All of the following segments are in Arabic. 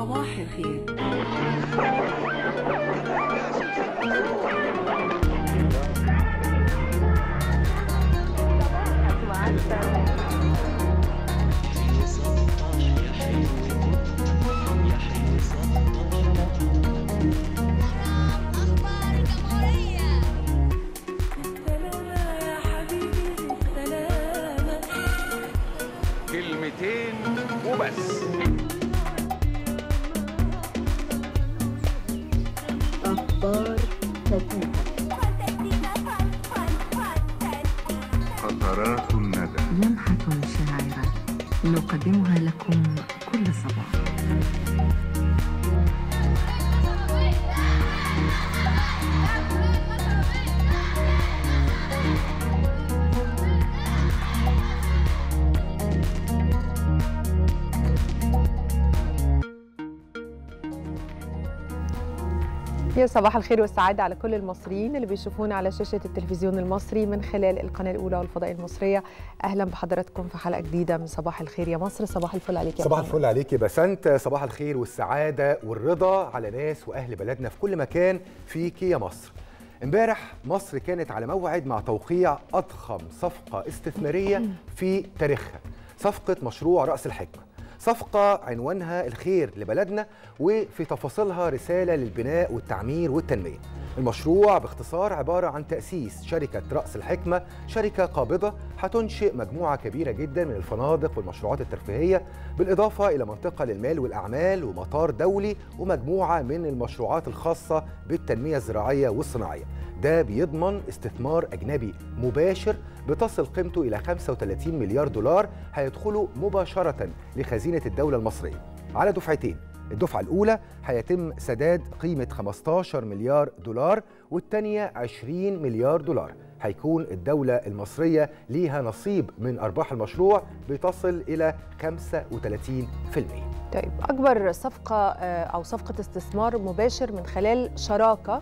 صباح الخير. كلمتين وبس. أخبار خفيفة. قطرات الندى. لمحة شاعرة نقدمها لكم كل صباح. يا صباح الخير والسعادة على كل المصريين اللي بيشوفونا على شاشة التلفزيون المصري من خلال القناة الأولى والفضائية المصرية. أهلا بحضراتكم في حلقة جديدة من صباح الخير يا مصر. صباح الفل عليك يا صباح محمد. الفل عليك يا بسنت. صباح الخير والسعادة والرضا على ناس وأهل بلدنا في كل مكان فيك يا مصر. امبارح مصر كانت على موعد مع توقيع أضخم صفقة استثمارية في تاريخها، صفقة مشروع رأس الحكمة، صفقة عنوانها الخير لبلدنا وفي تفاصيلها رسالة للبناء والتعمير والتنمية. المشروع باختصار عبارة عن تأسيس شركة رأس الحكمة، شركة قابضة هتنشئ مجموعة كبيرة جدا من الفنادق والمشروعات الترفيهية، بالإضافة إلى منطقة للمال والأعمال ومطار دولي ومجموعة من المشروعات الخاصة بالتنمية الزراعية والصناعية. ده بيضمن استثمار أجنبي مباشر بتصل قيمته إلى 35 مليار دولار هيدخلوا مباشرة لخزينة الدولة المصرية على دفعتين. الدفعة الأولى هيتم سداد قيمة 15 مليار دولار والثانية 20 مليار دولار. هيكون الدولة المصرية ليها نصيب من أرباح المشروع بتصل إلى 35%. طيب، أكبر صفقة أو صفقة استثمار مباشر من خلال شراكة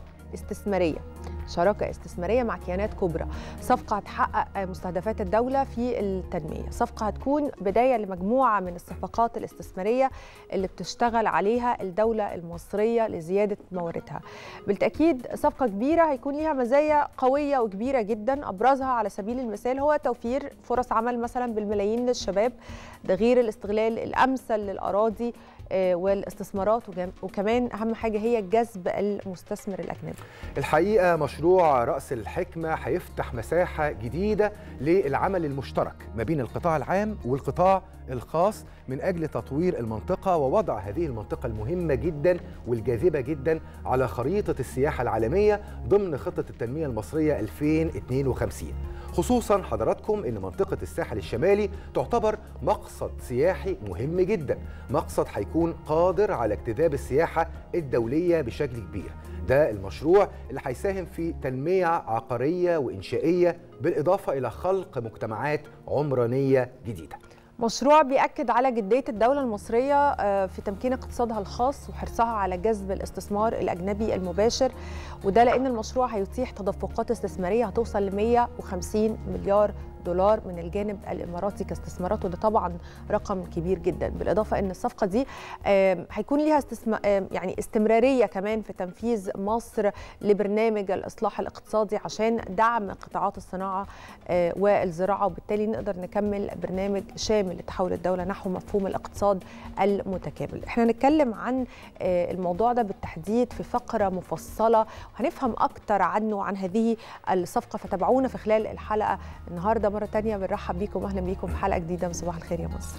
استثمارية مع كيانات كبرى، صفقة هتحقق مستهدفات الدولة في التنمية، صفقة هتكون بداية لمجموعة من الصفقات الاستثمارية اللي بتشتغل عليها الدولة المصرية لزيادة مواردها. بالتأكيد صفقة كبيرة هيكون لها مزايا قوية وكبيرة جدا، أبرزها على سبيل المثال هو توفير فرص عمل مثلا بالملايين للشباب، ده غير الاستغلال الأمثل للأراضي والاستثمارات، وكمان أهم حاجة هي جذب المستثمر الأجنبي. الحقيقة مشروع رأس الحكمة هيفتح مساحة جديدة للعمل المشترك ما بين القطاع العام والقطاع الخاص من أجل تطوير المنطقة ووضع هذه المنطقة المهمة جدا والجاذبة جدا على خريطة السياحة العالمية ضمن خطة التنمية المصرية 2052. خصوصا حضراتكم ان منطقة الساحل الشمالي تعتبر مقصد سياحي مهم جدا، مقصد هيكون قادر على اجتذاب السياحة الدولية بشكل كبير. ده المشروع اللي هيساهم في تنمية عقارية وإنشائية بالإضافة إلى خلق مجتمعات عمرانية جديدة. مشروع بيأكد على جدية الدولة المصرية في تمكين اقتصادها الخاص وحرصها على جذب الاستثمار الأجنبي المباشر، وده لأن المشروع هيتيح تدفقات استثمارية هتوصل ل 150 مليار دولار من الجانب الاماراتي كاستثمارات، وده طبعا رقم كبير جدا. بالاضافه ان الصفقه دي هيكون ليها يعني استمراريه كمان في تنفيذ مصر لبرنامج الاصلاح الاقتصادي عشان دعم قطاعات الصناعه والزراعه، وبالتالي نقدر نكمل برنامج شامل لتحول الدوله نحو مفهوم الاقتصاد المتكامل. احنا هنتكلم عن الموضوع ده بالتحديد في فقره مفصله وهنفهم اكتر عنه وعن هذه الصفقه، فتابعونا في خلال الحلقه النهارده. مرة تانية بنرحب بيكم واهلا بيكم في حلقة جديدة من صباح الخير يا مصر.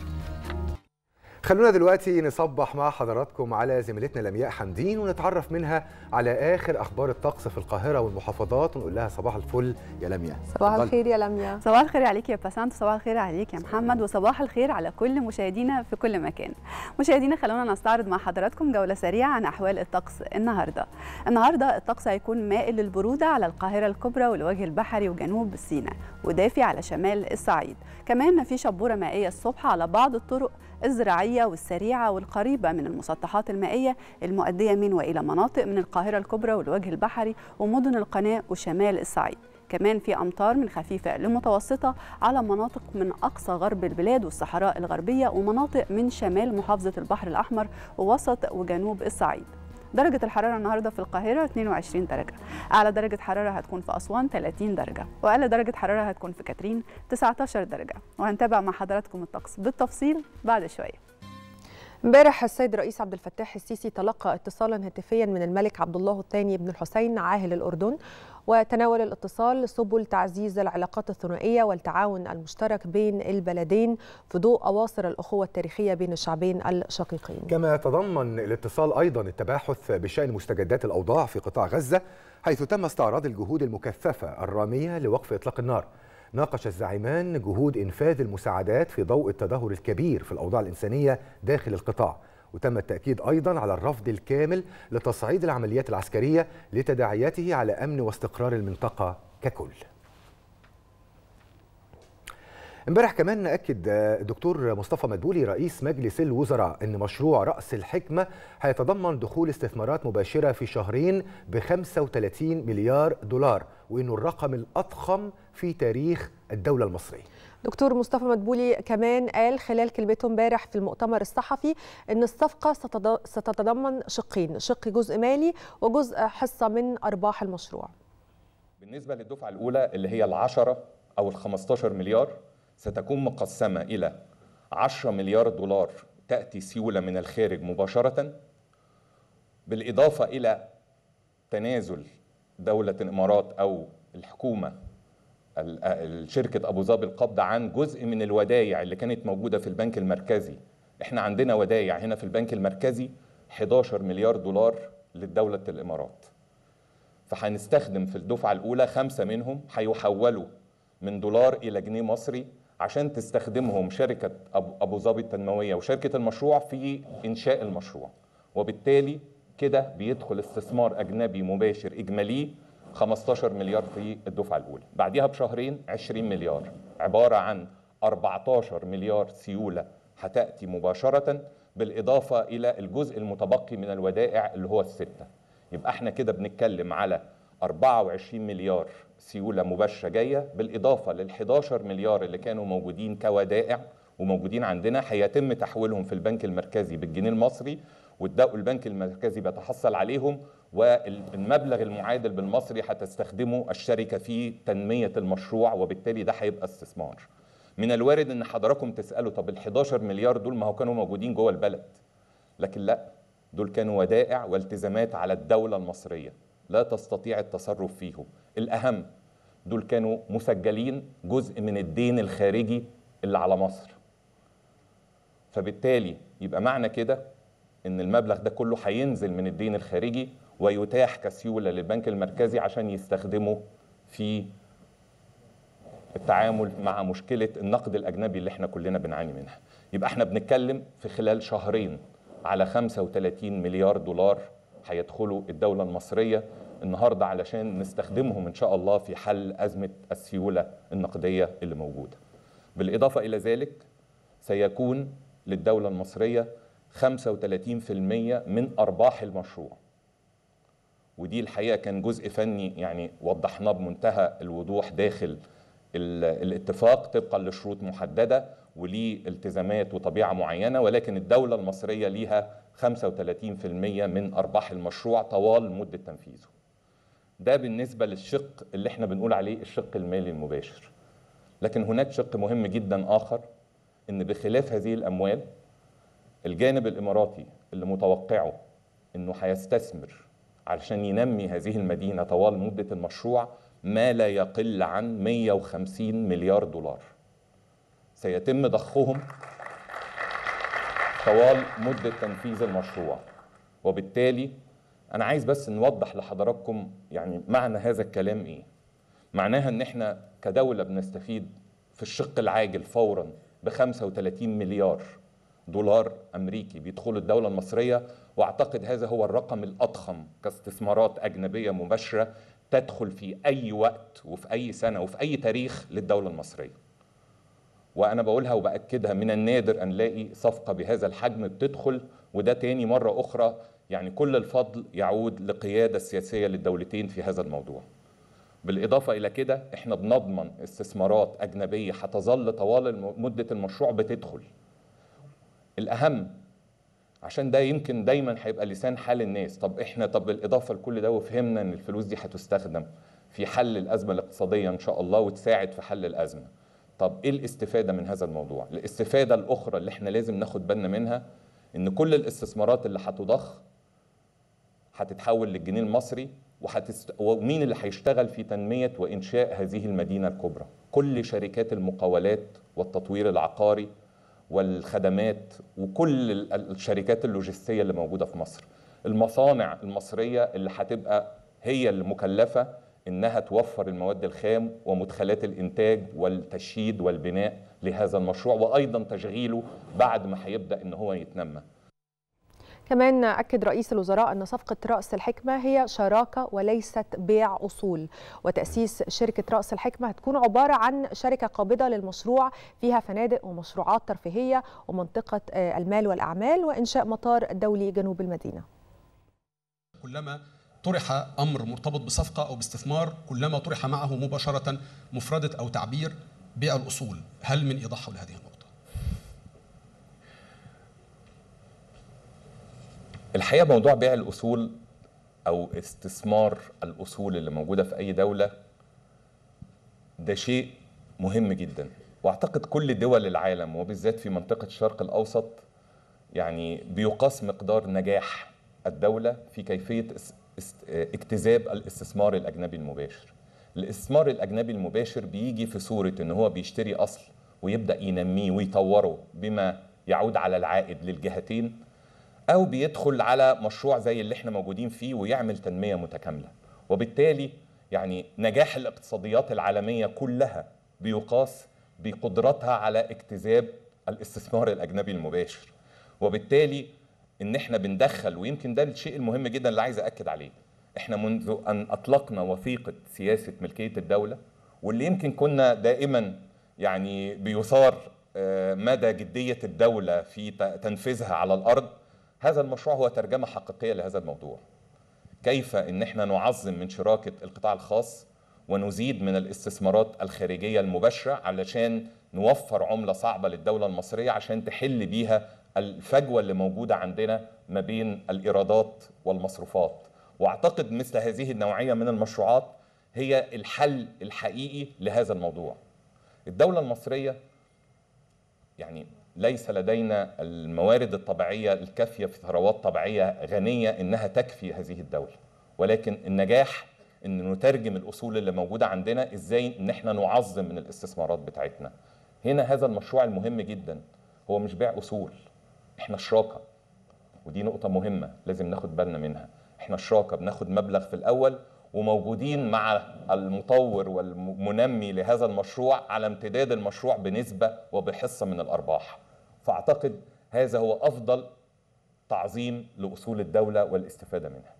خلونا دلوقتي نصبح مع حضراتكم على زميلتنا لمياء حمدين ونتعرف منها على آخر أخبار الطقس في القاهرة والمحافظات ونقول لها صباح الفل يا لمياء. صباح الخير يا لمياء. صباح الخير عليك يا بسنت، صباح الخير عليك يا محمد، وصباح الخير على كل مشاهدينا في كل مكان. مشاهدينا خلونا نستعرض مع حضراتكم جولة سريعة عن أحوال الطقس النهاردة الطقس هيكون مائل للبرودة على القاهرة الكبرى والوجه البحري وجنوب سيناء، ودافي على شمال الصعيد. كمان في شبورة مائية الصبح على بعض الطرق الزراعية والسريعة والقريبة من المسطحات المائية المؤدية من وإلى مناطق من القاهرة الكبرى والوجه البحري ومدن القناة وشمال الصعيد. كمان في أمطار من خفيفة لمتوسطة على مناطق من أقصى غرب البلاد والصحراء الغربية ومناطق من شمال محافظة البحر الأحمر ووسط وجنوب الصعيد. درجة الحرارة النهاردة في القاهرة 22 درجة، أعلى درجة حرارة هتكون في أسوان 30 درجة، وأقل درجة حرارة هتكون في كاترين 19 درجة. وهنتابع مع حضراتكم الطقس بالتفصيل بعد شوية. امبارح السيد الرئيس عبد الفتاح السيسي تلقى اتصالا هاتفيا من الملك عبد الله الثاني بن الحسين عاهل الأردن، وتناول الاتصال سبل تعزيز العلاقات الثنائية والتعاون المشترك بين البلدين في ضوء أواصر الأخوة التاريخية بين الشعبين الشقيقين. كما تضمن الاتصال أيضا التباحث بشأن مستجدات الأوضاع في قطاع غزة، حيث تم استعراض الجهود المكثفة الرامية لوقف إطلاق النار. ناقش الزعيمان جهود إنفاذ المساعدات في ضوء التدهور الكبير في الأوضاع الإنسانية داخل القطاع، وتم التأكيد أيضا على الرفض الكامل لتصعيد العمليات العسكرية لتداعياته على أمن واستقرار المنطقة ككل. امبارح كمان أكد الدكتور مصطفى مدبولي رئيس مجلس الوزراء أن مشروع رأس الحكمة هيتضمن دخول استثمارات مباشرة في شهرين ب 35 مليار دولار، وأنه الرقم الأضخم في تاريخ الدولة المصرية. دكتور مصطفى مدبولي كمان قال خلال كلمته امبارح في المؤتمر الصحفي أن الصفقة ستتضمن شقين، شق جزء مالي وجزء حصة من أرباح المشروع. بالنسبة للدفعة الأولى اللي هي ال10 أو ال15 مليار ستكون مقسمة إلى 10 مليار دولار تأتي سيولة من الخارج مباشرة، بالإضافة إلى تنازل دولة الإمارات أو الحكومة الشركة أبو ظبي القبض عن جزء من الودائع اللي كانت موجودة في البنك المركزي. احنا عندنا ودائع هنا في البنك المركزي 11 مليار دولار للدولة الإمارات، فهنستخدم في الدفعة الأولى 5 منهم هيحولوا من دولار إلى جنيه مصري عشان تستخدمهم شركة أبو ظبي التنموية وشركة المشروع في إنشاء المشروع، وبالتالي كده بيدخل استثمار أجنبي مباشر إجمالي 15 مليار في الدفعة الأولى. بعدها بشهرين 20 مليار، عبارة عن 14 مليار سيولة هتأتي مباشرة، بالإضافة إلى الجزء المتبقي من الودائع اللي هو ال6. يبقى احنا كده بنتكلم على 24 مليار سيولة مباشرة جاية، بالإضافة لل11 مليار اللي كانوا موجودين كودائع وموجودين عندنا هيتم تحويلهم في البنك المركزي بالجنيه المصري، والبنك المركزي بيتحصل عليهم، والمبلغ المعادل بالمصري هتستخدمه الشركة في تنمية المشروع، وبالتالي ده هيبقى استثمار. من الوارد ان حضراتكم تسألوا طب ال11 مليار دول ما هو كانوا موجودين جوه البلد، لكن لا، دول كانوا ودائع والتزامات على الدولة المصرية لا تستطيع التصرف فيهم. الأهم دول كانوا مسجلين جزء من الدين الخارجي اللي على مصر، فبالتالي يبقى معنى كده ان المبلغ ده كله هينزل من الدين الخارجي ويتاح كسيولة للبنك المركزي عشان يستخدمه في التعامل مع مشكلة النقد الأجنبي اللي احنا كلنا بنعاني منها. يبقى احنا بنتكلم في خلال شهرين على 35 مليار دولار هيدخلوا الدولة المصرية النهاردة علشان نستخدمهم إن شاء الله في حل أزمة السيولة النقدية اللي موجودة. بالإضافة إلى ذلك سيكون للدولة المصرية 35% من أرباح المشروع، ودي الحقيقة كان جزء فني يعني وضحناه بمنتهى الوضوح داخل الاتفاق طبقا لشروط محددة وليه التزامات وطبيعة معينة، ولكن الدولة المصرية ليها 35% من أرباح المشروع طوال مدة تنفيذه. ده بالنسبة للشق اللي احنا بنقول عليه الشق المالي المباشر. لكن هناك شق مهم جدا آخر، إن بخلاف هذه الأموال الجانب الإماراتي اللي متوقعه إنه هيستثمر علشان ينمي هذه المدينة طوال مدة المشروع ما لا يقل عن 150 مليار دولار سيتم ضخهم طوال مدة تنفيذ المشروع. وبالتالي أنا عايز بس نوضح لحضراتكم يعني معنى هذا الكلام إيه. معناها إن إحنا كدولة بنستفيد في الشق العاجل فوراً ب 35 مليار دولار أمريكي بيدخلوا الدولة المصرية، وأعتقد هذا هو الرقم الأضخم كاستثمارات أجنبية مباشرة تدخل في أي وقت وفي أي سنة وفي أي تاريخ للدولة المصرية. وأنا بقولها وبأكدها، من النادر أن نلاقي صفقة بهذا الحجم بتدخل، وده تاني مرة أخرى يعني كل الفضل يعود للقيادة السياسية للدولتين في هذا الموضوع. بالإضافة إلى كده احنا بنضمن استثمارات أجنبية هتظل طوال مدة المشروع بتدخل. الأهم عشان ده يمكن دايما هيبقى لسان حال الناس، طب بالإضافة لكل ده وفهمنا إن الفلوس دي هتستخدم في حل الأزمة الاقتصادية إن شاء الله وتساعد في حل الأزمة. طب إيه الاستفادة من هذا الموضوع؟ الاستفادة الأخرى اللي احنا لازم ناخد بالنا منها إن كل الاستثمارات اللي هتضخ هتتحول للجنيه المصري، ومين اللي هيشتغل في تنمية وإنشاء هذه المدينة الكبرى؟ كل شركات المقاولات والتطوير العقاري والخدمات وكل الشركات اللوجستية اللي موجودة في مصر، المصانع المصرية اللي هتبقى هي المكلفة إنها توفر المواد الخام ومدخلات الإنتاج والتشييد والبناء لهذا المشروع، وأيضا تشغيله بعد ما هيبدأ إن هو يتنمى. كمان أكد رئيس الوزراء أن صفقة رأس الحكمة هي شراكة وليست بيع أصول، وتأسيس شركة رأس الحكمة هتكون عبارة عن شركة قابضة للمشروع فيها فنادق ومشروعات ترفيهية ومنطقة المال والأعمال وإنشاء مطار دولي جنوب المدينة. كلما طرح أمر مرتبط بصفقة أو باستثمار كلما طرح معه مباشرة مفردة أو تعبير بيع الأصول. هل من إيضاح حول هذه النقطة؟ الحقيقة موضوع بيع الأصول أو استثمار الأصول اللي موجودة في أي دولة ده شيء مهم جدا، وأعتقد كل دول العالم وبالذات في منطقة الشرق الأوسط يعني بيقاس مقدار نجاح الدولة في كيفية اجتذاب الاستثمار الأجنبي المباشر. الاستثمار الأجنبي المباشر بيجي في صورة إن هو بيشتري أصل ويبدأ ينميه ويطوره بما يعود على العائد للجهتين، أو بيدخل على مشروع زي اللي احنا موجودين فيه ويعمل تنمية متكاملة. وبالتالي يعني نجاح الاقتصاديات العالمية كلها بيقاس بقدرتها على اجتذاب الاستثمار الأجنبي المباشر. وبالتالي إن احنا بندخل، ويمكن ده الشيء المهم جدا اللي عايز أكد عليه، احنا منذ أن أطلقنا وثيقة سياسة ملكية الدولة، واللي يمكن كنا دائما يعني بيثار مدى جدية الدولة في تنفيذها على الأرض، هذا المشروع هو ترجمة حقيقية لهذا الموضوع. كيف إن احنا نعظم من شراكة القطاع الخاص ونزيد من الاستثمارات الخارجية المباشرة علشان نوفر عملة صعبة للدولة المصرية عشان تحل بيها الفجوة اللي موجودة عندنا ما بين الإيرادات والمصروفات. وأعتقد مثل هذه النوعية من المشروعات هي الحل الحقيقي لهذا الموضوع. الدولة المصرية يعني ليس لدينا الموارد الطبيعية الكافية في ثروات طبيعية غنية إنها تكفي هذه الدولة، ولكن النجاح إن نترجم الأصول اللي موجودة عندنا إزاي إن احنا نعظم من الاستثمارات بتاعتنا. هنا هذا المشروع المهم جدا هو مش بيع أصول، احنا شراكة، ودي نقطة مهمة لازم ناخد بالنا منها. احنا شراكة بناخد مبلغ في الأول وموجودين مع المطور والمنمي لهذا المشروع على امتداد المشروع بنسبة وبحصة من الأرباح. فأعتقد هذا هو أفضل تعظيم لأصول الدولة والاستفادة منها.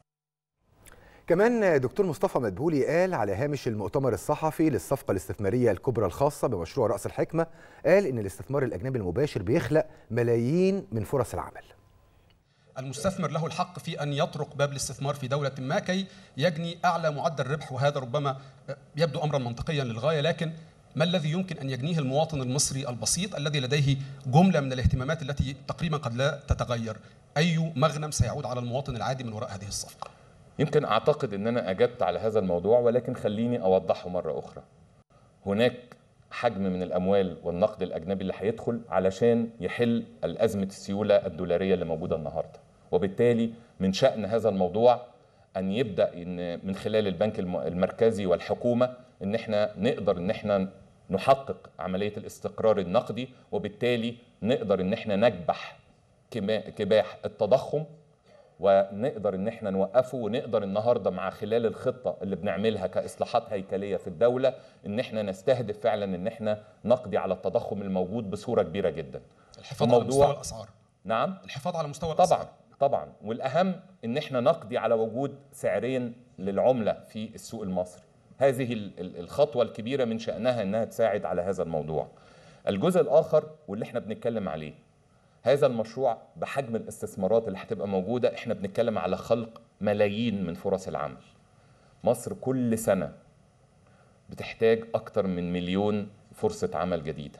كمان دكتور مصطفى مدبولي قال على هامش المؤتمر الصحفي للصفقة الاستثمارية الكبرى الخاصة بمشروع رأس الحكمة، قال إن الاستثمار الأجنبي المباشر بيخلق ملايين من فرص العمل. المستثمر له الحق في أن يطرق باب الاستثمار في دولة ما كي يجني أعلى معدل ربح، وهذا ربما يبدو أمرا منطقيا للغاية، لكن ما الذي يمكن أن يجنيه المواطن المصري البسيط الذي لديه جملة من الاهتمامات التي تقريبا قد لا تتغير؟ أي مغنم سيعود على المواطن العادي من وراء هذه الصفقة؟ يمكن أعتقد أن أنا أجبت على هذا الموضوع، ولكن خليني أوضحه مرة أخرى. هناك حجم من الأموال والنقد الأجنبي اللي هيدخل علشان يحل الأزمة السيولة الدولارية اللي موجودة النهاردة، وبالتالي من شأن هذا الموضوع أن يبدأ إن من خلال البنك المركزي والحكومة إن احنا نقدر إن احنا نحقق عملية الاستقرار النقدي، وبالتالي نقدر إن احنا نكبح كباح التضخم ونقدر ان احنا نوقفه، ونقدر النهارده مع خلال الخطه اللي بنعملها كاصلاحات هيكليه في الدوله ان احنا نستهدف فعلا ان احنا نقضي على التضخم الموجود بصوره كبيره جدا. الحفاظ على مستوى الاسعار. نعم، الحفاظ على مستوى الاسعار. طبعا، والاهم ان احنا نقضي على وجود سعرين للعمله في السوق المصري. هذه الخطوه الكبيره من شانها انها تساعد على هذا الموضوع. الجزء الاخر واللي احنا بنتكلم عليه، هذا المشروع بحجم الاستثمارات اللي هتبقى موجودة، احنا بنتكلم على خلق ملايين من فرص العمل. مصر كل سنة بتحتاج أكتر من 1,000,000 فرصة عمل جديدة.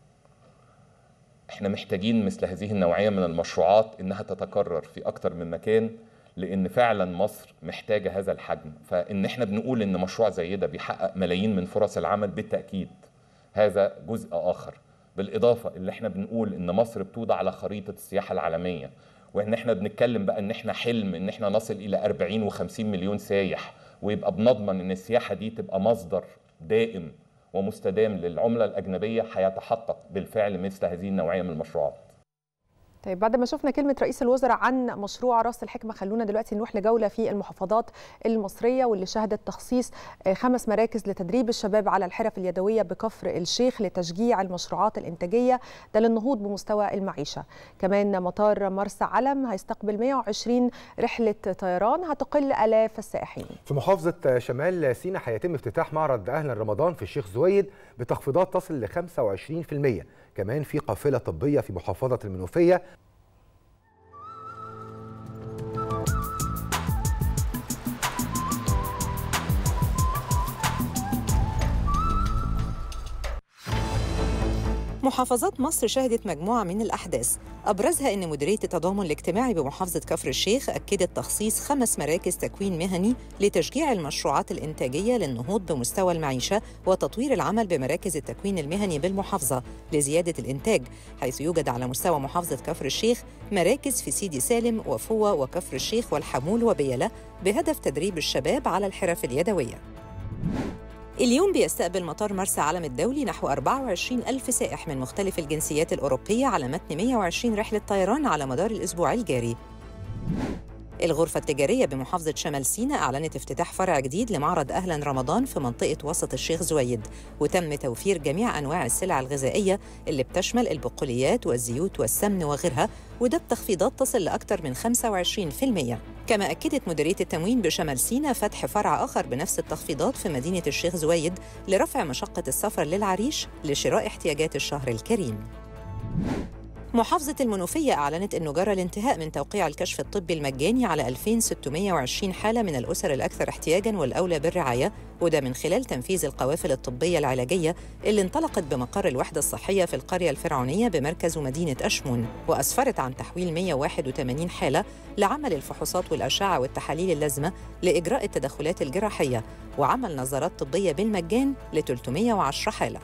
احنا محتاجين مثل هذه النوعية من المشروعات إنها تتكرر في أكتر من مكان، لأن فعلا مصر محتاجة هذا الحجم. فإن احنا بنقول إن مشروع زي ده بيحقق ملايين من فرص العمل، بالتأكيد هذا جزء آخر. بالإضافة اللي احنا بنقول إن مصر بتوضع على خريطة السياحة العالمية، وإن احنا بنتكلم بقى إن احنا حلم إن احنا نصل إلى 40 و50 مليون سايح، ويبقى بنضمن إن السياحة دي تبقى مصدر دائم ومستدام للعملة الأجنبية، هيتحقق بالفعل مثل هذه النوعية من المشروعات. طيب بعد ما شفنا كلمة رئيس الوزراء عن مشروع راس الحكمة، خلونا دلوقتي نروح لجولة في المحافظات المصرية واللي شهدت تخصيص 5 مراكز لتدريب الشباب على الحرف اليدوية بكفر الشيخ لتشجيع المشروعات الإنتاجية ده للنهوض بمستوى المعيشة. كمان مطار مرسى علم هيستقبل 120 رحلة طيران هتقل آلاف السائحين. في محافظة شمال سيناء هيتم افتتاح معرض أهلا رمضان في الشيخ زويد بتخفيضات تصل ل 25%. كمان في قافلة طبية في محافظة المنوفية. محافظات مصر شهدت مجموعة من الأحداث، أبرزها أن مديرية التضامن الاجتماعي بمحافظة كفر الشيخ أكدت تخصيص 5 مراكز تكوين مهني لتشجيع المشروعات الإنتاجية للنهوض بمستوى المعيشة وتطوير العمل بمراكز التكوين المهني بالمحافظة لزيادة الإنتاج، حيث يوجد على مستوى محافظة كفر الشيخ مراكز في سيدي سالم وفوة وكفر الشيخ والحمول وبيلة بهدف تدريب الشباب على الحرف اليدوية. اليوم بيستقبل مطار مرسى علم الدولي نحو 24,000 سائح من مختلف الجنسيات الأوروبية على متن 120 رحلة طيران على مدار الأسبوع الجاري. الغرفة التجارية بمحافظة شمال سيناء أعلنت افتتاح فرع جديد لمعرض أهلا رمضان في منطقة وسط الشيخ زويد، وتم توفير جميع أنواع السلع الغذائية اللي بتشمل البقوليات والزيوت والسمن وغيرها، وده بتخفيضات تصل لأكثر من 25%. كما أكدت مديرية التموين بشمال سيناء فتح فرع آخر بنفس التخفيضات في مدينة الشيخ زويد لرفع مشقة السفر للعريش لشراء احتياجات الشهر الكريم. محافظة المنوفية أعلنت أنه جرى الانتهاء من توقيع الكشف الطبي المجاني على 2620 حالة من الأسر الأكثر احتياجاً والأولى بالرعاية، وده من خلال تنفيذ القوافل الطبية العلاجية اللي انطلقت بمقر الوحدة الصحية في القرية الفرعونية بمركز ومدينة أشمون، وأسفرت عن تحويل 181 حالة لعمل الفحوصات والأشعة والتحاليل اللازمة لإجراء التدخلات الجراحية، وعمل نظارات طبية بالمجان ل 310 حالة.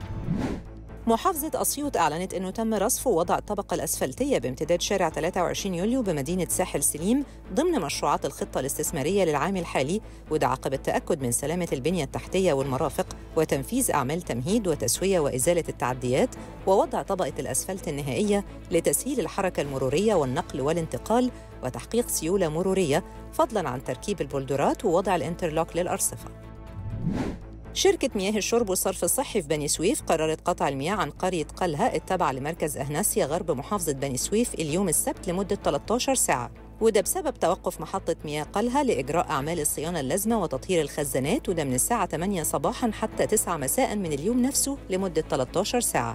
محافظة أسيوط أعلنت أنه تم رصف ووضع الطبقة الأسفلتية بامتداد شارع 23 يوليو بمدينة ساحل سليم ضمن مشروعات الخطة الاستثمارية للعام الحالي، وده عقب التأكد من سلامة البنية التحتية والمرافق وتنفيذ أعمال تمهيد وتسوية وإزالة التعديات ووضع طبقة الأسفلت النهائية لتسهيل الحركة المرورية والنقل والانتقال وتحقيق سيولة مرورية، فضلاً عن تركيب البولدرات ووضع الانترلوك للأرصفة. شركة مياه الشرب والصرف الصحي في بني سويف قررت قطع المياه عن قرية قلها التابعة لمركز أهناسيا غرب محافظة بني سويف اليوم السبت لمدة 13 ساعة، وده بسبب توقف محطة مياه قلها لإجراء أعمال الصيانة اللازمة وتطهير الخزانات، وده من الساعة 8 صباحاً حتى 9 مساءً من اليوم نفسه لمدة 13 ساعة.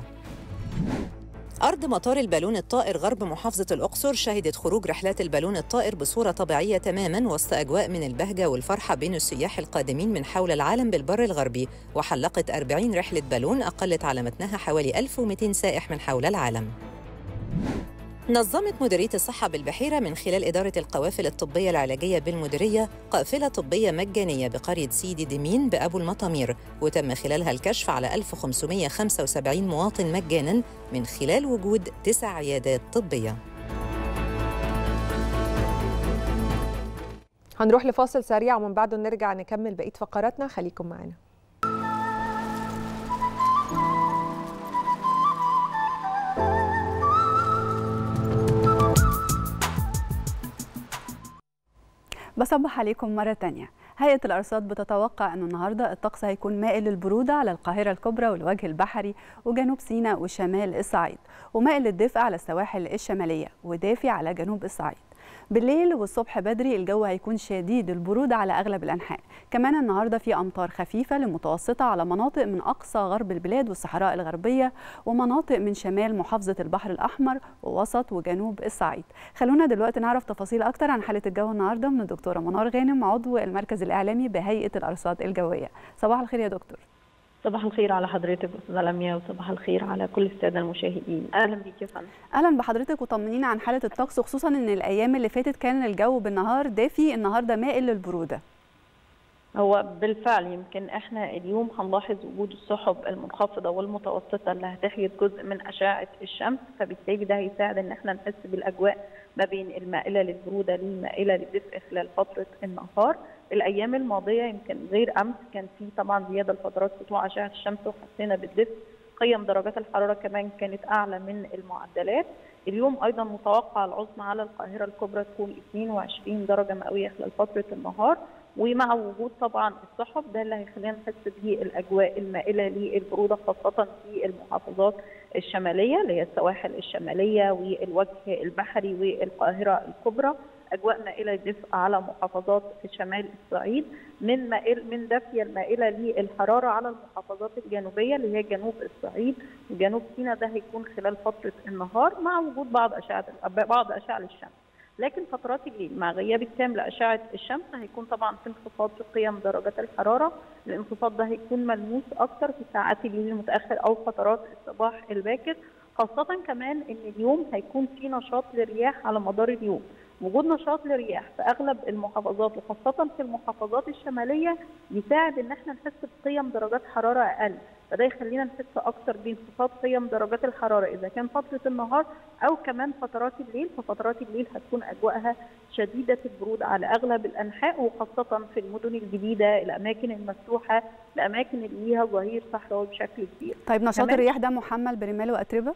أرض مطار البالون الطائر غرب محافظة الأقصر شهدت خروج رحلات البالون الطائر بصورة طبيعية تماماً وسط أجواء من البهجة والفرحة بين السياح القادمين من حول العالم بالبر الغربي، وحلقت 40 رحلة بالون أقلت على متنها حوالي 1200 سائح من حول العالم. نظمت مديرية الصحة بالبحيرة من خلال إدارة القوافل الطبية العلاجية بالمديرية قافلة طبية مجانية بقرية سيدي دمين بأبو المطامير، وتم خلالها الكشف على 1575 مواطن مجاناً من خلال وجود 9 عيادات طبية. هنروح لفاصل سريع ومن بعده نرجع نكمل بقية فقراتنا، خليكم معنا. بصبح عليكم مرة تانية. هيئة الأرصاد بتتوقع أنه النهاردة الطقس هيكون مائل للبرودة على القاهرة الكبرى والوجه البحري وجنوب سيناء وشمال الصعيد، ومائل للدفء على السواحل الشمالية ودافي على جنوب الصعيد. بالليل والصبح بدري الجو هيكون شديد البرودة على أغلب الأنحاء. كمان النهاردة في أمطار خفيفة لمتوسطة على مناطق من أقصى غرب البلاد والصحراء الغربية ومناطق من شمال محافظة البحر الأحمر ووسط وجنوب الصعيد. خلونا دلوقتي نعرف تفاصيل أكتر عن حالة الجو النهاردة من الدكتورة منار غانم، عضو المركز الإعلامي بهيئة الأرصاد الجوية. صباح الخير يا دكتور. صباح الخير على حضرتك استاذه لميا، وصباح الخير على كل الساده المشاهدين. اهلا بيك يا فندم. اهلا بحضرتك، وطمنينا عن حاله الطقس، خصوصا ان الايام اللي فاتت كان الجو بالنهار دافي، النهارده مائل للبروده. هو بالفعل يمكن احنا اليوم هنلاحظ وجود السحب المنخفضه والمتوسطه اللي هتحجز جزء من اشعه الشمس، فبالتالي ده هيساعد ان احنا نحس بالاجواء ما بين المائله للبروده للمائله للدفء خلال فتره النهار. الايام الماضيه يمكن غير امس كان في طبعا زياده لفترات سطوع اشعه الشمس وحسينا بالدفء، قيم درجات الحراره كمان كانت اعلى من المعدلات. اليوم ايضا متوقع العظمى على القاهره الكبرى تكون 22 درجه مئويه خلال فتره النهار، ومع وجود طبعا السحب ده اللي هيخلينا نحس بالاجواء المائله للبروده خاصه في المحافظات الشماليه اللي هي السواحل الشماليه والوجه البحري والقاهره الكبرى. اجواء مائله للدفء على محافظات شمال الصعيد، من دافيه المائله للحراره على المحافظات الجنوبيه اللي هي جنوب الصعيد وجنوب سيناء، ده هيكون خلال فتره النهار مع وجود بعض اشعه الشمس. لكن فترات الليل مع غياب التام لاشعه الشمس هيكون طبعا في انخفاض في قيم درجات الحراره. الانخفاض ده هيكون ملموس اكثر في ساعات الليل المتاخر او فترات الصباح الباكر، خاصه كمان ان اليوم هيكون في نشاط للرياح على مدار اليوم. وجود نشاط للرياح في اغلب المحافظات وخاصه في المحافظات الشماليه يساعد ان احنا نحس بقيم درجات حراره اقل، فده يخلينا نحس اكثر بانخفاض قيم درجات الحراره اذا كان فتره النهار او كمان فترات الليل. ففترات الليل هتكون اجواءها شديده البروده على اغلب الانحاء وخاصه في المدن الجديده، الاماكن المفتوحه، الاماكن اللي ليها ظهير صحراوي بشكل كبير. طيب نشاط الرياح ده محمل برمال واتربه؟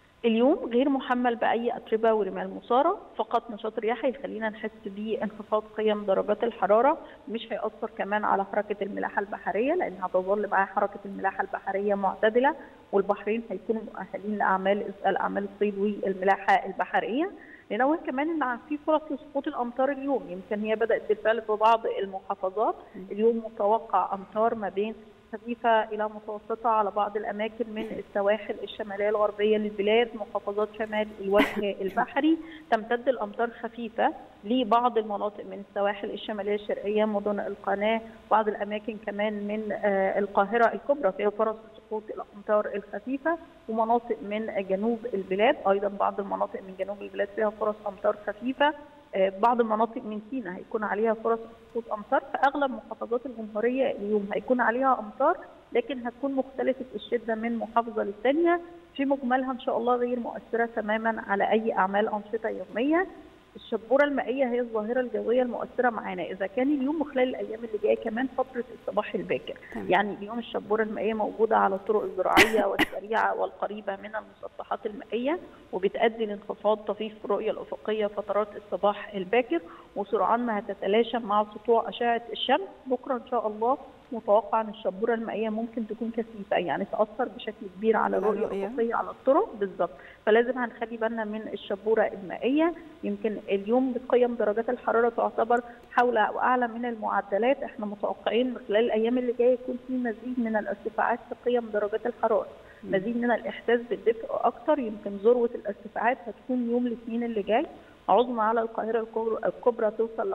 اليوم غير محمل باي اتربه ورمال مثاره، فقط نشاط الرياح هيخلينا نحس بانخفاض قيم درجات الحراره، مش هيأثر كمان على حركه الملاحه البحريه لان هتظل معاه حركه الملاحه البحريه معتدله، والبحرين هيكونوا مؤهلين لاعمال الصيد والملاحه البحريه. لنوه كمان ان في فرص لسقوط الامطار اليوم، يمكن هي بدات بالفعل في بعض المحافظات. اليوم متوقع امطار ما بين خفيفه الى متوسطه على بعض الاماكن من السواحل الشماليه الغربيه للبلاد، محافظات شمال الوجه البحري. تمتد الامطار خفيفه لبعض المناطق من السواحل الشماليه الشرقيه، مدن القناه، بعض الاماكن كمان من القاهره الكبرى فيها فرص سقوط الامطار الخفيفه، ومناطق من جنوب البلاد ايضا بعض المناطق من جنوب البلاد فيها فرص امطار خفيفه. بعض المناطق من سيناء هيكون عليها فرص سقوط امطار. في اغلب محافظات الجمهوريه اليوم هيكون عليها امطار، لكن هتكون مختلفه الشده من محافظه للثانيه. في مجملها ان شاء الله غير مؤثره تماما على اي اعمال انشطه يوميه. الشبوره المائيه هي الظاهره الجويه المؤثره معانا اذا كان اليوم وخلال الايام اللي جايه كمان فتره الصباح الباكر. يعني اليوم الشبوره المائيه موجوده على الطرق الزراعيه والسريعه والقريبه من المسطحات المائيه، وبتؤدي لانخفاض طفيف في الرؤيه الافقيه فترات الصباح الباكر، وسرعان ما هتتلاشى مع سطوع اشعه الشمس. بكره ان شاء الله متوقع ان الشبوره المائيه ممكن تكون كثيفه، يعني تاثر بشكل كبير على الرؤيه الافقيه على الطرق بالظبط، فلازم هنخلي بالنا من الشبوره المائيه. يمكن اليوم بقيم درجات الحراره تعتبر حول او اعلى من المعدلات، احنا متوقعين خلال الايام اللي جايه يكون في مزيد من الارتفاعات في قيم درجات الحراره، مزيد من الاحساس بالدفء اكثر. يمكن ذروه الارتفاعات هتكون يوم الاثنين اللي جاي، عظمى على القاهره الكبرى توصل ل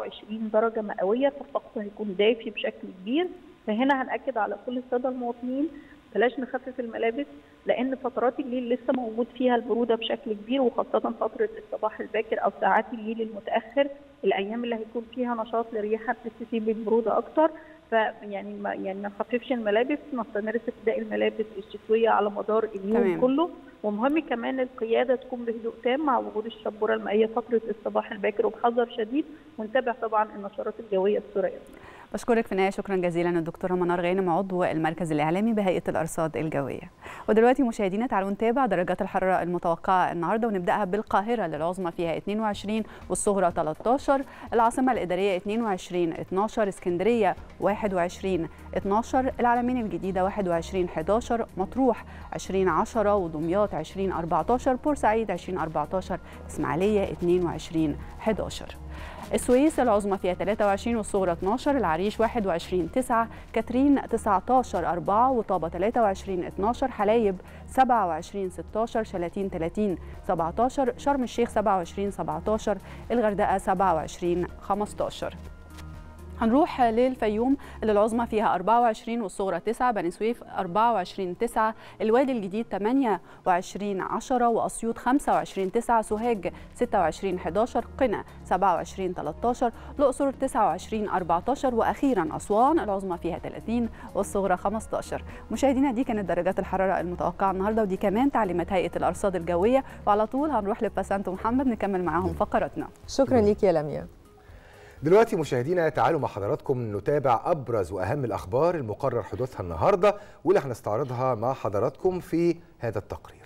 24 درجه مئويه، فالطقس هيكون دافي بشكل كبير. فهنا هنأكد على كل الساده المواطنين بلاش نخفف الملابس، لان فترات الليل لسه موجود فيها البروده بشكل كبير، وخاصه فتره الصباح الباكر او ساعات الليل المتاخر، الايام اللي هيكون فيها نشاط للرياح هتحس بالبروده اكتر. فيعني ما نخففش الملابس، نستمر في ارتداء الملابس الشتويه على مدار اليوم كله. ومهم كمان القياده تكون بهدوء تام مع وجود الشبوره المائيه فتره الصباح الباكر وبحذر شديد، ونتابع طبعا النشرات الجويه بصوره يوميه. بشكرك في النهايه شكرا جزيلا الدكتوره منار غانم عضو المركز الاعلامي بهيئه الارصاد الجويه. ودلوقتي مشاهدينا تعالوا نتابع درجات الحراره المتوقعه النهارده، ونبداها بالقاهره للعظمى فيها 22 والصغرى 13، العاصمه الاداريه 22 12، اسكندريه 21 12، العلمين الجديده 21 11، مطروح 20 10، ودمياط 20 14، بورسعيد 20 14، اسماعيليه 22 11. السويس العظمى فيها 23 والصغرى 12، العريش 21 9، كاترين 19 4، وطابة 23 12، حلايب 27 16، شلاتين 30 17، شرم الشيخ 27 17، الغردقة 27 15. هنروح للفيوم اللي العظمى فيها 24 والصغرى 9، بني سويف 24 9، الوادي الجديد 28 10، وأسيوط 25 9، سوهاج 26 11، قنا 27 13، الأقصر 29 14، وأخيرا أسوان العظمى فيها 30 والصغرى 15. مشاهدينا دي كانت درجات الحرارة المتوقعة النهارده، ودي كمان تعليمات هيئة الأرصاد الجوية، وعلى طول هنروح لبسنت ومحمد نكمل معاهم فقراتنا. شكرا ليك يا لميا. دلوقتي مشاهدينا تعالوا مع حضراتكم نتابع أبرز وأهم الأخبار المقرر حدوثها النهاردة واللي هنستعرضها مع حضراتكم في هذا التقرير.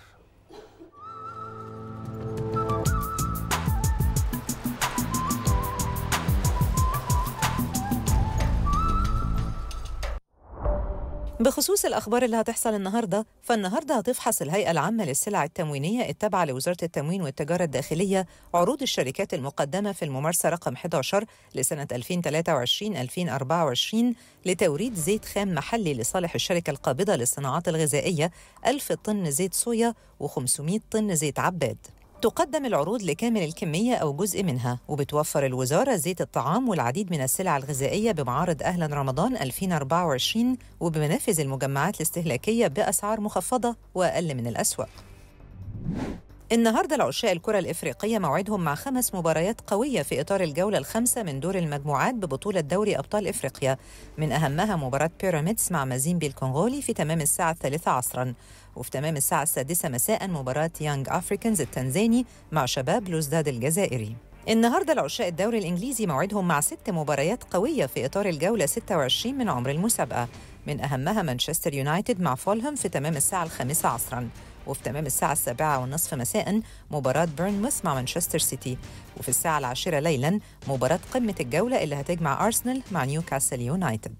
بخصوص الأخبار اللي هتحصل النهاردة، فالنهاردة هتفحص الهيئة العامة للسلع التموينية التابعة لوزارة التموين والتجارة الداخلية عروض الشركات المقدمة في الممارسة رقم 11 لسنة 2023-2024 لتوريد زيت خام محلي لصالح الشركة القابضة للصناعات الغذائية 1000 طن زيت صويا و500 طن زيت عباد. تقدم العروض لكامل الكمية أو جزء منها، وبتوفر الوزارة زيت الطعام والعديد من السلع الغذائية بمعارض أهلا رمضان 2024 وبمنافذ المجمعات الاستهلاكية بأسعار مخفضة وأقل من الأسواق. النهاردة العشاء الكرة الإفريقية موعدهم مع 5 مباريات قوية في إطار الجولة الخامسة من دور المجموعات ببطولة دوري أبطال إفريقيا، من أهمها مباراة بيراميدز مع مازيمبي الكونغولي في تمام الساعة 3 عصراً، وفي تمام الساعة 6 مساءً مباراة يانج أفريكانز التنزاني مع شباب بلوزداد الجزائري. النهاردة العشاء الدوري الإنجليزي موعدهم مع 6 مباريات قوية في إطار الجولة 26 من عمر المسابقة، من أهمها مانشستر يونايتد مع فولهام في تمام الساعة 5 عصراً، وفي تمام الساعة 7:30 مساءً مباراة بيرنموث مع مانشستر سيتي، وفي الساعة 10 ليلاً مباراة قمة الجولة اللي هتجمع أرسنال مع نيوكاسل يونايتد.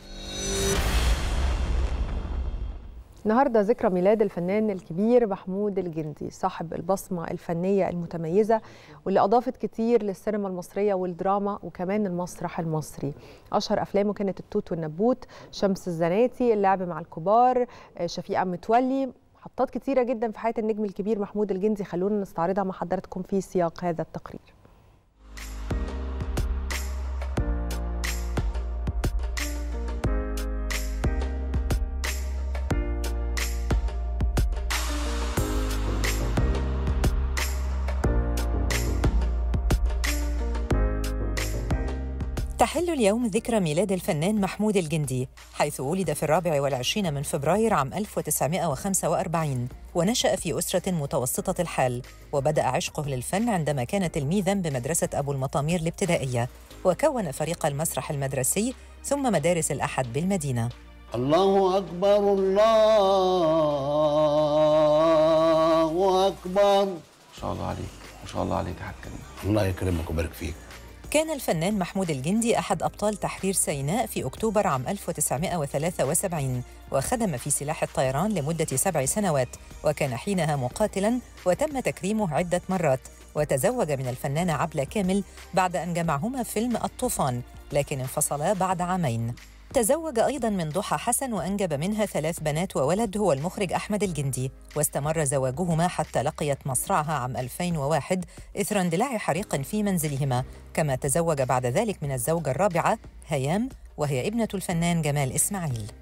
النهارده ذكرى ميلاد الفنان الكبير محمود الجندي، صاحب البصمة الفنية المتميزة واللي أضافت كتير للسينما المصرية والدراما وكمان المسرح المصري. أشهر أفلامه كانت التوت والنبوت، شمس الزناتي، اللعب مع الكبار، شفيقة متولي، محطات كتيرة جدا في حياة النجم الكبير محمود الجندي. خلونا نستعرضها مع حضراتكم في سياق هذا التقرير. تحل اليوم ذكرى ميلاد الفنان محمود الجندي، حيث ولد في 24 من فبراير عام 1945، ونشأ في أسرة متوسطة الحال، وبدأ عشقه للفن عندما كان تلميذاً بمدرسة أبو المطامير الابتدائية، وكون فريق المسرح المدرسي ثم مدارس الأحد بالمدينة. الله أكبر الله أكبر. ما شاء الله عليك، ما شاء الله عليك يا حاج كريم. الله يكرمك ويبارك فيك. كان الفنان محمود الجندي أحد أبطال تحرير سيناء في أكتوبر عام 1973، وخدم في سلاح الطيران لمدة 7 سنوات، وكان حينها مقاتلاً، وتم تكريمه عدة مرات، وتزوج من الفنانة عبلة كامل بعد أن جمعهما فيلم الطوفان، لكن انفصلا بعد عامين. تزوج أيضاً من ضحى حسن وأنجب منها 3 بنات وولد هو المخرج أحمد الجندي، واستمر زواجهما حتى لقيت مصرعها عام 2001 إثر اندلاع حريق في منزلهما، كما تزوج بعد ذلك من الزوجة الرابعة هيام، وهي ابنة الفنان جمال إسماعيل.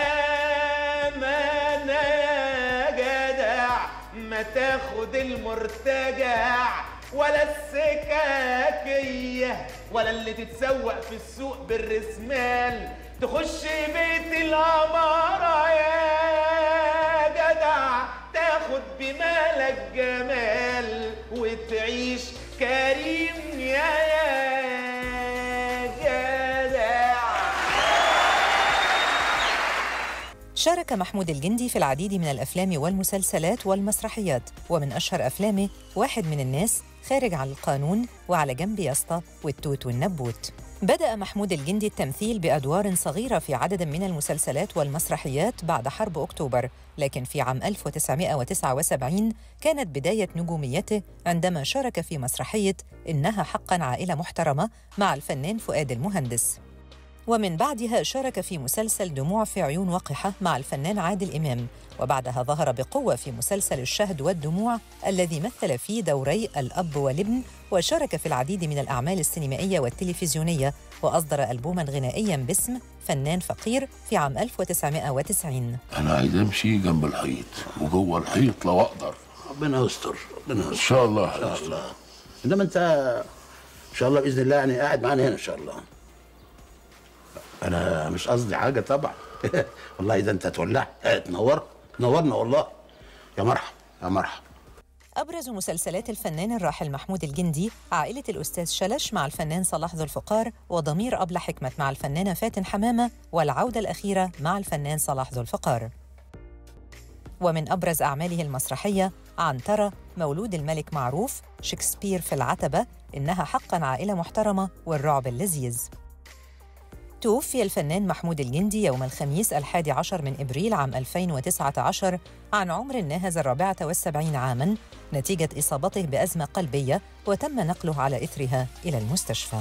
أمانة يا جدع ما تاخد المرتجع ولا السكاكية ولا اللي تتسوق في السوق بالرسمال، تخش بيت الأمارة يا جدع تاخد بمالك جمال وتعيش كريم يا جدع. شارك محمود الجندي في العديد من الأفلام والمسلسلات والمسرحيات، ومن أشهر أفلامه واحد من الناس، خارج عن القانون، وعلى جنب يسطا، والتوت والنبوت. بدأ محمود الجندي التمثيل بأدوار صغيرة في عدد من المسلسلات والمسرحيات بعد حرب أكتوبر، لكن في عام 1979 كانت بداية نجوميته عندما شارك في مسرحية إنها حقاً عائلة محترمة مع الفنان فؤاد المهندس. ومن بعدها شارك في مسلسل دموع في عيون وقحة مع الفنان عادل إمام، وبعدها ظهر بقوة في مسلسل الشهد والدموع الذي مثل فيه دوري الأب والابن، وشارك في العديد من الأعمال السينمائية والتلفزيونية، وأصدر ألبوماً غنائياً باسم فنان فقير في عام 1990. انا عايز امشي جنب الحيط وجوه الحيط لو اقدر. ربنا يستر، ربنا يستر ان شاء الله. ان شاء الله. انما انت ان شاء الله باذن الله يعني قاعد معانا هنا ان شاء الله. انا مش قصدي حاجه طبعا. والله اذا انت تولع تنورنا والله. يا مرحب يا مرحب. أبرز مسلسلات الفنان الراحل محمود الجندي عائلة الأستاذ شلش مع الفنان صلاح ذو الفقار، وضمير أبلة حكمة مع الفنانة فاتن حمامة، والعودة الأخيرة مع الفنان صلاح ذو الفقار. ومن أبرز أعماله المسرحية عنترة، مولود الملك معروف، شكسبير في العتبة، إنها حقاً عائلة محترمة، والرعب اللذيذ. توفي الفنان محمود الجندي يوم الخميس 11 من إبريل عام 2019 عن عمر ناهز 74 عاماً نتيجة إصابته بأزمة قلبية، وتم نقله على إثرها إلى المستشفى.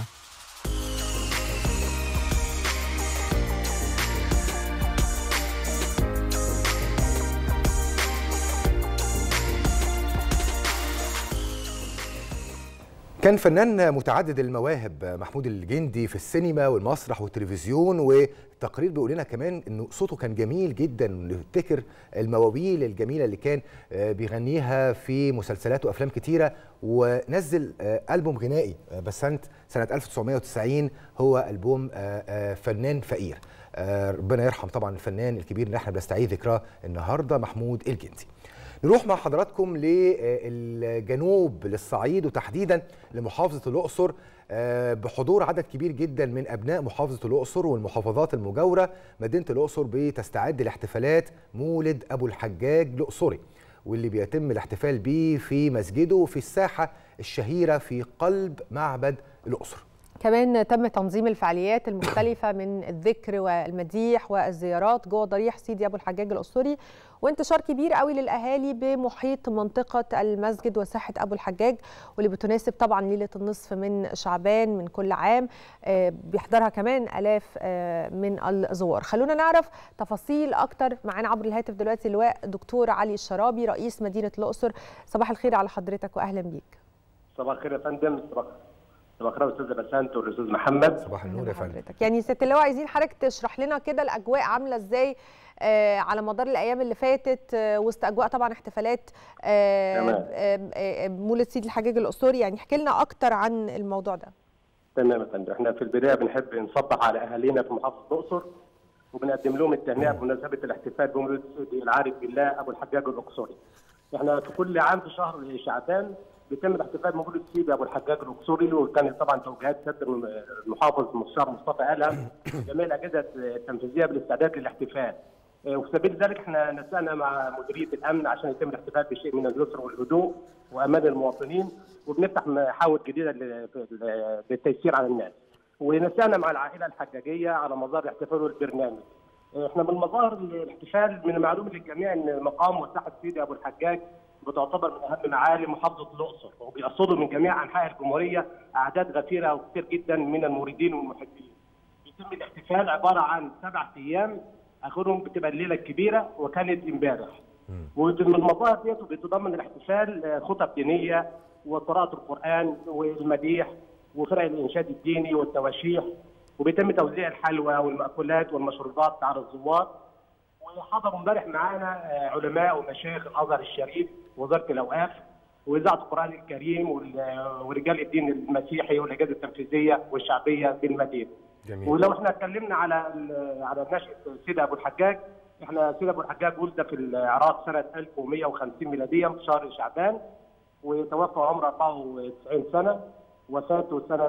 كان فنان متعدد المواهب محمود الجندي في السينما والمسرح والتلفزيون، والتقرير بيقول لنا كمان انه صوته كان جميل جدا، نفتكر المواويل الجميله اللي كان بيغنيها في مسلسلات وافلام كتيره، ونزل ألبوم غنائي بسنت سنه 1990 هو ألبوم فنان فقير. ربنا يرحم طبعا الفنان الكبير اللي احنا بنستعيد ذكراه النهارده محمود الجندي. نروح مع حضراتكم للجنوب، للصعيد، وتحديدا لمحافظة الأقصر بحضور عدد كبير جدا من أبناء محافظة الأقصر والمحافظات المجاورة. مدينة الأقصر بتستعد لاحتفالات مولد أبو الحجاج الأقصري، واللي بيتم الاحتفال به في مسجده في الساحة الشهيرة في قلب معبد الأقصر. كمان تم تنظيم الفعاليات المختلفة من الذكر والمديح والزيارات جوه ضريح سيدي أبو الحجاج الأقصري، وانتشار كبير قوي للأهالي بمحيط منطقة المسجد وساحة أبو الحجاج، واللي بتناسب طبعا ليلة النصف من شعبان من كل عام، بيحضرها كمان آلاف من الزوار. خلونا نعرف تفاصيل أكتر. معانا عبر الهاتف دلوقتي اللواء دكتور علي الشرابي رئيس مدينة الأقصر. صباح الخير على حضرتك وأهلا بيك. صباح الخير يا فندم. صباح الخير استاذ بسنت والاستاذ محمد. صباح النور يا فندم. يعني سياده اللواء عايزين حضرتك تشرح لنا كده الاجواء عامله ازاي على مدار الايام اللي فاتت، وسط اجواء طبعا احتفالات مولد سيدي الحجاج الاقصري، يعني احكي لنا اكتر عن الموضوع ده. تمام يا فندم. احنا في البدايه بنحب نصبح على اهالينا في محافظه الاقصر، وبنقدم لهم التهنئه بمناسبه الاحتفال بمولد سيدي العارف بالله ابو الحجاج الاقصري. احنا في كل عام في شهر شعبان بيتم الاحتفال بمولد سيدي ابو الحجاج الاقصري، وكانت طبعا توجيهات سياده المحافظ المستشار مصطفى قلم جميع الاجهزه التنفيذيه بالاستعداد للاحتفال. وفي سبيل ذلك احنا نسقنا مع مديريه الامن عشان يتم الاحتفال بشيء من اليسر والهدوء وامان المواطنين، وبنفتح محاور جديده للتيسير على الناس. ونسقنا مع العائله الحجاجيه على مظاهر الاحتفال والبرنامج. احنا من مظاهر الاحتفال من المعلوم للجميع ان مقام وساحه سيدي ابو الحجاج بتعتبر من اهم معالم محافظه الاقصر، وبيقصدوا من جميع انحاء الجمهوريه اعداد غفيره وكثير جدا من الموردين والمحبين. بيتم الاحتفال عباره عن 7 ايام، اخرهم بتبقى الليله الكبيره وكانت امبارح. ومن المظاهر ديت بيتضمن الاحتفال خطب دينيه وقراءه القران والمديح وفرق الانشاد الديني والتواشيح، وبيتم توزيع الحلوى والمأكولات والمشروبات على الزوار. وحضروا امبارح معانا علماء ومشايخ الازهر الشريف ووزاره الاوقاف واذاعه القران الكريم ورجال الدين المسيحي والاجهزه التنفيذيه والشعبيه بالمدينه. جميل. ولو احنا اتكلمنا على نشأة سيدي ابو الحجاج، احنا سيدي ابو الحجاج ولد في العراق سنه 1150 ميلاديه في شهر شعبان، وتوفى عمره 94 سنه، وفاته سنه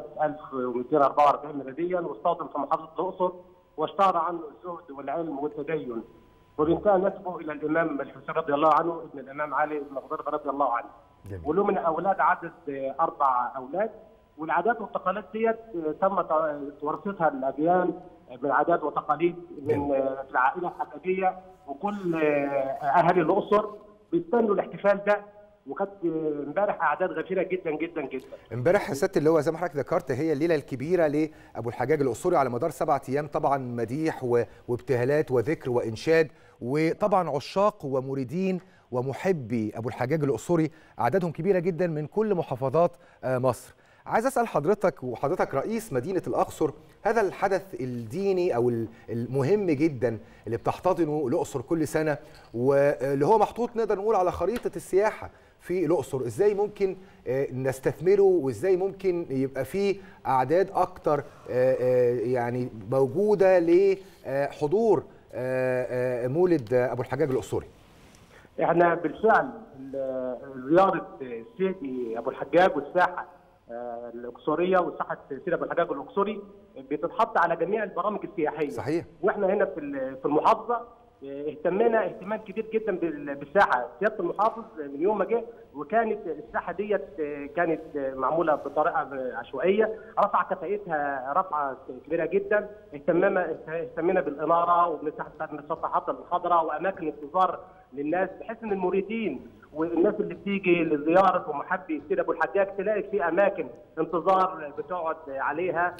1244 ميلاديا، واستوطن في محافظه الاقصر، واشتهر عنه الزهد والعلم والتدين. وبينتهي نسبه الى الامام الحسين رضي الله عنه ابن الامام علي المغربي رضي الله عنه. وله من اولاد عدد 4 اولاد، والعادات والتقاليد ديت تم توارثها الاجيال بالعادات وتقاليد من العائله الحجاجيه، وكل اهالي الاقصر بيستنوا الاحتفال ده، وكانت امبارح اعداد غفيره جدا جدا جدا. امبارح يا سياده اللواء زي ما حضرتك ذكرت هي الليله الكبيره لابو الحجاج الاقصري على مدار 7 ايام، طبعا مديح وابتهالات وذكر وانشاد، وطبعا عشاق ومريدين ومحبي ابو الحجاج الاقصري اعدادهم كبيره جدا من كل محافظات مصر. عايز اسال حضرتك وحضرتك رئيس مدينه الاقصر، هذا الحدث الديني او المهم جدا اللي بتحتضنه الاقصر كل سنه، واللي هو محطوط نقدر نقول على خريطه السياحه في الاقصر، ازاي ممكن نستثمره وازاي ممكن يبقى فيه اعداد اكتر يعني موجوده لحضور مولد ابو الحجاج الاقصري؟ احنا بالفعل زياره سيدي ابو الحجاج والساحه الاقصريه وساحه سيدي ابو الحجاج الاقصري بتتحط على جميع البرامج السياحيه. صحيح. واحنا هنا في المحافظه اهتمينا اهتمام كبير جدا بالساحه. سياده المحافظ من يوم ما جه وكانت الساحه ديت كانت معموله بطريقه عشوائيه، رفع كفاءتها رفعه كبيره جدا. اهتمينا بالاناره وبمساحه المسطحات الخضراء واماكن انتظار للناس، بحيث ان المريدين والناس اللي بتيجي لزياره ومحبي سيدي ابو الحجاج تلاقي في اماكن انتظار بتقعد عليها.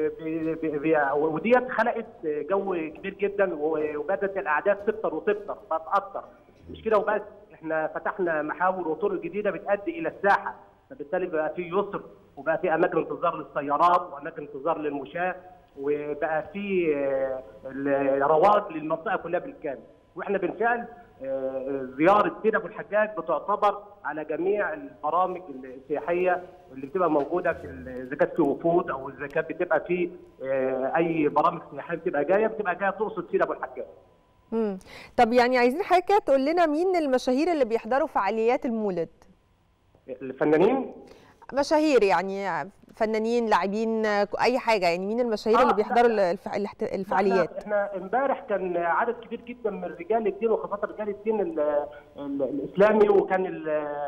وديت خلقت جو كبير جدا، وبدات الاعداد تكتر وتكتر اكتر. مش كده وبس، احنا فتحنا محاور وطرق جديده بتؤدي الى الساحه، فبالتالي بقى في يسر وبقى في اماكن انتظار للسيارات واماكن انتظار للمشاة، وبقى في رواج للمنطقه كلها بالكامل. واحنا بالفعل زياره سيدي ابو الحجاج بتعتبر على جميع البرامج السياحيه اللي بتبقى موجوده في اذا كانت في وفود او اذا كانت بتبقى في اي برامج سياحيه بتبقى جايه تقصد سيدي ابو الحجاج. طب يعني عايزين حضرتك تقول لنا مين المشاهير اللي بيحضروا فعاليات المولد؟ الفنانين؟ مشاهير يعني فنانين، لاعبين، اي حاجه، يعني مين المشاهير اللي بيحضروا الفعاليات؟ احنا امبارح كان عدد كبير جدا من رجال الدين وخاصه رجال الدين الاسلامي، وكان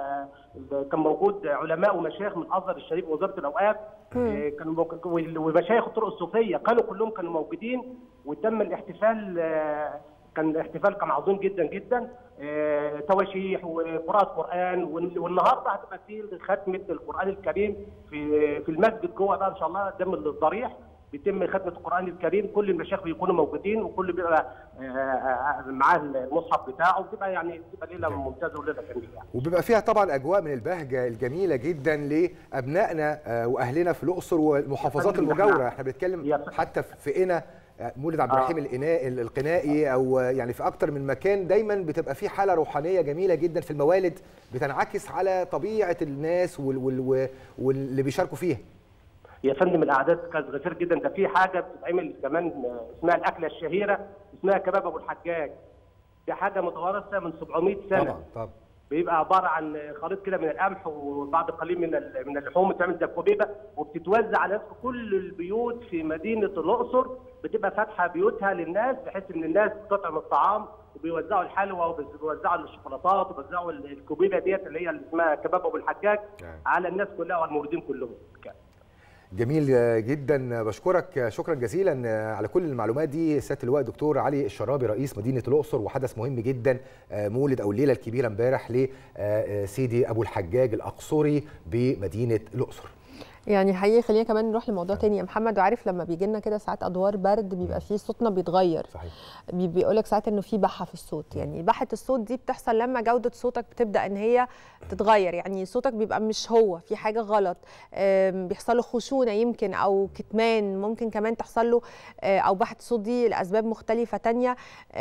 كان موجود علماء ومشايخ من الازهر الشريف ووزاره الاوقاف، كانوا ومشايخ الطرق الصوفيه كلهم كانوا موجودين، وتم الاحتفال. كان الاحتفال كان عظيم جدا جدا، تواشيح وقراءة قرآن، والنهارده هتبقى في ختمة القرآن الكريم في المسجد جوه بقى ان شاء الله قدام الضريح، بيتم ختمة القرآن الكريم، كل المشايخ بيكونوا موجودين وكل بيبقى معاه المصحف بتاعه، بتبقى يعني بتبقى ليلة ممتازة وليلة جميلة يعني. وبيبقى فيها طبعا اجواء من البهجة الجميلة جدا لابنائنا واهلنا في الاقصر والمحافظات المجاورة. احنا بنتكلم حتى في قنا مولد عبد الرحيم القنائي، او يعني في اكتر من مكان دايما بتبقى في حاله روحانيه جميله جدا في الموالد بتنعكس على طبيعه الناس واللي بيشاركوا فيها. يا فندم الاعداد كانت غفير جدا، ده في حاجه بتتعمل كمان اسمها الاكله الشهيره اسمها كباب ابو الحجاج. دي حاجه متوارثه من 700 سنه. طبعا. بيبقى عباره عن خليط كده من القمح وبعض قليل من اللحوم، بتعمل زي الكوبيبه وبتتوزع على كل البيوت في مدينه الاقصر، بتبقى فاتحه بيوتها للناس بحيث ان الناس تطعم الطعام، وبيوزعوا الحلوى وبيوزعوا الشوكولاتات وبيوزعوا الكوبيبه ديت اللي هي اللي اسمها كباب ابو الحجاج على الناس كلها والموردين كلهم. جميل جدا، بشكرك شكرا جزيلا على كل المعلومات دي سياده اللواء الدكتور علي الشرابي رئيس مدينه الاقصر. وحدث مهم جدا مولد او الليله الكبيره امبارح لسيدي ابو الحجاج الاقصري بمدينه الاقصر. يعني حقيقي خلينا كمان نروح لموضوع تاني يا محمد. وعارف لما بيجي لنا كده ساعات ادوار برد بيبقى فيه صوتنا بيتغير. صحيح. بيقول لك ساعات انه في بحه في الصوت، يعني بحه الصوت دي بتحصل لما جوده صوتك بتبدا ان هي تتغير، يعني صوتك بيبقى مش هو، في حاجه غلط، بيحصل له خشونه يمكن او كتمان، ممكن كمان تحصل له او بحه الصوت دي لاسباب مختلفه تانية،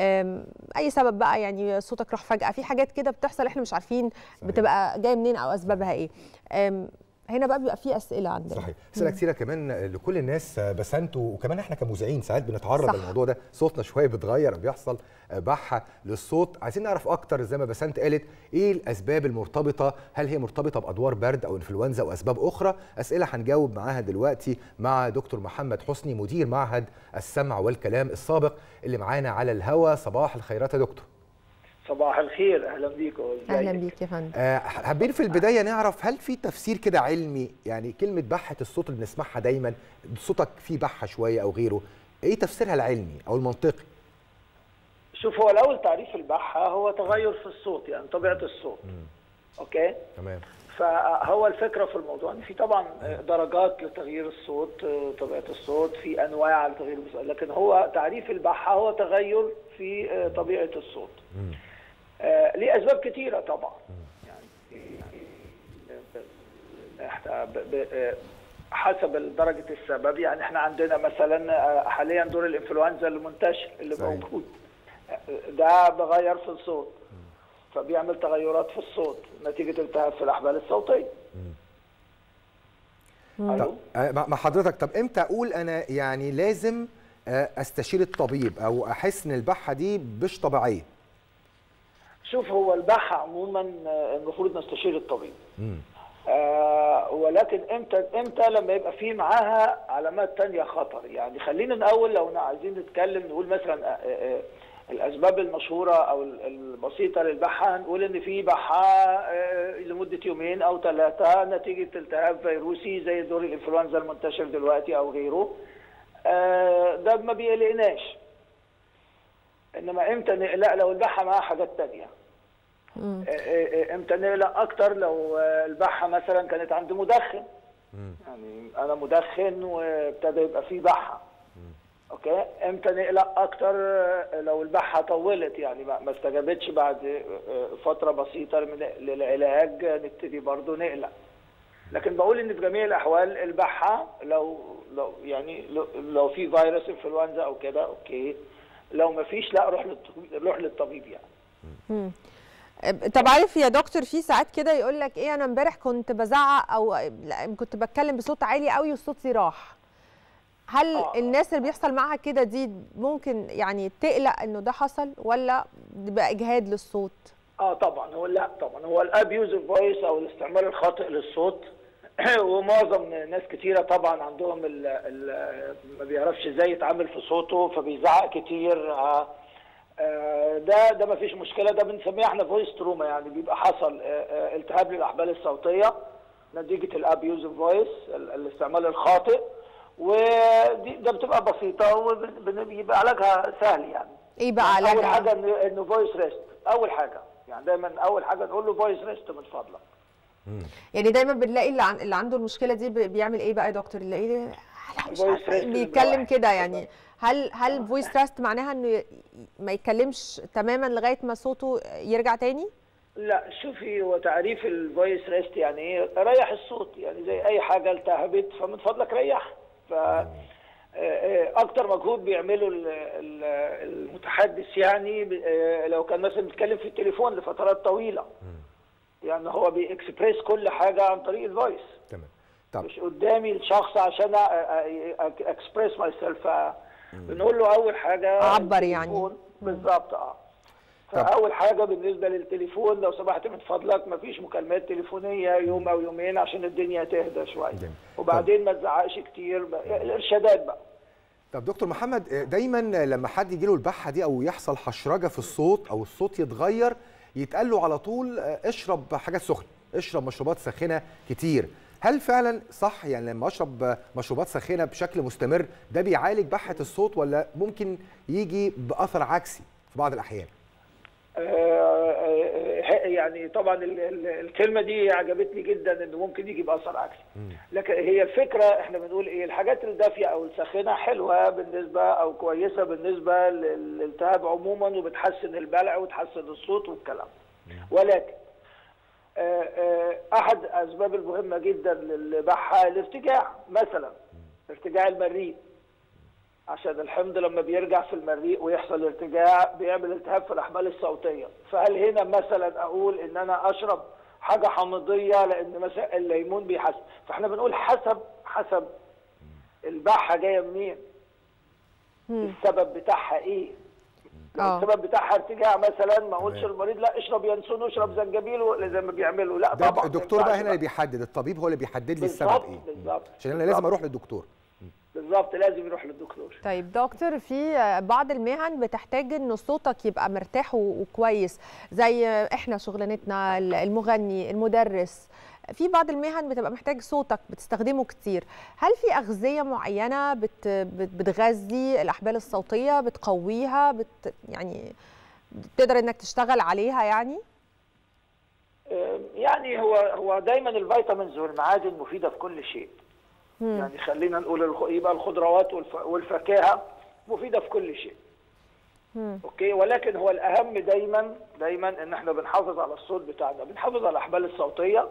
اي سبب بقى، يعني صوتك راح فجاه، في حاجات كده بتحصل احنا مش عارفين بتبقى جايه منين او اسبابها ايه. هنا بقى بيبقى في اسئله عندنا. صحيح، اسئله كثيره كمان لكل الناس، بس انتوا وكمان احنا كمذيعين ساعات بنتعرض للموضوع ده، صوتنا شويه بيتغير، بيحصل بحه للصوت. عايزين نعرف اكتر زي ما بسنت قالت ايه الاسباب المرتبطه، هل هي مرتبطه بادوار برد او انفلونزا او اسباب اخرى؟ اسئله هنجاوب معاها دلوقتي مع دكتور محمد حسني مدير معهد السمع والكلام السابق اللي معانا على الهوا. صباح الخيرات يا دكتور. صباح الخير، اهلا بيك. اهلا بيك يا فندم. حابين في البدايه نعرف هل في تفسير كده علمي، يعني كلمه بحه الصوت اللي بنسمعها دايما، صوتك فيه بحه شويه او غيره، ايه تفسيرها العلمي او المنطقي؟ شوف، هو الاول تعريف البحه هو تغير في الصوت، يعني طبيعه الصوت. اوكي، تمام. فهو الفكره في الموضوع ان في طبعا درجات لتغيير الصوت، طبيعه الصوت، في انواع لتغيير الصوت، لكن هو تعريف البحه هو تغير في طبيعه الصوت. ليه اسباب كتيره طبعا، يعني حسب درجه السبب. يعني احنا عندنا مثلا حاليا دور الانفلونزا المنتشر اللي موجود ده بغير في الصوت، فبيعمل تغيرات في الصوت نتيجه التهاب في الاحبال الصوتيه. طب مع حضرتك، طب امتى اقول انا يعني لازم استشير الطبيب او احس ان البحه دي مش طبيعيه؟ شوف، هو البحه عموما المفروض نستشير الطبيب. ولكن امتى لما يبقى في معاها علامات تانية خطر. يعني خلينا الاول لو عايزين نتكلم نقول مثلا الاسباب المشهوره او البسيطه للبحه، نقول ان في بحه لمده يومين او 3 نتيجه التهاب فيروسي زي دور الانفلونزا المنتشر دلوقتي او غيره، ده ما بيقلقناش. انما امتى نقلق؟ لو البحه معاها حاجات تانية. امتى نقلق اكتر؟ لو البحه مثلا كانت عند مدخن، يعني انا مدخن وابتدى يبقى فيه بحه. اوكي، امتى نقلق اكتر؟ لو البحه طولت، يعني ما استجابتش بعد فتره بسيطه للعلاج، نبتدي برضه نقلق. لكن بقول ان في جميع الاحوال البحه لو لو في فيروس انفلونزا او كده اوكي، لو ما فيش لا روح للطبيب يعني. طب عارف يا دكتور، في ساعات كده يقول لك ايه، انا امبارح كنت بزعق او كنت بتكلم بصوت عالي قوي وصوتي راح. هل الناس اللي بيحصل معاها كده دي ممكن يعني تقلق انه ده حصل، ولا بيبقى اجهاد للصوت؟ طبعا هو الابيوز فويس او الاستعمال الخاطئ للصوت ومعظم ناس كتيره طبعا عندهم ما بيعرفش ازاي يتعامل في صوته فبيزعق كتير. ده ما فيش مشكله، ده بنسميه احنا فويس تروما، يعني بيبقى حصل التهاب للاحبال الصوتيه نتيجه الابيوز فويس، الاستعمال الخاطئ، ده بتبقى بسيطه وبيبقى علاجها سهل. يعني ايه بقى علاجها؟ اول حاجه انه فويس ريست، اول حاجه يعني دايما اول حاجه نقول له فويس ريست من فضلك. يعني دايما بنلاقي اللي عنده المشكله دي بيعمل ايه بقى يا دكتور؟ نلاقيه بيتكلم كده، يعني هل فويس ريست معناها انه ما يتكلمش تماما لغايه ما صوته يرجع تاني؟ لا، شوفي، هو تعريف الفويس ريست يعني ايه؟ ريح الصوت، يعني زي اي حاجه التهبت فمن فضلك ريح. ف اكتر مجهود بيعمله المتحدث، يعني لو كان مثلا بيتكلم في التليفون لفترات طويله، يعني هو بيكسبريس كل حاجه عن طريق الفويس. تمام. مش قدامي الشخص عشان اكسبريس ماي سيلف، بنقول له اول حاجه عبر يعني بالظبط. فاول حاجه بالنسبه للتليفون، لو سمحت من فضلك ما فيش مكالمات تليفونيه يوم او يومين عشان الدنيا تهدى شويه، وبعدين ما تزعقش كتير، الارشادات بقى. طب دكتور محمد، دايما لما حد يجي له البحه دي او يحصل حشرجه في الصوت او الصوت يتغير، يتقال له على طول اشرب حاجات سخنه، اشرب مشروبات ساخنه كتير. هل فعلا صح يعني لما اشرب مشروبات ساخنه بشكل مستمر ده بيعالج بحه الصوت، ولا ممكن يجي باثر عكسي في بعض الاحيان؟ يعني طبعا الكلمه دي عجبتني جدا، انه ممكن يجي باثر عكسي. لكن هي الفكره احنا بنقول ايه، الحاجات الدافيه او الساخنه حلوه بالنسبه او كويسه بالنسبه للالتهاب عموما، وبتحسن البلع وتحسن الصوت والكلام. ولكن احد الاسباب المهمه جدا للبحه الارتجاع، مثلا ارتجاع المريء، عشان الحمض لما بيرجع في المريء ويحصل ارتجاع بيعمل التهاب في الاحبال الصوتيه. فهل هنا مثلا اقول ان انا اشرب حاجه حامضيه، لان مثلا الليمون بيحسن. فاحنا بنقول حسب البحه جايه منين، السبب بتاعها ايه. السبب بتاعها ارتجاع مثلا، ما اقولش المريض لا اشرب ينسون واشرب زنجبيل زي ما بيعملوا، لا طبعا. الدكتور بقى هنا اللي بيحدد، الطبيب هو اللي بيحدد لي السبب ايه. بالظبط، عشان انا لازم اروح للدكتور. بالظبط، لازم يروح للدكتور. طيب دكتور، في بعض المهن بتحتاج ان صوتك يبقى مرتاح وكويس، زي احنا شغلانتنا المغني، المدرس. في بعض المهن بتبقى محتاج صوتك بتستخدمه كتير. هل في أغذية معينة بتغذي الأحبال الصوتية، بتقويها، يعني تقدر انك تشتغل عليها يعني؟ يعني هو دايما الفيتامينز والمعادن مفيدة في كل شيء. يعني خلينا نقول يبقى الخضروات والفاكهة مفيدة في كل شيء. اوكي، ولكن هو الأهم دايما ان احنا بنحافظ على الصوت بتاعنا، بنحافظ على الأحبال الصوتية.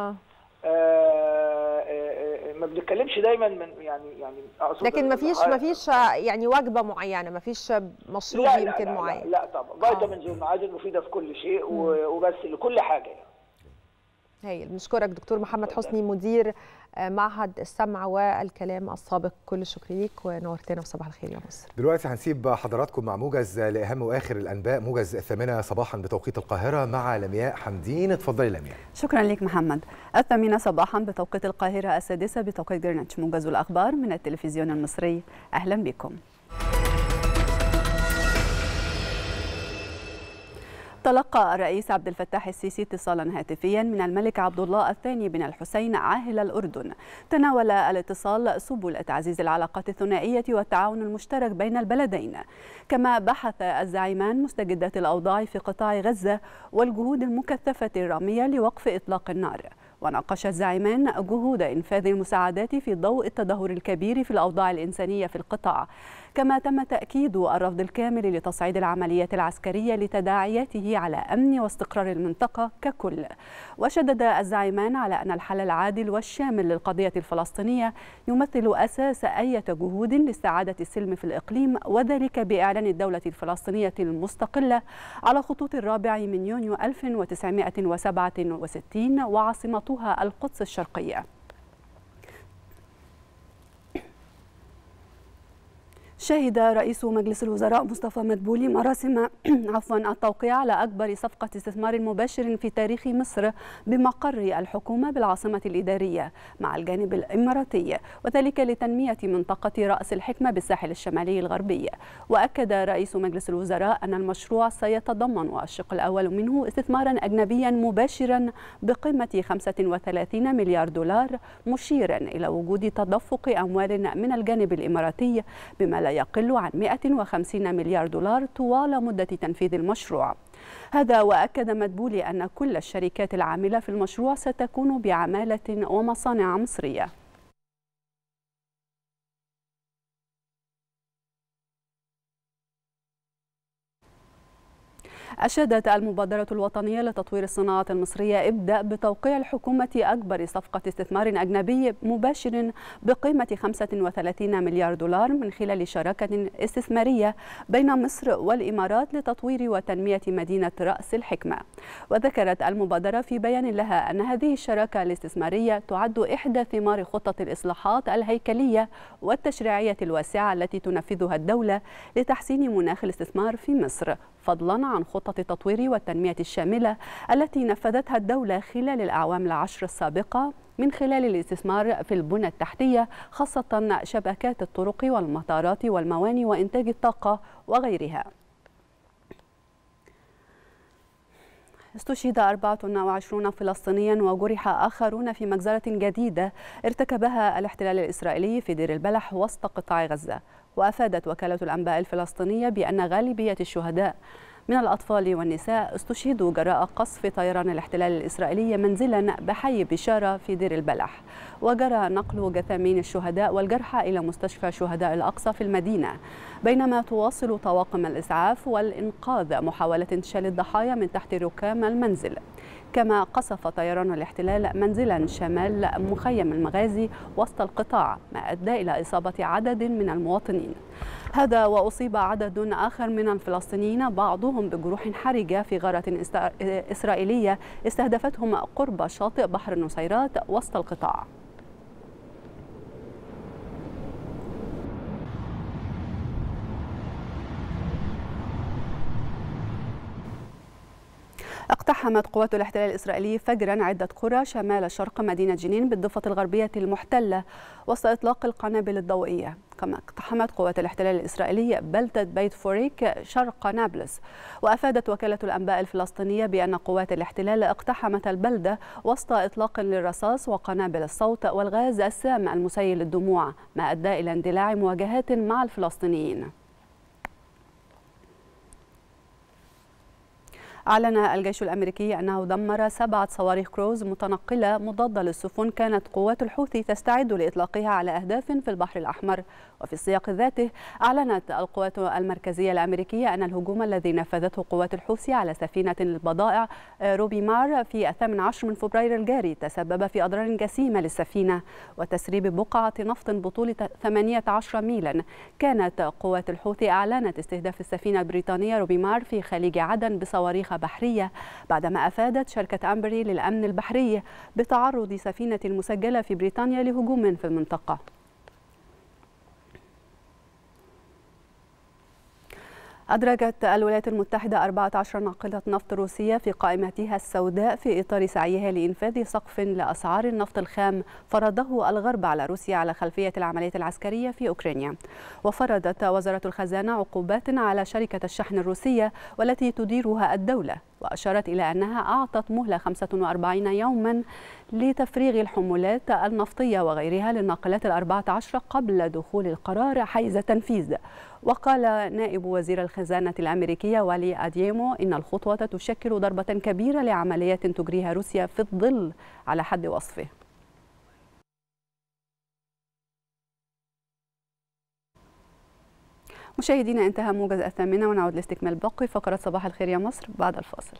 ما بنتكلمش دايما يعني اقصد، لكن مفيش يعني وجبه معينه، مفيش مشروب يمكن معين. لا طبعا، فيتامينز والمعادن مفيده في كل شيء وبس لكل حاجه يعني. هايل. بنشكرك دكتور محمد حسني، مدير معهد السمع والكلام السابق. كل الشكر ليك ونورتنا في صباح الخير يا مصر. دلوقتي هنسيب حضراتكم مع موجز لاهم واخر الانباء، موجز 8 صباحا بتوقيت القاهره مع لمياء حمدين. اتفضلي لمياء. شكرا لك محمد. 8 صباحا بتوقيت القاهره، 6 بتوقيت جرينتش. موجز الاخبار من التلفزيون المصري، اهلا بكم. تلقى الرئيس عبد الفتاح السيسي اتصالا هاتفيا من الملك عبد الله الثاني بن الحسين عاهل الأردن. تناول الاتصال سبل تعزيز العلاقات الثنائية والتعاون المشترك بين البلدين. كما بحث الزعيمان مستجدات الأوضاع في قطاع غزة والجهود المكثفة الرامية لوقف إطلاق النار. وناقش الزعيمان جهود إنفاذ المساعدات في ضوء التدهور الكبير في الأوضاع الإنسانية في القطاع. كما تم تأكيد الرفض الكامل لتصعيد العمليات العسكرية لتداعياته على أمن واستقرار المنطقة ككل. وشدد الزعيمان على أن الحل العادل والشامل للقضية الفلسطينية يمثل أساس أي جهود لاستعادة السلم في الإقليم، وذلك بإعلان الدولة الفلسطينية المستقلة على خطوط 4 يونيو 1967 وعاصمتها القدس الشرقية. شهد رئيس مجلس الوزراء مصطفى مدبولي مراسم التوقيع على أكبر صفقة استثمار مباشر في تاريخ مصر بمقر الحكومة بالعاصمة الإدارية مع الجانب الإماراتي، وذلك لتنمية منطقة رأس الحكمة بالساحل الشمالي الغربي. وأكد رئيس مجلس الوزراء أن المشروع سيتضمن الشق الأول منه استثمارا أجنبيا مباشرا بقيمة 35 مليار دولار، مشيرا إلى وجود تدفق أموال من الجانب الإماراتي بما لا يقل عن 150 مليار دولار طوال مدة تنفيذ المشروع. هذا وأكد مدبولي أن كل الشركات العاملة في المشروع ستكون بعمالة ومصانع مصرية. أشادت المبادرة الوطنية لتطوير الصناعة المصرية ابدأ بتوقيع الحكومة أكبر صفقة استثمار أجنبي مباشر بقيمة 35 مليار دولار من خلال شراكة استثمارية بين مصر والإمارات لتطوير وتنمية مدينة رأس الحكمة. وذكرت المبادرة في بيان لها أن هذه الشراكة الاستثمارية تعد إحدى ثمار خطة الإصلاحات الهيكلية والتشريعية الواسعة التي تنفذها الدولة لتحسين مناخ الاستثمار في مصر، فضلا عن خطة التطوير والتنمية الشاملة التي نفذتها الدولة خلال الأعوام العشر السابقة من خلال الاستثمار في البنى التحتية، خاصة شبكات الطرق والمطارات والموانئ وإنتاج الطاقة وغيرها. استشهد 24 فلسطينيا وجرح آخرون في مجزرة جديدة ارتكبها الاحتلال الإسرائيلي في دير البلح وسط قطاع غزة. وأفادت وكالة الأنباء الفلسطينية بأن غالبية الشهداء من الأطفال والنساء استشهدوا جراء قصف طيران الاحتلال الإسرائيلي منزلا بحي بشارة في دير البلح. وجرى نقل جثامين الشهداء والجرحى إلى مستشفى شهداء الأقصى في المدينة، بينما تواصل طواقم الإسعاف والإنقاذ محاولة شال الضحايا من تحت ركام المنزل. كما قصف طيران الاحتلال منزلا شمال مخيم المغازي وسط القطاع ما أدى إلى إصابة عدد من المواطنين. هذا وأصيب عدد آخر من الفلسطينيين بعضهم بجروح حرجة في غارة إسرائيلية استهدفتهم قرب شاطئ بحر النصيرات وسط القطاع. اقتحمت قوات الاحتلال الإسرائيلي فجرا عدة قرى شمال شرق مدينة جنين بالضفة الغربية المحتلة وسط إطلاق القنابل الضوئية. كما اقتحمت قوات الاحتلال الإسرائيلي بلدة بيت فوريك شرق نابلس. وأفادت وكالة الأنباء الفلسطينية بأن قوات الاحتلال اقتحمت البلدة وسط إطلاق للرصاص وقنابل الصوت والغاز السام المسيل للدموع ما أدى إلى اندلاع مواجهات مع الفلسطينيين. أعلن الجيش الأمريكي أنه دمر 7 صواريخ كروز متنقلة مضادة للسفن كانت قوات الحوثي تستعد لإطلاقها على أهداف في البحر الأحمر. وفي السياق ذاته أعلنت القوات المركزية الأمريكية أن الهجوم الذي نفذته قوات الحوثي على سفينة البضائع روبي مار في 18 من فبراير الجاري تسبب في أضرار جسيمة للسفينة وتسريب بقعة نفط بطول 18 ميلا. كانت قوات الحوثي أعلنت استهداف السفينة البريطانية روبي مار في خليج عدن بصواريخ بحرية بعدما أفادت شركة أمبري للأمن البحري بتعرض سفينة مسجلة في بريطانيا لهجوم في المنطقة. أدرجت الولايات المتحدة 14 ناقلة نفط روسية في قائمتها السوداء في إطار سعيها لإنفاذ سقف لأسعار النفط الخام فرضه الغرب على روسيا على خلفية العملية العسكرية في أوكرانيا. وفرضت وزارة الخزانة عقوبات على شركة الشحن الروسية والتي تديرها الدولة، وأشارت إلى أنها أعطت مهلة 45 يوما لتفريغ الحمولات النفطية وغيرها للناقلات 14 قبل دخول القرار حيز تنفيذ. وقال نائب وزير الخزانة الأمريكية والي أديمو إن الخطوة تشكل ضربة كبيرة لعمليات تجريها روسيا في الظل على حد وصفه. مشاهدينا، انتهى موجز الثامنة ونعود لاستكمال باقي فقرة صباح الخير يا مصر بعد الفاصل.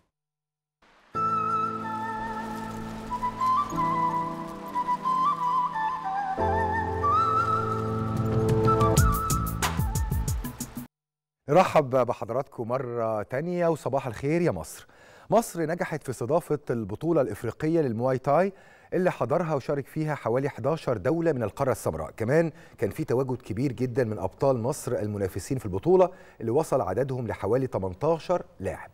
نرحب بحضراتكم مرة تانية وصباح الخير يا مصر. مصر نجحت في استضافة البطولة الإفريقية للمواي تاي اللي حضرها وشارك فيها حوالي 11 دولة من القارة السمراء. كمان كان في تواجد كبير جدا من أبطال مصر المنافسين في البطولة اللي وصل عددهم لحوالي 18 لاعب.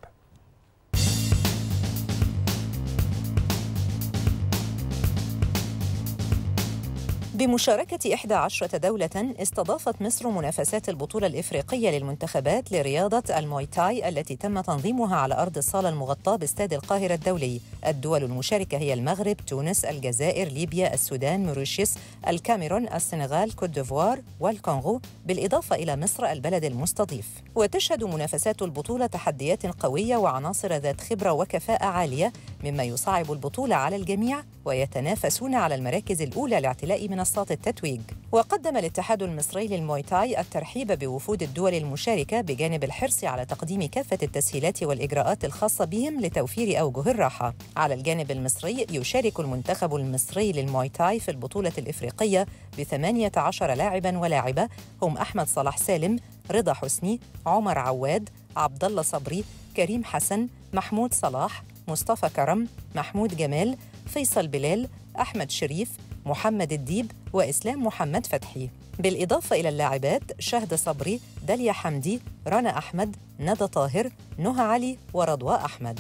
بمشاركة 11 دولة استضافت مصر منافسات البطولة الإفريقية للمنتخبات لرياضة المواي تاي التي تم تنظيمها على أرض الصالة المغطاة باستاد القاهرة الدولي. الدول المشاركة هي المغرب، تونس، الجزائر، ليبيا، السودان، موريشيوس، الكاميرون، السنغال، كوت ديفوار والكونغو، بالإضافة إلى مصر البلد المستضيف. وتشهد منافسات البطولة تحديات قوية وعناصر ذات خبرة وكفاءة عالية مما يصعب البطولة على الجميع، ويتنافسون على المراكز الأولى لاعتلاء منصات التتويج. وقدم الاتحاد المصري للمواي تاي الترحيب بوفود الدول المشاركة بجانب الحرص على تقديم كافة التسهيلات والإجراءات الخاصة بهم لتوفير أوجه الراحة. على الجانب المصري يشارك المنتخب المصري للمواي تاي في البطولة الإفريقية ب18 لاعباً ولاعبة هم أحمد صلاح سالم، رضا حسني، عمر عواد، عبد الله صبري، كريم حسن، محمود صلاح، مصطفى كرم، محمود جمال، فيصل بلال، أحمد شريف، محمد الديب وإسلام محمد فتحي. بالإضافة إلى اللاعبات شهد صبري، داليا حمدي، رنا أحمد، ندى طاهر، نهى علي ورضوى أحمد.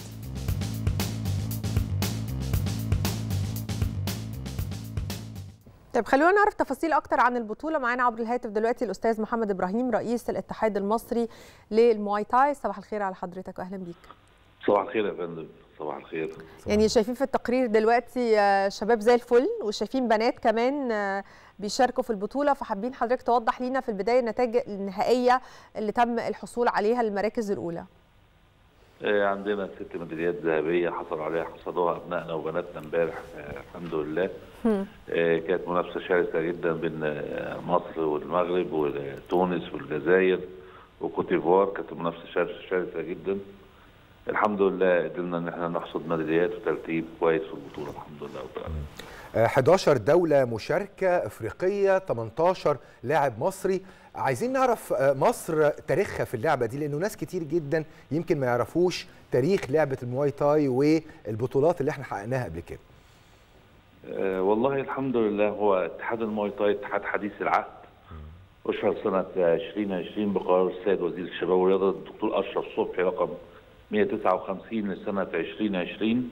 طيب خلونا نعرف تفاصيل أكتر عن البطولة. معانا عبر الهاتف دلوقتي الأستاذ محمد إبراهيم رئيس الاتحاد المصري للمواي تاي. صباح الخير على حضرتك وأهلا بيك. صباح الخير يا فندم. صباح الخير. يعني شايفين في التقرير دلوقتي شباب زي الفل وشايفين بنات كمان بيشاركوا في البطولة، فحابين حضرتك توضح لينا في البداية النتائج النهائية اللي تم الحصول عليها للمراكز الأولى. عندنا 6 ميداليات ذهبية حصلوها أبنائنا وبناتنا امبارح الحمد لله. كانت منافسة شرسة جدا بين مصر والمغرب وتونس والجزائر وكوت ديفوار، كانت منافسة شرسة جدا. الحمد لله قدرنا ان احنا نحصد ميداليات وترتيب كويس في البطوله الحمد لله تعالى. 11 دولة مشاركة افريقية، 18 لاعب مصري. عايزين نعرف مصر تاريخها في اللعبة دي، لانه ناس كتير جدا يمكن ما يعرفوش تاريخ لعبة المواي تاي والبطولات اللي احنا حققناها قبل كده. والله الحمد لله، هو اتحاد المواي تاي اتحاد حديث العهد، أشهر سنة 2020 بقرار السيد وزير الشباب والرياضة الدكتور أشرف صبحي رقم 159 لسنة 2020.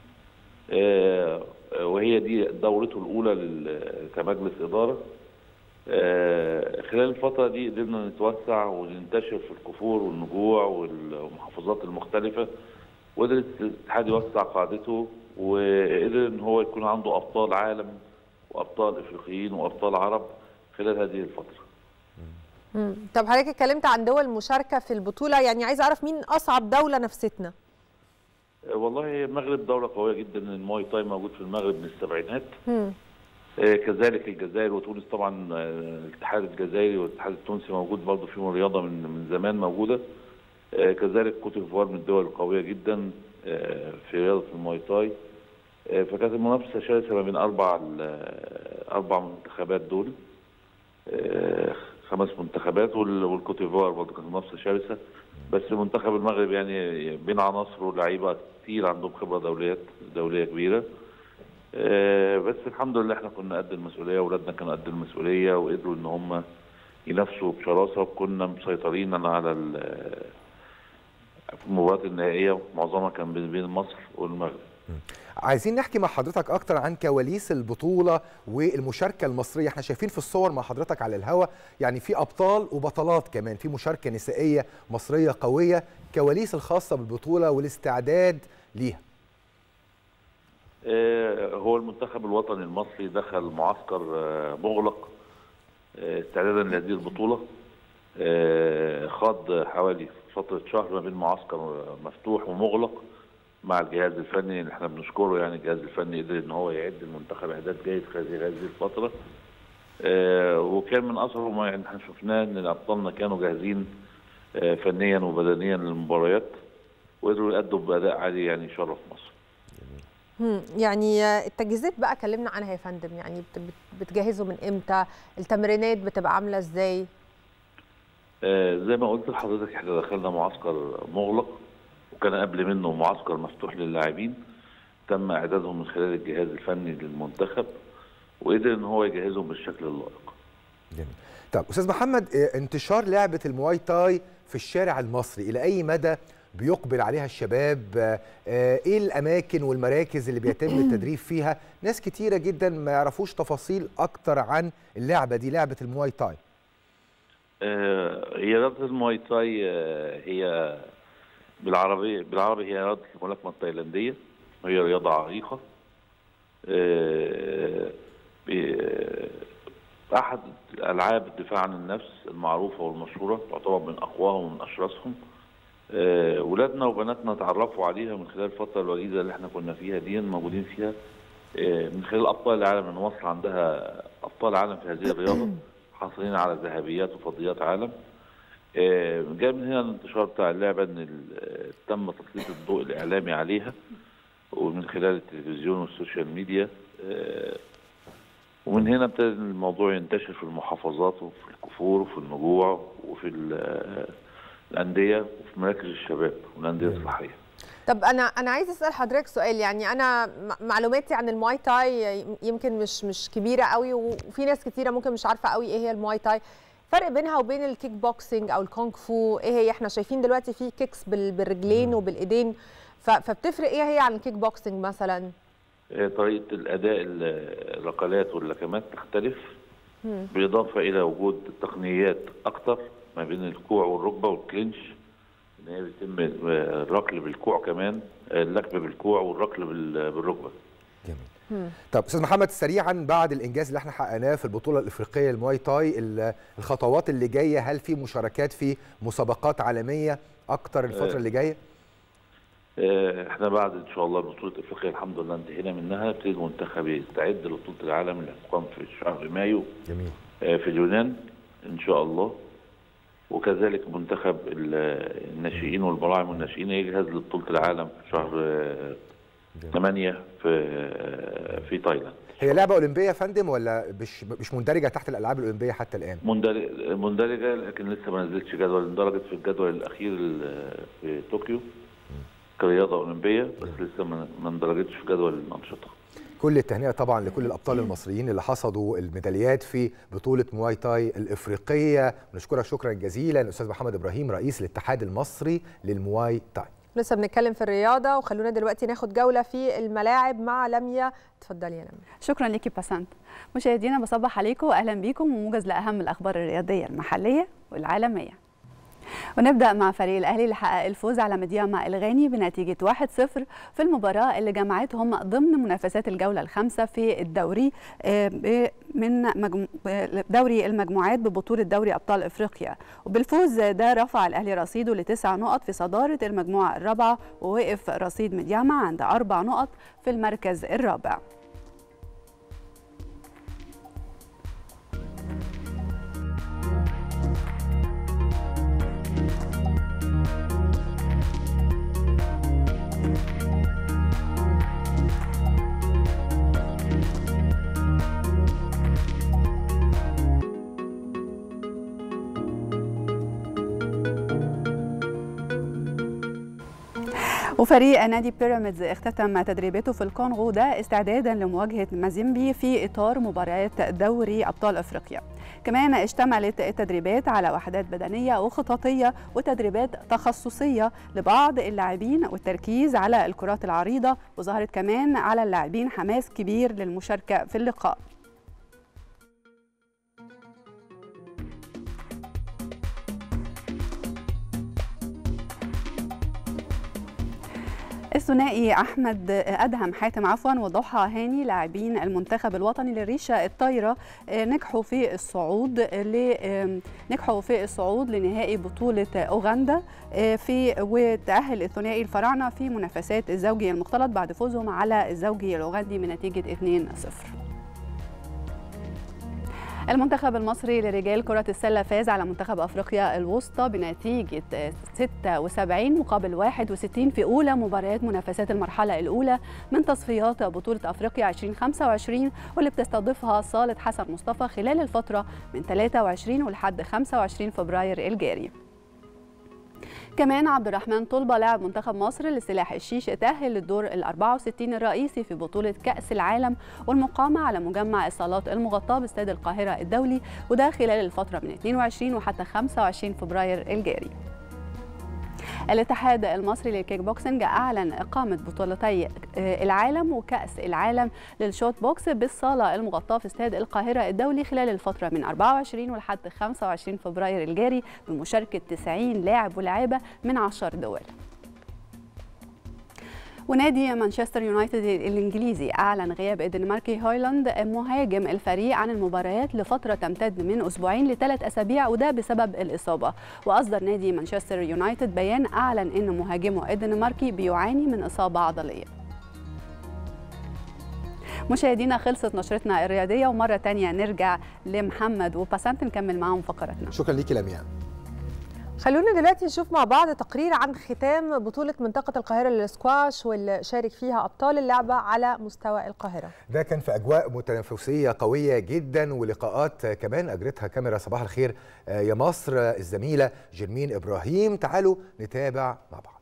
وهي دي دورته الأولى كمجلس إدارة. خلال الفترة دي قدرنا نتوسع وننتشر في الكفور والنجوع والمحافظات المختلفة، وقدر الاتحاد يوسع قاعدته، وقدر ان هو يكون عنده ابطال عالم وابطال افريقيين وابطال عرب خلال هذه الفتره. طب حضرتك اتكلمت عن دول مشاركه في البطوله، يعني عايز اعرف مين اصعب دوله نفستنا؟ والله المغرب دوله قويه جدا، المواي تاي موجود في المغرب من السبعينات. كذلك الجزائر وتونس، طبعا الاتحاد الجزائري والاتحاد التونسي موجود برضه فيهم رياضه من زمان موجوده. كذلك كوت ديفوار من الدول القويه جدا في رياضه المواي تاي. فكانت المنافسه شرسه ما بين اربع منتخبات دول، 5 منتخبات، والكوت ديفوار برضه كانت منافسه شرسه. بس منتخب المغرب يعني بين عناصره ولاعيبه كتير عندهم خبره دوليه كبيره. بس الحمد لله احنا كنا قد المسؤوليه، واولادنا كانوا قد المسؤوليه، وقدروا ان هم ينافسوا بشراسه، وكنا مسيطرين على المباريات النهائيه، معظمها كان بين مصر والمغرب. عايزين نحكي مع حضرتك اكتر عن كواليس البطوله والمشاركه المصريه. احنا شايفين في الصور مع حضرتك على الهواء يعني في ابطال وبطلات كمان، في مشاركه نسائيه مصريه قويه. كواليس الخاصه بالبطوله والاستعداد ليها. هو المنتخب الوطني المصري دخل معسكر مغلق استعدادا لهذه البطوله. خاض حوالي فتره شهر ما بين معسكر مفتوح ومغلق مع الجهاز الفني اللي احنا بنشكره، يعني الجهاز الفني قدر ان هو يعد المنتخب اعداد جيد في هذه الفتره. وكان من اثره ما يعني احنا شفناه ان ابطالنا كانوا جاهزين فنيا وبدنيا للمباريات، وقدروا يأدوا باداء عالي يعني يشرف مصر. يعني التجهيزات بقى كلمنا عنها يا فندم، يعني بتجهزوا من امتى؟ التمرينات بتبقى عامله ازاي؟ زي ما قلت لحضرتك احنا دخلنا معسكر مغلق، وكان قبل منه معسكر مفتوح للاعبين تم اعدادهم من خلال الجهاز الفني للمنتخب، وقدر ان هو يجهزهم بالشكل اللائق. جميل. طب استاذ محمد، انتشار لعبه المواي تاي في الشارع المصري الى اي مدى بيقبل عليها الشباب؟ ايه الاماكن والمراكز اللي بيتم التدريب فيها؟ ناس كتيره جدا ما يعرفوش تفاصيل اكتر عن اللعبه دي، لعبه المواي تاي. هي رياضه المواي تاي هي بالعربي هي رياضه الملاكمه التايلانديه، وهي رياضه عريقه. احد العاب الدفاع عن النفس المعروفه والمشهوره، تعتبر من اقواهم ومن اشرسهم. ولادنا وبناتنا تعرفوا عليها من خلال الفتره الوجيزه اللي احنا كنا فيها دي موجودين فيها، من خلال ابطال العالم. ان مصر عندها ابطال عالم في هذه الرياضه حاصلين على ذهبيات وفضيات عالم. جاء من هنا الانتشار بتاع اللعبه، ان تم تسليط الضوء الاعلامي عليها، ومن خلال التلفزيون والسوشيال ميديا. ومن هنا ابتدى الموضوع ينتشر في المحافظات وفي الكفور وفي النجوع وفي الأندية وفي مراكز الشباب والأندية الصحية. طب أنا عايز أسأل حضرتك سؤال، يعني أنا معلوماتي عن المواي تاي يمكن مش كبيرة قوي، وفي ناس كتيرة ممكن مش عارفة قوي إيه هي المواي تاي. فرق بينها وبين الكيك بوكسينج أو الكونغ فو إيه هي؟ إحنا شايفين دلوقتي في كيكس بالرجلين وبالإيدين، فبتفرق إيه هي عن الكيك بوكسينج مثلا؟ طريقة الأداء الركلات واللكمات تختلف، بالإضافة إلى وجود تقنيات أكتر ما بين الكوع والركبة والكلينش، إن هي بيتم الركل بالكوع كمان، اللكم بالكوع والركل بالركبة. جميل. طب أستاذ محمد، سريعا بعد الإنجاز اللي احنا حققناه في البطولة الإفريقية المواي تاي، الخطوات اللي جاية، هل في مشاركات في مسابقات عالمية أكتر الفترة اللي جاية؟ احنا بعد ان شاء الله بطوله افريقيا الحمد لله انتهينا منها، ابتدي المنتخب يستعد لبطوله العالم اللي هتقام في شهر مايو. جميل. في اليونان ان شاء الله. وكذلك منتخب الناشئين والبراعم والناشئين يجهز لبطولة العالم في شهر 8 في تايلاند. هي لعبة أولمبية يا فندم ولا مش مندرجة تحت الألعاب الأولمبية حتى الآن؟ مندرجة لكن لسه ما نزلتش جدول، اندرجت في الجدول الأخير في طوكيو كرياضة أولمبية، بس لسه ما اندرجتش في جدول الأنشطة. كل التهنئة طبعا لكل الأبطال المصريين اللي حصدوا الميداليات في بطولة مواي تاي الإفريقية. نشكرك شكرا جزيلا أستاذ محمد إبراهيم رئيس الاتحاد المصري للمواي تاي. لسه بنتكلم في الرياضة، وخلونا دلوقتي ناخد جولة في الملاعب مع لميا. اتفضلي يا لميا. شكرا ليكي باسنت. مشاهدينا بصبح عليكم واهلا بيكم وموجز لاهم الاخبار الرياضيه المحليه والعالميه. ونبدأ مع فريق الأهلي اللي حقق الفوز على مدياما الغاني بنتيجة 1-0 في المباراة اللي جمعتهم ضمن منافسات الجولة الخامسة في الدوري من دوري المجموعات ببطولة دوري أبطال إفريقيا. وبالفوز ده رفع الأهلي رصيده ل9 نقط في صدارة المجموعة الرابعة، ووقف رصيد مدياما عند 4 نقط في المركز الرابع. وفريق نادي بيراميدز اختتم تدريباته في الكونغو ده استعدادا لمواجهة مازيمبي في إطار مباريات دوري أبطال أفريقيا. كمان اشتملت التدريبات على وحدات بدنية وخططية وتدريبات تخصصية لبعض اللاعبين والتركيز على الكرات العريضة، وظهرت كمان على اللاعبين حماس كبير للمشاركة في اللقاء. الثنائي أحمد أدهم حاتم وضحى هاني لاعبين المنتخب الوطني للريشة الطايرة نجحوا في الصعود لنهائي بطولة أوغندا وتأهل الثنائي الفراعنة في منافسات الزوجي المختلط بعد فوزهم على الزوجي الأوغندي بنتيجة 2-0. المنتخب المصري لرجال كرة السلة فاز على منتخب أفريقيا الوسطى بنتيجة 76 مقابل 61 في أولى مباريات منافسات المرحلة الأولى من تصفيات بطولة أفريقيا 2025 واللي بتستضيفها صالة حسن مصطفى خلال الفترة من 23 ولحد 25 فبراير الجاري. كمان عبد الرحمن طلبة لاعب منتخب مصر لسلاح الشيش تأهل للدور ال64 الرئيسي في بطولة كأس العالم والمقامة على مجمع الصالات المغطاة باستاد القاهرة الدولي، وده خلال الفترة من 22 وحتى 25 فبراير الجاري. الاتحاد المصري للكيك بوكسنج أعلن إقامة بطولتي العالم وكأس العالم للشوت بوكس بالصالة المغطاة في استاد القاهرة الدولي خلال الفترة من 24 ولحد 25 فبراير الجاري بمشاركة 90 لاعب ولاعبة من 10 دول. ونادي مانشستر يونايتد الإنجليزي أعلن غياب الدنماركي هويلاند مهاجم الفريق عن المباريات لفترة تمتد من أسبوعين ل3 أسابيع، وده بسبب الإصابة. وأصدر نادي مانشستر يونايتد بيان أعلن أن مهاجمه الدنماركي بيعاني من إصابة عضلية. مشاهدينا خلصت نشرتنا الرياضية، ومرة تانية نرجع لمحمد وباسنت نكمل معهم فقرتنا. شكرا ليكي لمياء. خلونا دلوقتي نشوف مع بعض تقرير عن ختام بطولة منطقة القاهرة للسكواش واللي شارك فيها أبطال اللعبة على مستوى القاهرة. ده كان في أجواء متنافسية قوية جدا ولقاءات كمان أجرتها كاميرا صباح الخير يا مصر الزميلة جرمين إبراهيم. تعالوا نتابع مع بعض.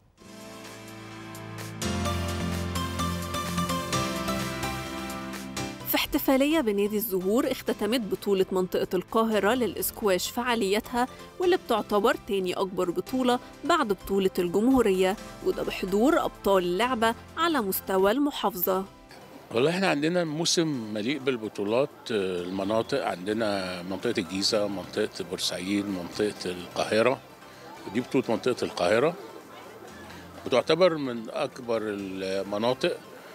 في احتفالية بنادي الزهور اختتمت بطولة منطقة القاهرة للإسكواش فعاليتها، واللي بتعتبر تاني أكبر بطولة بعد بطولة الجمهورية، وده بحضور أبطال اللعبة على مستوى المحافظة. والله احنا عندنا موسم مليء بالبطولات. المناطق عندنا منطقة الجيزة، منطقة بورسعيد، منطقة القاهرة. دي بطولة منطقة القاهرة بتعتبر من أكبر المناطق،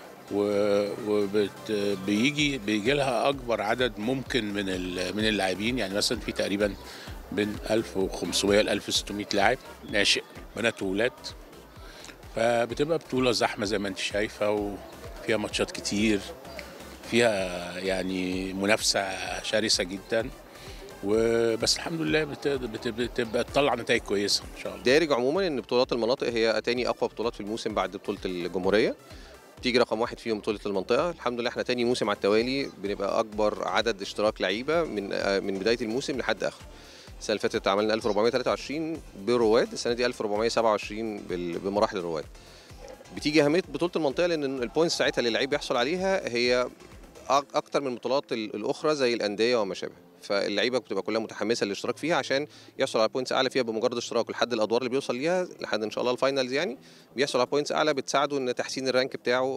وبيجي لها اكبر عدد ممكن من اللاعبين. يعني مثلا في تقريبا بين 1500 ل 1600 لاعب ناشئ بنات وولاد، فبتبقى بطوله زحمه زي ما انت شايفه، وفيها ماتشات كتير، فيها يعني منافسه شرسه جدا. وبس الحمد لله بتبقى تطلع نتائج كويسه ان شاء الله. دارج عموما ان بطولات المناطق هي تاني اقوى بطولات في الموسم بعد بطوله الجمهوريه، تيجي رقم 1 فيهم بطوله المنطقه. الحمد لله احنا تاني موسم على التوالي بنبقى اكبر عدد اشتراك لعيبه من بدايه الموسم لحد اخره. السنه اللي فاتت عملنا 1423 برواد، السنه دي 1427 بمراحل الرواد. بتيجي اهميه بطوله المنطقه لان البوينتس ساعتها اللي اللعيب بيحصل عليها هي اكتر من البطولات الاخرى زي الانديه وما شابه، فاللعيبه بتبقى كلها متحمسه للاشتراك فيها عشان يحصل على بوينتس اعلى فيها بمجرد اشتراكه لحد الادوار اللي بيوصل ليها لحد ان شاء الله الفاينلز، يعني بيحصل على بوينتس اعلى بتساعده ان تحسين الرانك بتاعه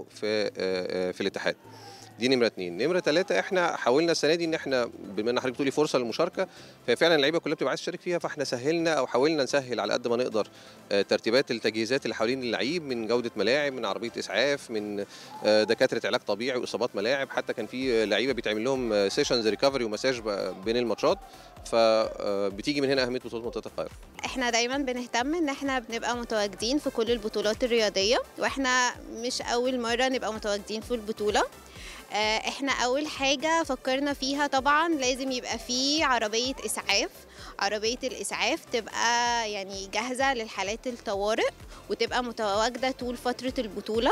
في الاتحاد. دي نمره 2. نمره 3 احنا حاولنا السنه دي ان احنا بما ان حضرتك بتقولي فرصه للمشاركه، فهي فعلا اللعيبه كلها بتبقى عايزه تشارك فيها، فاحنا سهلنا او حاولنا نسهل على قد ما نقدر ترتيبات التجهيزات اللي حوالين اللعيب، من جوده ملاعب، من عربيه اسعاف، من دكاتره علاج طبيعي واصابات ملاعب، حتى كان في لعيبه بيتعمل لهم سيشنز ريكفري ومساج بين الماتشات، فبتيجي من هنا اهميه بطوله منطقه القاهره. احنا دايما بنهتم ان احنا بنبقى متواجدين في كل البطولات الرياضيه، واحنا مش اول مره نبقى متواجدين في البطوله. احنا اول حاجه فكرنا فيها طبعا لازم يبقى في عربيه اسعاف. عربيه الاسعاف تبقى يعني جاهزه للحالات الطوارئ وتبقى متواجده طول فتره البطوله.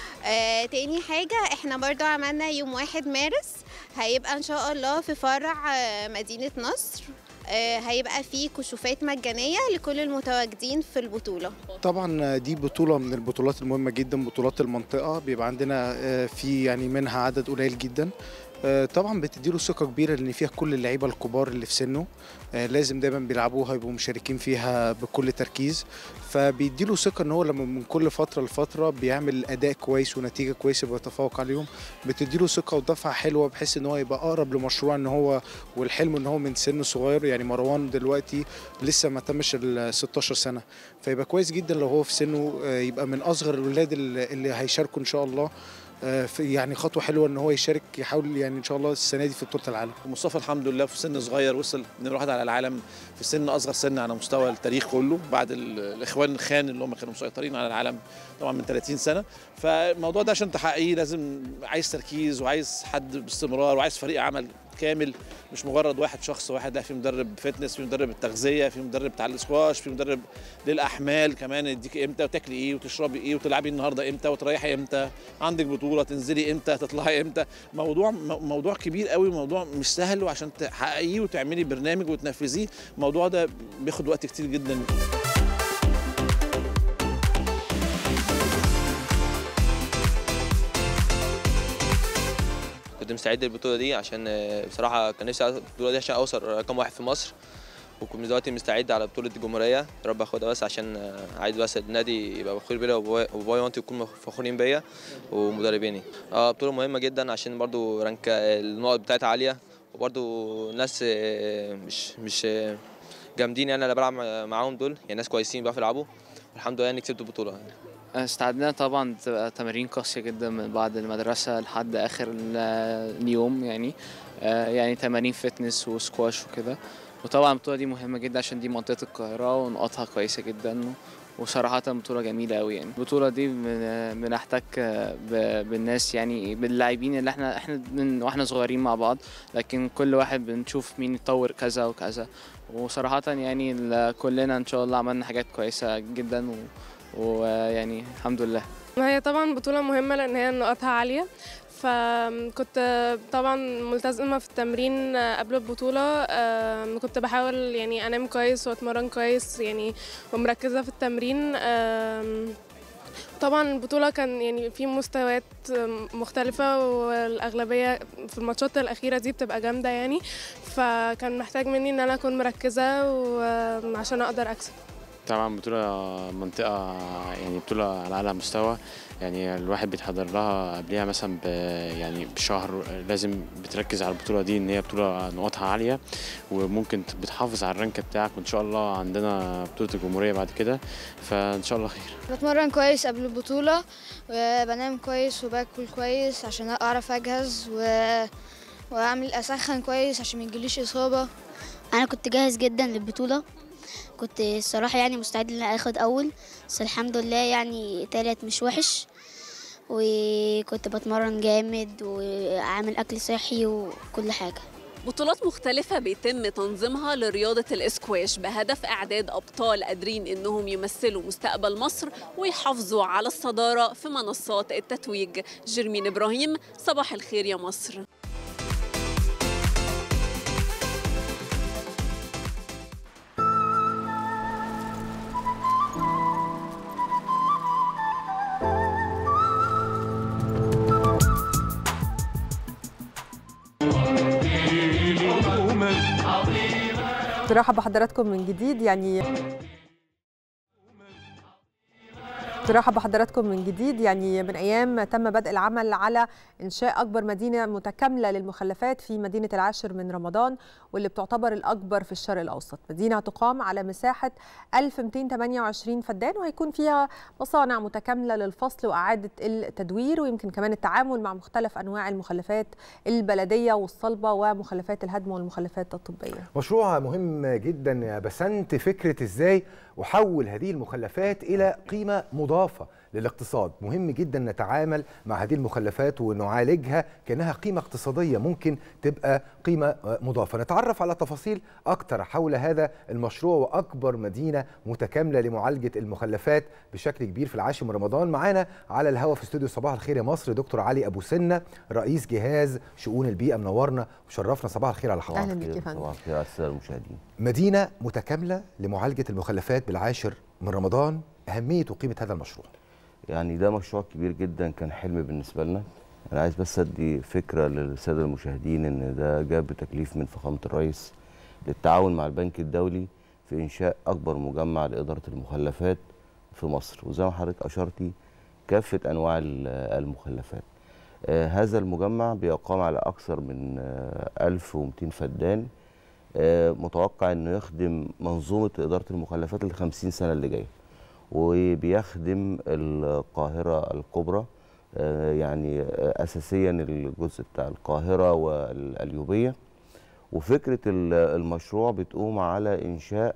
تاني حاجه احنا برضو عملنا يوم 1 مارس هيبقى ان شاء الله في فرع مدينه نصر، هيبقى فيه كشوفات مجانية لكل المتواجدين في البطولة. طبعا دي بطولة من البطولات المهمة جدا، بطولات المنطقة بيبقى عندنا في يعني منها عدد قليل جدا، طبعا بتديله ثقة كبيرة لأن فيها كل اللعيبة الكبار اللي في سنه لازم دايما بيلعبوها يبقوا مشاركين فيها بكل تركيز، فبيديله ثقة ان هو لما من كل فترة لفترة بيعمل أداء كويس ونتيجة كويسة بيتفوق عليهم، بتديله ثقة ودفعة حلوة بحيث ان هو يبقى أقرب لمشروع ان هو والحلم ان هو من سن صغير. يعني مروان دلوقتي لسه ما تمش ال 16 سنة، فيبقى كويس جدا لو هو في سنه يبقى من أصغر الولاد اللي هيشاركوا إن شاء الله. يعني خطوه حلوه ان هو يشارك، يحاول يعني ان شاء الله السنه دي في بطوله العالم. مصطفى الحمد لله في سن صغير وصل نمره 1 على العالم في سن اصغر سن على مستوى التاريخ كله بعد الاخوان خان اللي هم كانوا مسيطرين على العالم طبعا من 30 سنه. فالموضوع ده عشان تحققيه لازم عايز تركيز وعايز حد باستمرار وعايز فريق عمل كامل، مش مجرد واحد شخص واحد، لا في مدرب فتنس، في مدرب التغذيه، في مدرب بتاع الاسكواش، في مدرب للاحمال كمان يديك امتى وتاكلي ايه وتشربي ايه وتلعبي النهارده امتى وتريحي امتى، عندك بطوله تنزلي امتى تطلعي امتى. موضوع كبير قوي، موضوع مش سهل، وعشان تحققيه وتعملي برنامج وتنفذيه الموضوع ده بياخد وقت كتير جدا. كنت مستعد للبطوله دي عشان بصراحه كان نفسي البطوله دي عشان اوصل رقم 1 في مصر، وكنت دلوقتي مستعد على بطوله الجمهوريه، يا رب اخدها بس عشان عايز بس النادي يبقى فخور بيا وبابايا وانتي يكونوا فخورين بيا ومدربيني. بطوله مهمه جدا عشان برضو رانك النقط بتاعتها عاليه، وبرضو ناس مش جامدين يعني، انا بلعب معاهم دول يعني ناس كويسين بيعرفوا يلعبوا، والحمد لله اني كسبت البطوله. استعدنا طبعا، تبقى تمارين قاسية جدا من بعد المدرسة لحد آخر اليوم يعني تمارين فتنس وسكواش وكده. وطبعا البطولة دي مهمة جدا عشان دي منطقة القاهرة ونقاطها كويسة جدا، وصراحة بطولة جميلة قوي. يعني البطولة دي بنحتك بالناس يعني باللاعبين اللي احنا واحنا صغيرين مع بعض، لكن كل واحد بنشوف مين يطور كذا وكذا، وصراحة يعني كلنا ان شاء الله عملنا حاجات كويسة جدا ويعني الحمد لله. هي طبعا بطولة مهمة لأن هي نقاطها عالية، فكنت طبعا ملتزمة في التمرين قبل البطولة، كنت بحاول يعني أنام كويس وأتمرن كويس يعني ومركزة في التمرين. طبعا البطولة كان يعني في مستويات مختلفة، والأغلبية في الماتشات الأخيرة دي بتبقى جامدة يعني، فكان محتاج مني إن أنا أكون مركزة وعشان أقدر أكسب. طبعا بطولة منطقة يعني بطولة على أعلى مستوى، يعني الواحد بيتحضر لها قبلها مثلا يعني بشهر، لازم بتركز على البطولة دي ان هي بطولة نقاطها عالية، وممكن بتحافظ على الرانك بتاعك، وان شاء الله عندنا بطولة الجمهورية بعد كده، فان شاء الله خير. بتمرن كويس قبل البطولة، وبنام كويس وباكل كويس عشان اعرف اجهز واعمل اسخن كويس عشان ما يجيليش اصابة. انا كنت جاهز جدا للبطولة، كنت الصراحة يعني مستعد ان اخد اول، بس الحمد لله يعني تالت مش وحش، وكنت بتمرن جامد وعامل اكل صحي وكل حاجة. بطولات مختلفة بيتم تنظيمها لرياضة الإسكواش بهدف إعداد أبطال قادرين إنهم يمثلوا مستقبل مصر ويحافظوا على الصدارة في منصات التتويج. جرمين إبراهيم، صباح الخير يا مصر. برحب بحضراتكم من جديد. يعني من أيام تم بدء العمل على إنشاء أكبر مدينة متكاملة للمخلفات في مدينة العاشر من رمضان، واللي بتعتبر الأكبر في الشرق الأوسط. مدينة تقام على مساحة 1228 فدان، وهيكون فيها مصانع متكاملة للفصل وإعادة التدوير، ويمكن كمان التعامل مع مختلف أنواع المخلفات البلدية والصلبة ومخلفات الهدم والمخلفات الطبية. مشروع مهم جدا يا بسنت. فكرة إزاي أحول هذه المخلفات إلى قيمة مضافة للاقتصاد. مهم جدا نتعامل مع هذه المخلفات ونعالجها كأنها قيمة اقتصادية ممكن تبقى قيمة مضافة. نتعرف على تفاصيل أكتر حول هذا المشروع وأكبر مدينة متكاملة لمعالجة المخلفات بشكل كبير في العاشر من رمضان. معانا على الهواء في استوديو صباح الخير يا مصر دكتور علي أبو سنة، رئيس جهاز شؤون البيئة. منورنا وشرفنا. صباح الخير على حضرتك. أهلا بك يا فندم. صباح الخير على السادة المشاهدين. مدينة متكاملة لمعالجة المخلفات بالعاشر من رمضان، أهمية وقيمة هذا المشروع. يعني ده مشروع كبير جدا، كان حلم بالنسبة لنا. أنا عايز بس أدي فكرة للسادة المشاهدين إن ده جاء بتكليف من فخامة الرئيس للتعاون مع البنك الدولي في إنشاء أكبر مجمع لإدارة المخلفات في مصر، وزي ما حضرتك أشرتي كافة أنواع المخلفات. هذا المجمع بيقام على أكثر من 1200 فدان، متوقع إنه يخدم منظومة إدارة المخلفات ل50 سنة اللي جاية، وبيخدم القاهرة الكبرى، يعني أساسيا الجزء بتاع القاهرة والقليوبية. وفكرة المشروع بتقوم على إنشاء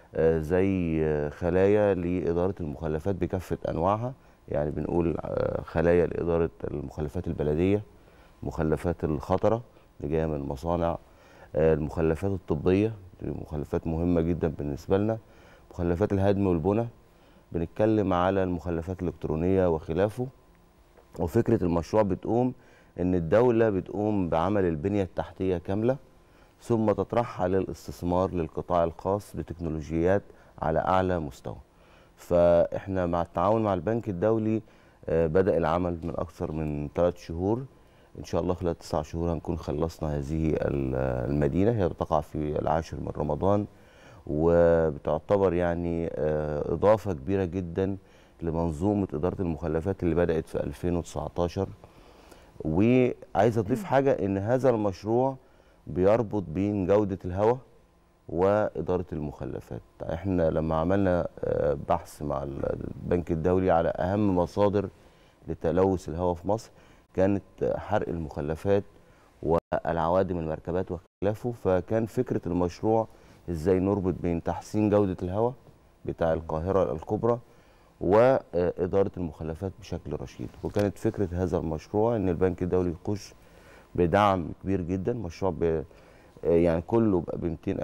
زي خلايا لإدارة المخلفات بكافة أنواعها. يعني بنقول خلايا لإدارة المخلفات البلدية، مخلفات الخطرة اللي جاية من المصانع، المخلفات الطبية، مخلفات مهمة جدا بالنسبة لنا، مخلفات الهدم والبنى، بنتكلم على المخلفات الإلكترونية وخلافه. وفكرة المشروع بتقوم إن الدولة بتقوم بعمل البنية التحتية كاملة، ثم تطرحها للاستثمار للقطاع الخاص بتكنولوجيات على أعلى مستوى. فإحنا مع التعاون مع البنك الدولي بدأ العمل من أكثر من 3 شهور. إن شاء الله خلال 9 شهور هنكون خلصنا هذه المدينة. هي بتقع في العاشر من رمضان، وبتعتبر يعني إضافة كبيرة جدا لمنظومة إدارة المخلفات اللي بدأت في 2019. وعايز أضيف حاجة، إن هذا المشروع بيربط بين جودة الهواء وإدارة المخلفات. إحنا لما عملنا بحث مع البنك الدولي على أهم مصادر لتلوث الهواء في مصر، كانت حرق المخلفات والعوادم المركبات وخلافه. فكان فكرة المشروع ازاي نربط بين تحسين جودة الهواء بتاع القاهرة الكبرى وإدارة المخلفات بشكل رشيد. وكانت فكرة هذا المشروع ان البنك الدولي يخش بدعم كبير جدا. مشروع يعني كله ب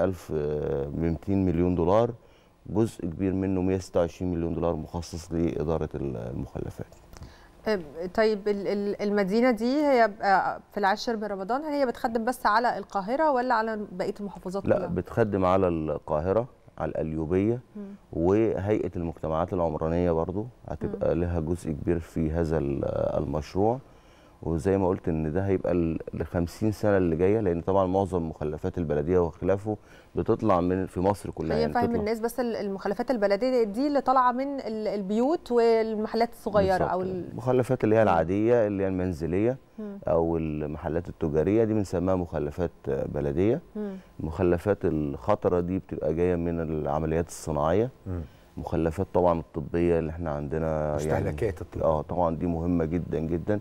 200 مليون دولار، جزء كبير منه 126 مليون دولار مخصص لإدارة المخلفات. طيب المدينة دي هي في العاشر من رمضان، هل هي بتخدم بس على القاهرة ولا على بقية المحافظات كلها؟ لا، بتخدم على القاهرة، على القليوبية، وهيئة المجتمعات العمرانية برضو هتبقى لها جزء كبير في هذا المشروع. وزي ما قلت ان ده هيبقى ل50 سنه اللي جايه، لان طبعا معظم مخلفات البلديه وخلافه بتطلع من في مصر كلها. يعني فاهم الناس، بس المخلفات البلديه دي اللي طالعه من البيوت والمحلات الصغيره او المخلفات اللي هي العاديه اللي هي المنزليه او المحلات التجاريه دي بنسميها مخلفات بلديه. المخلفات الخطره دي بتبقى جايه من العمليات الصناعيه. مخلفات طبعا الطبيه اللي احنا عندنا مستهلكات يعني طبعا دي مهمه جدا جدا،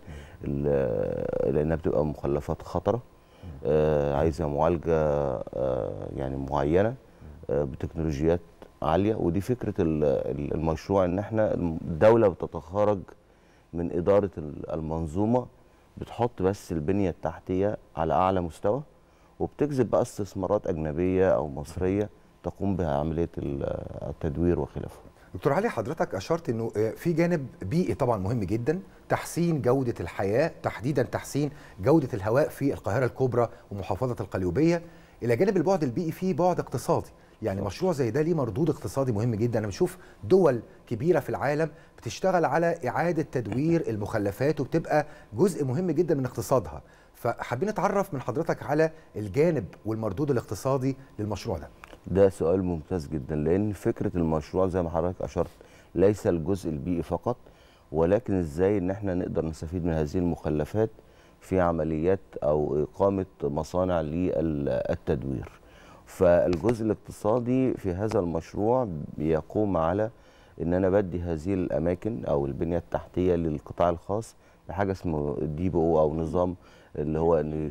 لانها بتبقى مخلفات خطره عايزه معالجه يعني معينه بتكنولوجيات عاليه. ودي فكره المشروع، ان احنا الدوله بتتخرج من اداره المنظومه، بتحط بس البنيه التحتيه على اعلى مستوى، وبتجذب بقى استثمارات اجنبيه او مصريه تقوم بعمليه التدوير وخلافه. دكتور علي، حضرتك اشرت انه في جانب بيئي طبعا مهم جدا، تحسين جوده الحياه، تحديدا تحسين جوده الهواء في القاهره الكبرى ومحافظه القليوبيه. الى جانب البعد البيئي في بعد اقتصادي، يعني مشروع زي ده ليه مردود اقتصادي مهم جدا. انا بشوف دول كبيره في العالم بتشتغل على اعاده تدوير المخلفات وبتبقى جزء مهم جدا من اقتصادها، فحابين نتعرف من حضرتك على الجانب والمردود الاقتصادي للمشروع ده. ده سؤال ممتاز جدا، لان فكره المشروع زي ما حضرتك اشرت ليس الجزء البيئي فقط، ولكن ازاي ان احنا نقدر نستفيد من هذه المخلفات في عمليات او اقامه مصانع للتدوير. فالجزء الاقتصادي في هذا المشروع بيقوم على ان انا بدي هذه الاماكن او البنيه التحتيه للقطاع الخاص بحاجه اسمه DBO او نظام اللي هو انه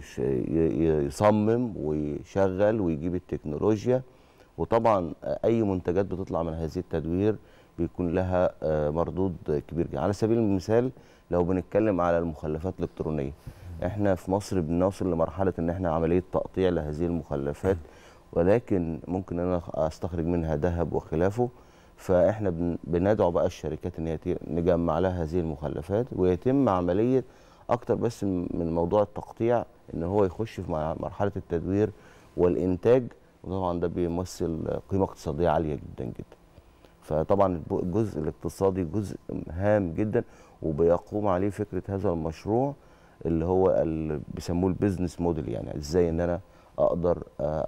يصمم ويشغل ويجيب التكنولوجيا. وطبعا اي منتجات بتطلع من هذه التدوير بيكون لها مردود كبير جدا. على سبيل المثال لو بنتكلم على المخلفات الالكترونيه، احنا في مصر بنوصل لمرحله ان احنا عمليه تقطيع لهذه المخلفات، ولكن ممكن انا استخرج منها ذهب وخلافه. فاحنا بندعو بقى الشركات ان هي نجمع لها هذه المخلفات ويتم عمليه اكتر بس من موضوع التقطيع، ان هو يخش في مرحله التدوير والانتاج، وطبعا ده بيمثل قيمه اقتصاديه عاليه جدا جدا. فطبعا الجزء الاقتصادي جزء هام جدا، وبيقوم عليه فكره هذا المشروع اللي هو اللي بيسموه البيزنس موديل، يعني ازاي ان انا اقدر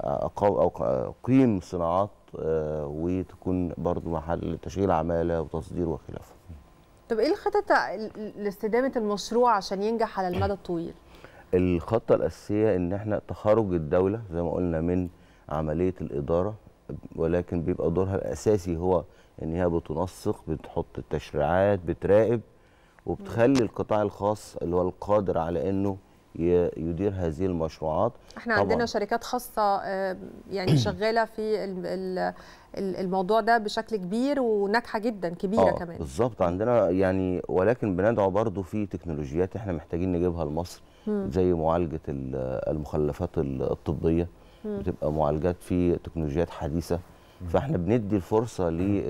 اقيم صناعات وتكون برضو محل تشغيل عماله وتصدير وخلافه. طب ايه الخطط لاستدامه المشروع عشان ينجح على المدى الطويل؟ الخطه الاساسيه ان احنا تخرج الدوله زي ما قلنا من عمليه الاداره، ولكن بيبقى دورها الاساسي هو ان هي بتنسق، بتحط التشريعات، بتراقب، وبتخلي القطاع الخاص اللي هو القادر على انه يدير هذه المشروعات. احنا عندنا شركات خاصه يعني شغاله في الموضوع ده بشكل كبير وناجحه جدا، كبيره كمان. بالظبط، عندنا يعني، ولكن بندعو برضو في تكنولوجيات احنا محتاجين نجيبها لمصر، زي معالجه المخلفات الطبيه، بتبقى معالجات في تكنولوجيات حديثه. فاحنا بندي الفرصه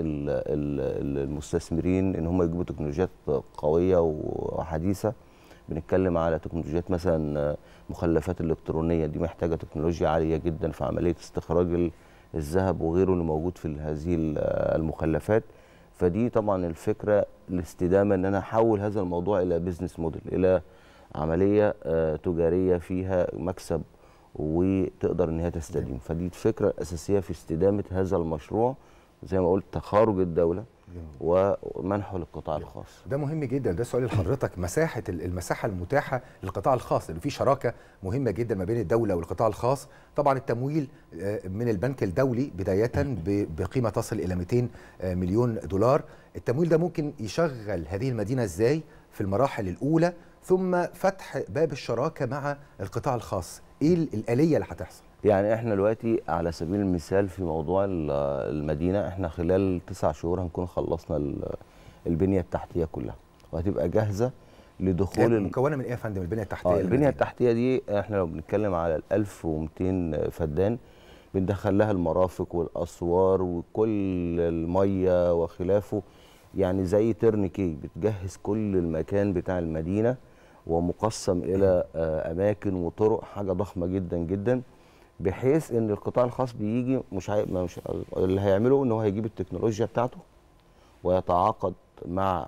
للمستثمرين ان هم يجيبوا تكنولوجيات قويه وحديثه. بنتكلم على تكنولوجيات مثلا مخلفات الالكترونيه، دي محتاجه تكنولوجيا عاليه جدا في عمليه استخراج الذهب وغيره اللي موجود في هذه المخلفات. فدي طبعا الفكره الاستدامه ان انا احول هذا الموضوع الى بيزنس موديل، الى عمليه تجاريه فيها مكسب وتقدر ان هي تستديم. فدي الفكره الاساسيه في استدامه هذا المشروع، زي ما قلت تخارج الدوله ومنحه للقطاع الخاص. ده مهم جدا، ده سؤال لحضرتك. المساحه المتاحه للقطاع الخاص، لانه في شراكه مهمه جدا ما بين الدوله والقطاع الخاص. طبعا التمويل من البنك الدولي بدايه بقيمه تصل الى 200 مليون دولار. التمويل ده ممكن يشغل هذه المدينه ازاي في المراحل الاولى، ثم فتح باب الشراكه مع القطاع الخاص. ايه الآلية اللي هتحصل؟ يعني احنا دلوقتي على سبيل المثال في موضوع المدينه، احنا خلال 9 شهور هنكون خلصنا البنيه التحتيه كلها، وهتبقى جاهزه لدخول. مكونه من ايه يا فندم البنيه التحتيه؟ البنيه التحتيه دي احنا لو بنتكلم على 1200 فدان، بندخل لها المرافق والاسوار وكل الميه وخلافه، يعني زي ترنكي، بتجهز كل المكان بتاع المدينه ومقسم الى اماكن وطرق، حاجه ضخمه جدا جدا، بحيث ان القطاع الخاص بيجي مش اللي هيعمله ان هو هيجيب التكنولوجيا بتاعته ويتعاقد مع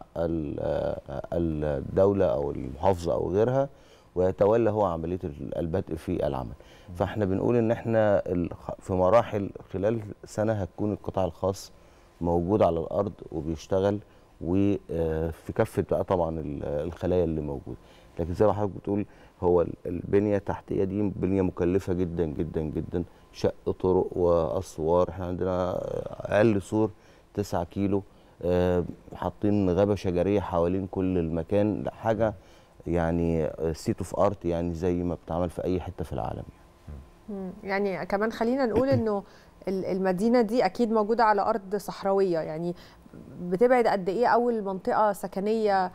الدوله او المحافظه او غيرها، ويتولى هو عمليه البدء في العمل. فاحنا بنقول ان احنا في مراحل خلال سنه هتكون القطاع الخاص موجود على الارض وبيشتغل، وفي كافه بقى طبعا الخلايا اللي موجوده. لكن زي ما حضرتك بتقول، هو البنيه التحتيه دي بنيه مكلفه جدا جدا جدا، شق طرق واسوار. احنا عندنا اقل سور 9 كيلو، حاطين غابه شجريه حوالين كل المكان، حاجه يعني سيت اوف ارت، يعني زي ما بتعمل في اي حته في العالم. يعني كمان خلينا نقول انه المدينه دي اكيد موجوده على ارض صحراويه، يعني بتبعد قد ايه اول منطقه سكنيه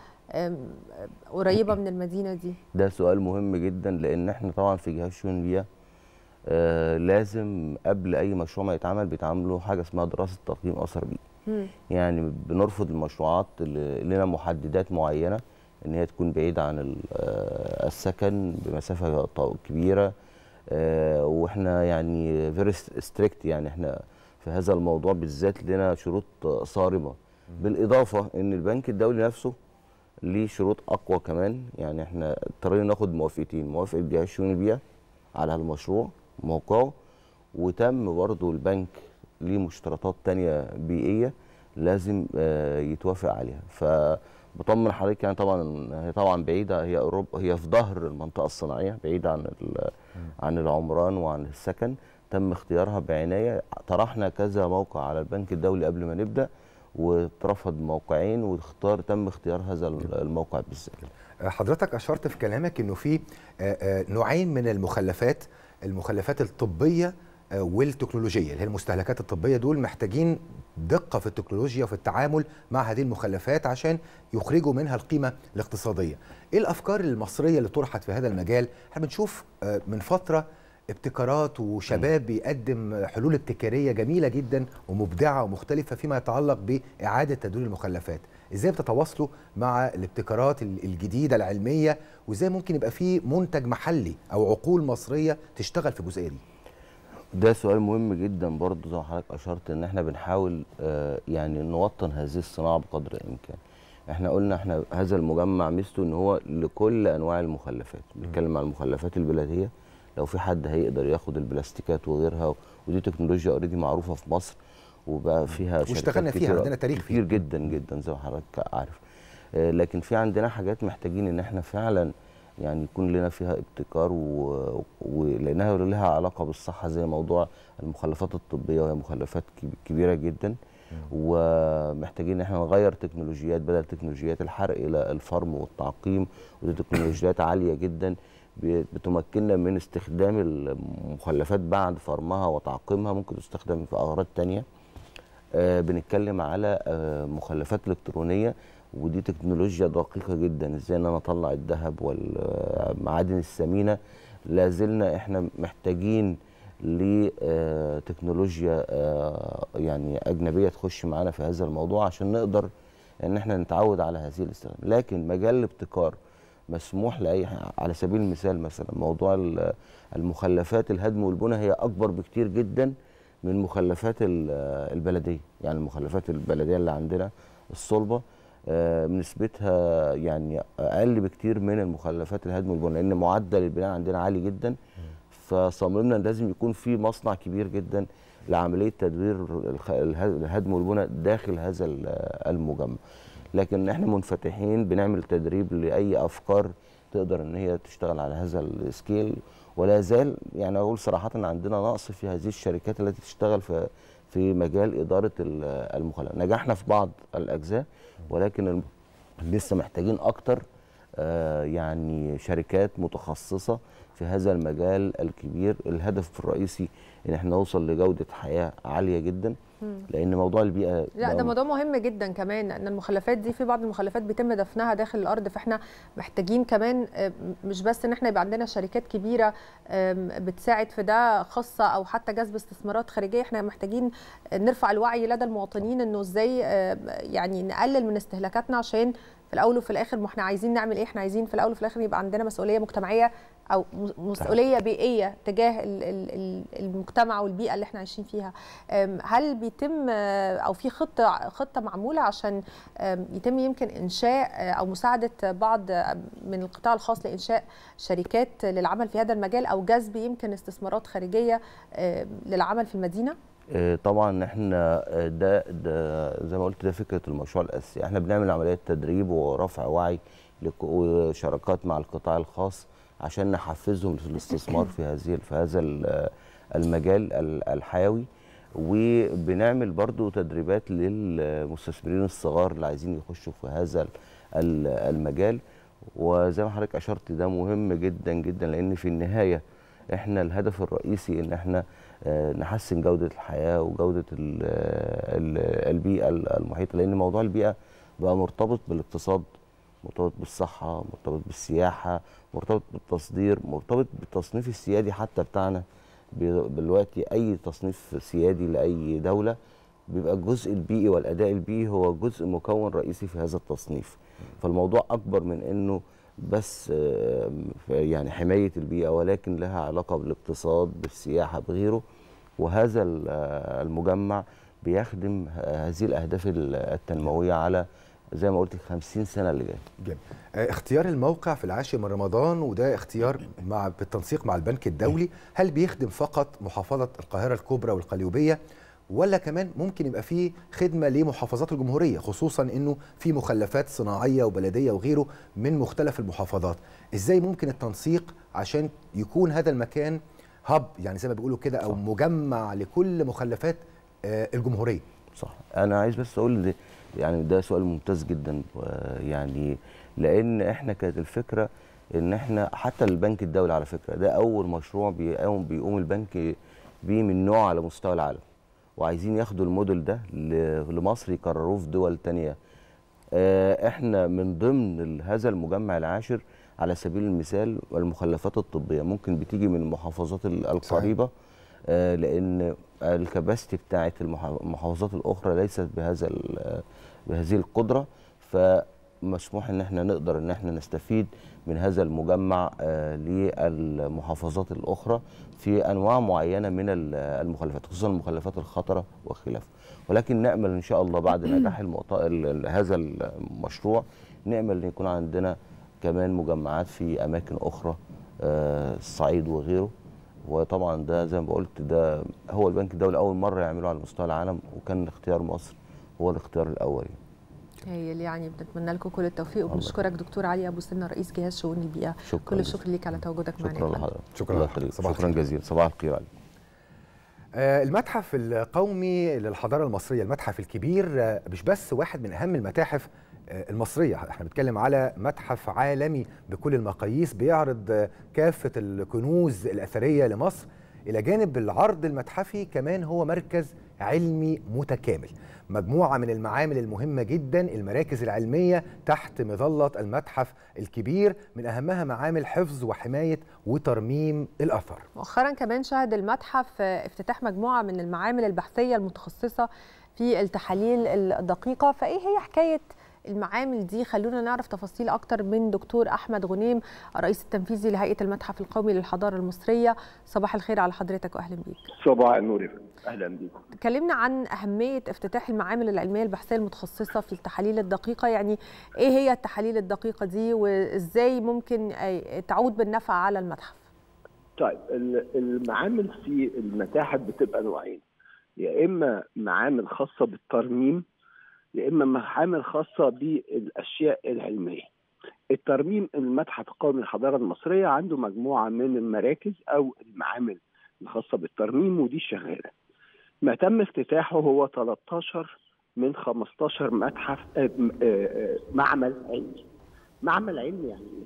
قريبه من المدينه دي؟ ده سؤال مهم جدا، لان احنا طبعا في جهاز شؤون البيئه لازم قبل اي مشروع ما يتعمل بيتعملوا حاجه اسمها دراسه تقييم اثر بيئي. يعني بنرفض المشروعات اللي لنا محددات معينه ان هي تكون بعيده عن السكن بمسافه كبيره، واحنا يعني فيري ستريكت، يعني احنا في هذا الموضوع بالذات لنا شروط صارمه. بالاضافه ان البنك الدولي نفسه ليه شروط اقوى كمان. يعني احنا اضطرينا ناخد موافقتين، موافقه جهاز شؤون البيئه على المشروع موقعه، وتم برضه البنك ليه مشترطات تانية بيئيه لازم يتوافق عليها. فبطمن حضرتك يعني طبعا هي طبعا بعيده، هي اوروبا، هي في ظهر المنطقه الصناعيه، بعيده عن العمران وعن السكن. تم اختيارها بعنايه، طرحنا كذا موقع على البنك الدولي قبل ما نبدا واترفض موقعين تم اختيار هذا الموقع بالذات. حضرتك اشرت في كلامك انه في نوعين من المخلفات الطبيه والتكنولوجيه، اللي هي المستهلكات الطبيه. دول محتاجين دقه في التكنولوجيا وفي التعامل مع هذه المخلفات عشان يخرجوا منها القيمه الاقتصاديه. ايه الافكار المصريه اللي طرحت في هذا المجال؟ احنا بنشوف من فتره ابتكارات وشباب بيقدم حلول ابتكاريه جميله جدا ومبدعه ومختلفه فيما يتعلق باعاده تدوير المخلفات. ازاي بتتواصلوا مع الابتكارات الجديده العلميه، وازاي ممكن يبقى في منتج محلي او عقول مصريه تشتغل في الجزئيه دي؟ ده سؤال مهم جدا برضه، زي ما حضرتك اشرت ان احنا بنحاول يعني نوطن هذه الصناعه بقدر الامكان. احنا قلنا احنا هذا المجمع ميزته ان هو لكل انواع المخلفات، بنتكلم عن المخلفات البلديه، لو في حد هيقدر ياخد البلاستيكات وغيرها، ودي تكنولوجيا اوريدي معروفه في مصر وبقى فيها واشتغلنا فيها، عندنا تاريخ كتير جدا جدا زي ما حضرتك عارف. لكن في عندنا حاجات محتاجين ان احنا فعلا يعني يكون لنا فيها ابتكار ولانها لها علاقه بالصحه، زي موضوع المخلفات الطبيه، وهي مخلفات كبيره جدا. ومحتاجين ان احنا نغير تكنولوجيات، بدل تكنولوجيات الحرق الى الفرم والتعقيم، ودي تكنولوجيات عاليه جدا بتمكننا من استخدام المخلفات بعد فرمها وتعقيمها، ممكن تستخدم في اغراض تانية. بنتكلم على مخلفات الكترونيه، ودي تكنولوجيا دقيقه جدا، ازاي ان انا اطلع الذهب والمعادن الثمينه. لازلنا احنا محتاجين لتكنولوجيا يعني اجنبيه تخش معانا في هذا الموضوع عشان نقدر ان احنا نتعود على هذه الاستخدام. لكن مجال الابتكار مسموح لاي، على سبيل المثال مثلا موضوع المخلفات الهدم والبناء هي اكبر بكتير جدا من مخلفات البلديه. يعني المخلفات البلديه اللي عندنا الصلبه نسبتها يعني اقل بكتير من المخلفات الهدم والبناء، لان معدل البناء عندنا عالي جدا. فصممنا ان لازم يكون في مصنع كبير جدا لعمليه تدوير الهدم والبناء داخل هذا المجمع. لكن احنا منفتحين، بنعمل تدريب لاي افكار تقدر ان هي تشتغل على هذا السكيل. ولا زال يعني اقول صراحه ان عندنا نقص في هذه الشركات التي تشتغل في مجال اداره المخلفات. نجحنا في بعض الاجزاء، ولكن لسه محتاجين اكتر يعني شركات متخصصه في هذا المجال الكبير. الهدف الرئيسي ان احنا نوصل لجوده حياه عاليه جدا، لان موضوع البيئه لا ده موضوع مهم جدا كمان، ان المخلفات دي في بعض المخلفات بيتم دفنها داخل الارض. فاحنا محتاجين كمان مش بس ان احنا يبقى عندنا شركات كبيره بتساعد في ده خاصه، او حتى جذب استثمارات خارجيه. احنا محتاجين نرفع الوعي لدى المواطنين انه ازاي يعني نقلل من استهلاكاتنا، عشان في الاول وفي الاخر ما احنا عايزين نعمل ايه؟ احنا عايزين في الاول وفي الاخر يبقى عندنا مسؤوليه مجتمعيه او مسؤوليه بيئيه تجاه المجتمع والبيئه اللي احنا عايشين فيها. هل بيتم او في خطه معموله عشان يتم يمكن انشاء او مساعده بعض من القطاع الخاص لانشاء شركات للعمل في هذا المجال، او جذب يمكن استثمارات خارجيه للعمل في المدينه؟ طبعا احنا ده زي ما قلت ده فكره المشروع الاساسي. احنا بنعمل عمليات تدريب ورفع وعي وشراكات مع القطاع الخاص عشان نحفزهم في الاستثمار في هذا المجال الحيوي. وبنعمل برضو تدريبات للمستثمرين الصغار اللي عايزين يخشوا في هذا المجال. وزي ما حضرتك اشرت ده مهم جدا جدا، لان في النهايه احنا الهدف الرئيسي ان احنا نحسن جوده الحياه وجوده البيئه المحيطه، لان موضوع البيئه بقى مرتبط بالاقتصاد، مرتبط بالصحه، مرتبط بالسياحه، مرتبط بالتصدير، مرتبط بالتصنيف السيادي حتى بتاعنا دلوقتي اي تصنيف سيادي لاي دوله بيبقى الجزء البيئي والاداء البيئي هو جزء مكون رئيسي في هذا التصنيف. فالموضوع اكبر من انه بس يعني حمايه البيئه، ولكن لها علاقه بالاقتصاد، بالسياحه، بغيره. وهذا المجمع بيخدم هذه الاهداف التنمويه على زي ما قلت 50 سنه اللي جايه. جميل. اختيار الموقع في العاشر من رمضان وده اختيار بالتنسيق مع البنك الدولي، هل بيخدم فقط محافظه القاهره الكبرى والقليوبيه ولا كمان ممكن يبقى فيه خدمه لمحافظات الجمهوريه، خصوصا انه في مخلفات صناعيه وبلديه وغيره من مختلف المحافظات؟ ازاي ممكن التنسيق عشان يكون هذا المكان هب، يعني زي ما بيقولوا كده، او مجمع لكل مخلفات الجمهوريه؟ صح. انا عايز بس اقول يعني ده سؤال ممتاز جدا، يعني لان احنا كانت الفكره ان احنا حتى البنك الدولي على فكره ده اول مشروع بيقوم البنك بيه من نوعه على مستوى العالم، وعايزين ياخدوا الموديل ده لمصر يكرروه في دول تانية. احنا من ضمن هذا المجمع العاشر على سبيل المثال المخلفات الطبيه ممكن بتيجي من المحافظات القريبه، لان الكباستي بتاعت المحافظات الاخرى ليست بهذه القدره، فمسموح ان احنا نقدر ان احنا نستفيد من هذا المجمع للمحافظات الاخرى في انواع معينه من المخلفات، خصوصا المخلفات الخطره وخلافه. ولكن نامل ان شاء الله بعد نجاح هذا المشروع نامل ان يكون عندنا كمان مجمعات في اماكن اخرى، الصعيد وغيره. وطبعا ده زي ما قلت ده هو البنك الدولي اول مره يعمله على مستوى العالم، وكان اختيار مصر هو الاختيار الاول. هي اللي يعني بنتمنى لكم كل التوفيق، وبنشكرك دكتور علي ابو سنه رئيس جهاز شؤون البيئه. كل الشكر ليك على تواجدك معنا. شكرا لحضرتك. شكرا جزيلا. صباح الخير عليك. المتحف القومي للحضاره المصريه، المتحف الكبير، مش بس واحد من اهم المتاحف المصريه، احنا بنتكلم على متحف عالمي بكل المقاييس بيعرض كافه الكنوز الاثريه لمصر. الى جانب العرض المتحفي كمان هو مركز علمي متكامل، مجموعه من المعامل المهمه جدا، المراكز العلميه تحت مظله المتحف الكبير، من اهمها معامل حفظ وحمايه وترميم الاثار. مؤخرا كمان شهد المتحف افتتاح مجموعه من المعامل البحثيه المتخصصه في التحاليل الدقيقه، فايه هي حكايه المعامل دي؟ خلونا نعرف تفاصيل أكتر من دكتور أحمد غنيم، الرئيس التنفيذي لهيئة المتحف القومي للحضارة المصرية. صباح الخير على حضرتك وأهلا بيك. صباح النور، أهلا بيك. تكلمنا عن أهمية افتتاح المعامل العلمية البحثية المتخصصة في التحاليل الدقيقة، يعني إيه هي التحاليل الدقيقة دي وإزاي ممكن تعود بالنفع على المتحف؟ طيب، المعامل في المتاحف بتبقى نوعين، يا إما معامل خاصة بالترميم يا اما معامل خاصه بالاشياء العلميه. الترميم، المتحف القومي للحضاره المصريه عنده مجموعه من المراكز او المعامل الخاصه بالترميم، ودي شغاله. ما تم افتتاحه هو 13 من 15 متحف معمل علمي. معمل علمي يعني ايه؟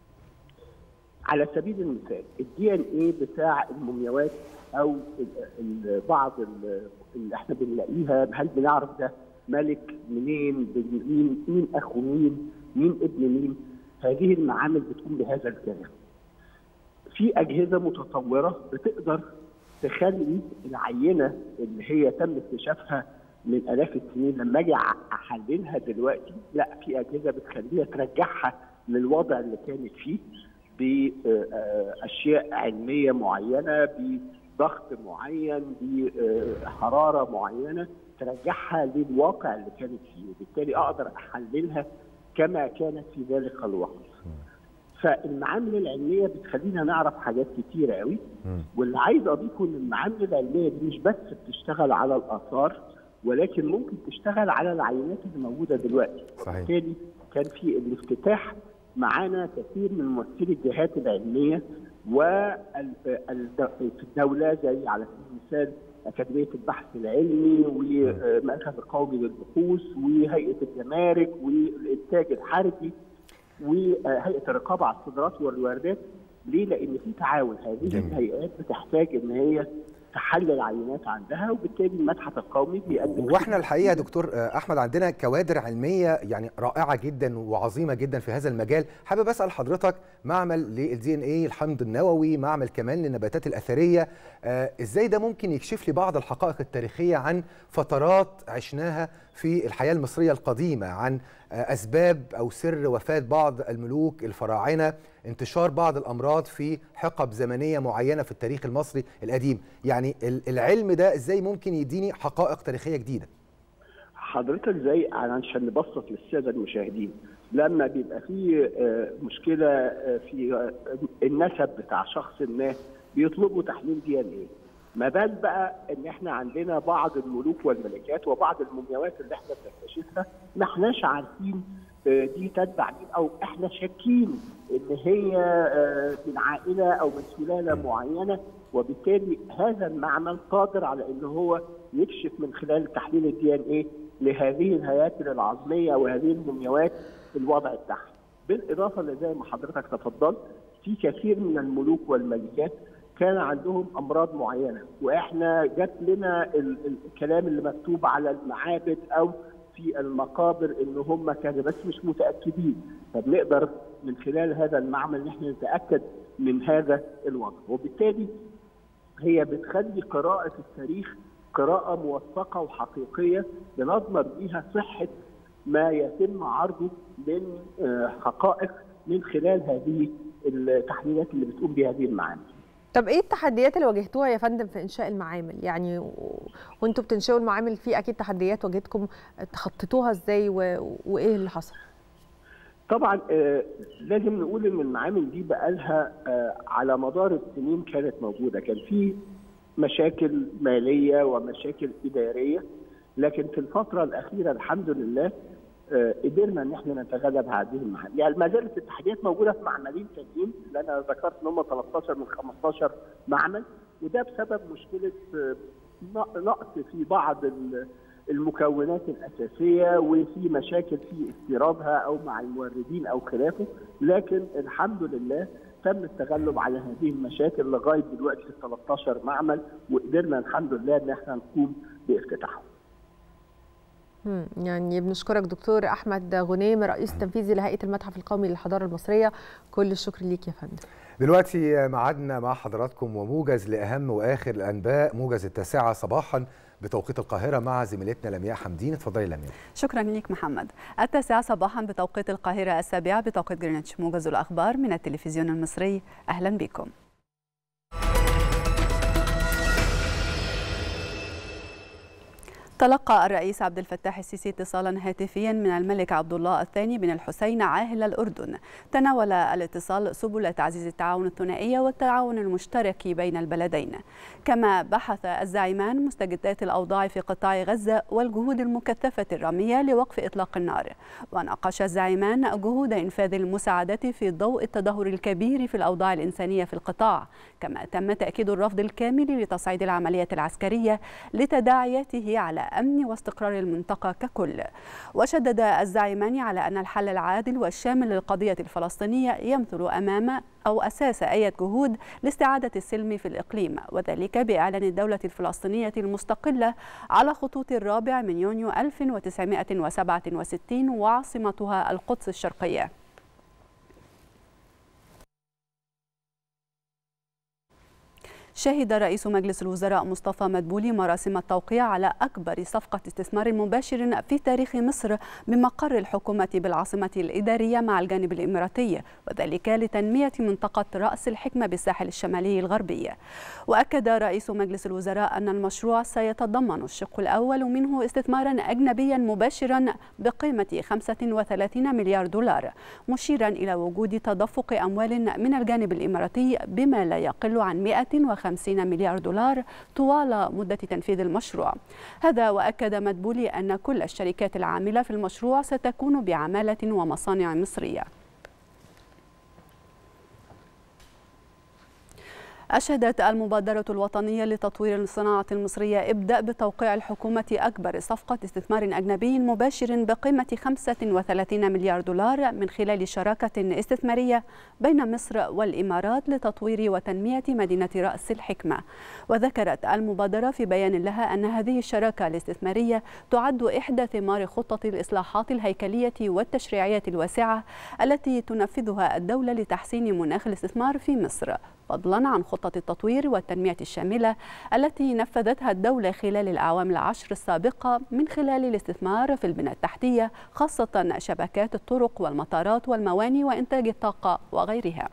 على سبيل المثال الDNA بتاع المومياوات او بعض اللي احنا بنلاقيها، هل بنعرف ده ملك منين، مين اخو مين ابن مين؟ هذه المعامل بتقوم بهذا الكلام. في اجهزه متطوره بتقدر تخلي العينه اللي هي تم اكتشافها من الاف السنين لما اجي احللها دلوقتي، لا، في اجهزه بتخليها ترجعها للوضع اللي كانت فيه باشياء علميه معينه، بضغط معين، بحراره معينه، ترجعها للواقع اللي كانت فيه، وبالتالي اقدر احللها كما كانت في ذلك الوقت. فالمعامل العلميه بتخلينا نعرف حاجات كتيره قوي. واللي عايز اضيفه ان المعامل العلميه دي مش بس بتشتغل على الاثار، ولكن ممكن تشتغل على العينات اللي موجوده دلوقتي. وبالتالي كان في الافتتاح معانا كثير من ممثلي الجهات العلميه في الدوله، زي على سبيل المثال أكاديمية البحث العلمي والمركز القومي للبحوث وهيئة الجمارك والإنتاج الحربي وهيئة الرقابة على الصادرات والواردات. ليه؟ لأن في تعاون. هذه الهيئات بتحتاج إن هي تحلل عينات عندها، وبالتالي المتحف القومي بيقدم. واحنا الحقيقه دكتور احمد عندنا كوادر علميه يعني رائعه جدا وعظيمه جدا في هذا المجال. حابب اسال حضرتك، معمل للدي ان اي الحمض النووي، معمل كمان للنباتات الاثريه، ازاي ده ممكن يكشف لي بعض الحقائق التاريخيه عن فترات عشناها في الحياه المصريه القديمه، عن اسباب او سر وفاه بعض الملوك الفراعنه، انتشار بعض الامراض في حقب زمنيه معينه في التاريخ المصري القديم. يعني العلم ده ازاي ممكن يديني حقائق تاريخيه جديده؟ حضرتك زي عشان نبسط للساده المشاهدين، لما بيبقى في مشكله في النسب بتاع شخص ما بيطلبوا تحليل دي ان ايه. ما بال بقى ان احنا عندنا بعض الملوك والملكات وبعض المومياوات اللي احنا بنكتشفها ما احناش عارفين دي تتبع مين، او احنا شاكين ان هي من عائله او من سلاله معينه، وبالتالي هذا المعمل قادر على ان هو يكشف من خلال تحليل الدي ان ايه لهذه الهياكل العظميه وهذه المومياوات الوضع بتاعها. بالاضافه لزي ما حضرتك تفضلت، في كثير من الملوك والملكات كان عندهم امراض معينه، واحنا جات لنا الكلام اللي مكتوب على المعابد او في المقابر ان هم كانوا بس مش متاكدين، فبنقدر من خلال هذا المعمل ان احنا نتاكد من هذا الوضع، وبالتالي هي بتخلي قراءه التاريخ قراءه موثقه وحقيقيه بنضمن بيها صحه ما يتم عرضه من حقائق من خلال هذه التحليلات اللي بتقوم بها هذه المعامل. طب ايه التحديات اللي واجهتوها يا فندم في انشاء المعامل؟ يعني وانتوا بتنشئوا المعامل في اكيد تحديات واجهتكم، تخططوها ازاي وايه اللي حصل؟ طبعا لازم نقول ان المعامل دي بقالها على مدار السنين كانت موجوده، كان في مشاكل ماليه ومشاكل اداريه، لكن في الفتره الاخيره الحمد لله قدرنا ان احنا نتغلب هذه المعامل. يعني ما زالت التحديات موجوده في معملين تانيين اللي انا ذكرت ان هم 13 من 15 معمل، وده بسبب مشكله نقص في بعض المكونات الاساسيه، وفي مشاكل في استيرادها او مع الموردين او خلافه، لكن الحمد لله تم التغلب على هذه المشاكل لغايه دلوقتي في 13 معمل، وقدرنا الحمد لله ان احنا نقوم بافتتاحهم. يعني بنشكرك دكتور احمد غنيم، رئيس التنفيذي لهيئه المتحف القومي للحضاره المصريه، كل الشكر ليك يا فندم. دلوقتي ميعادنا مع حضراتكم وموجز لاهم واخر الانباء، موجز 9 صباحا بتوقيت القاهره مع زميلتنا لمياء حمدين. اتفضلي لمياء. شكرا لك محمد. 9 صباحا بتوقيت القاهره، 7 بتوقيت جرينتش، موجز الاخبار من التلفزيون المصري، اهلا بكم. تلقى الرئيس عبد الفتاح السيسي اتصالا هاتفيا من الملك عبد الله الثاني بن الحسين عاهل الأردن. تناول الاتصال سبل تعزيز التعاون الثنائي والتعاون المشترك بين البلدين. كما بحث الزعيمان مستجدات الأوضاع في قطاع غزة والجهود المكثفة الرامية لوقف إطلاق النار. وناقش الزعيمان جهود إنفاذ المساعدات في ضوء التدهور الكبير في الأوضاع الإنسانية في القطاع. كما تم تأكيد الرفض الكامل لتصعيد العملية العسكرية لتداعياته على أمن واستقرار المنطقة ككل. وشدد الزعيمان على أن الحل العادل والشامل للقضية الفلسطينية يمثل أمام أو أساس أي جهود لاستعادة السلم في الإقليم، وذلك بإعلان الدولة الفلسطينية المستقلة على خطوط 4 من يونيو 1967 وعاصمتها القدس الشرقية. شهد رئيس مجلس الوزراء مصطفى مدبولي مراسم التوقيع على أكبر صفقة استثمار مباشر في تاريخ مصر بمقر الحكومة بالعاصمة الإدارية مع الجانب الإماراتي، وذلك لتنمية منطقة رأس الحكمة بالساحل الشمالي الغربي. وأكد رئيس مجلس الوزراء أن المشروع سيتضمن الشق الأول منه استثمارا أجنبيا مباشرا بقيمة 35 مليار دولار، مشيرا إلى وجود تدفق أموال من الجانب الإماراتي بما لا يقل عن 150 مليار دولار طوال مدة تنفيذ المشروع. هذا وأكد مدبولي أن كل الشركات العاملة في المشروع ستكون بعمالة ومصانع مصرية. أشهدت المبادرة الوطنية لتطوير الصناعة المصرية إبداء بتوقيع الحكومة أكبر صفقة استثمار أجنبي مباشر بقيمة 35 مليار دولار من خلال شراكة استثمارية بين مصر والإمارات لتطوير وتنمية مدينة رأس الحكمة. وذكرت المبادرة في بيان لها أن هذه الشراكة الاستثمارية تعد إحدى ثمار خطة الإصلاحات الهيكلية والتشريعية الواسعة التي تنفذها الدولة لتحسين مناخ الاستثمار في مصر، فضلا عن خطة التطوير والتنمية الشاملة التي نفذتها الدولة خلال الأعوام العشر السابقة من خلال الاستثمار في البنى التحتية، خاصة شبكات الطرق والمطارات والموانئ وإنتاج الطاقة وغيرها.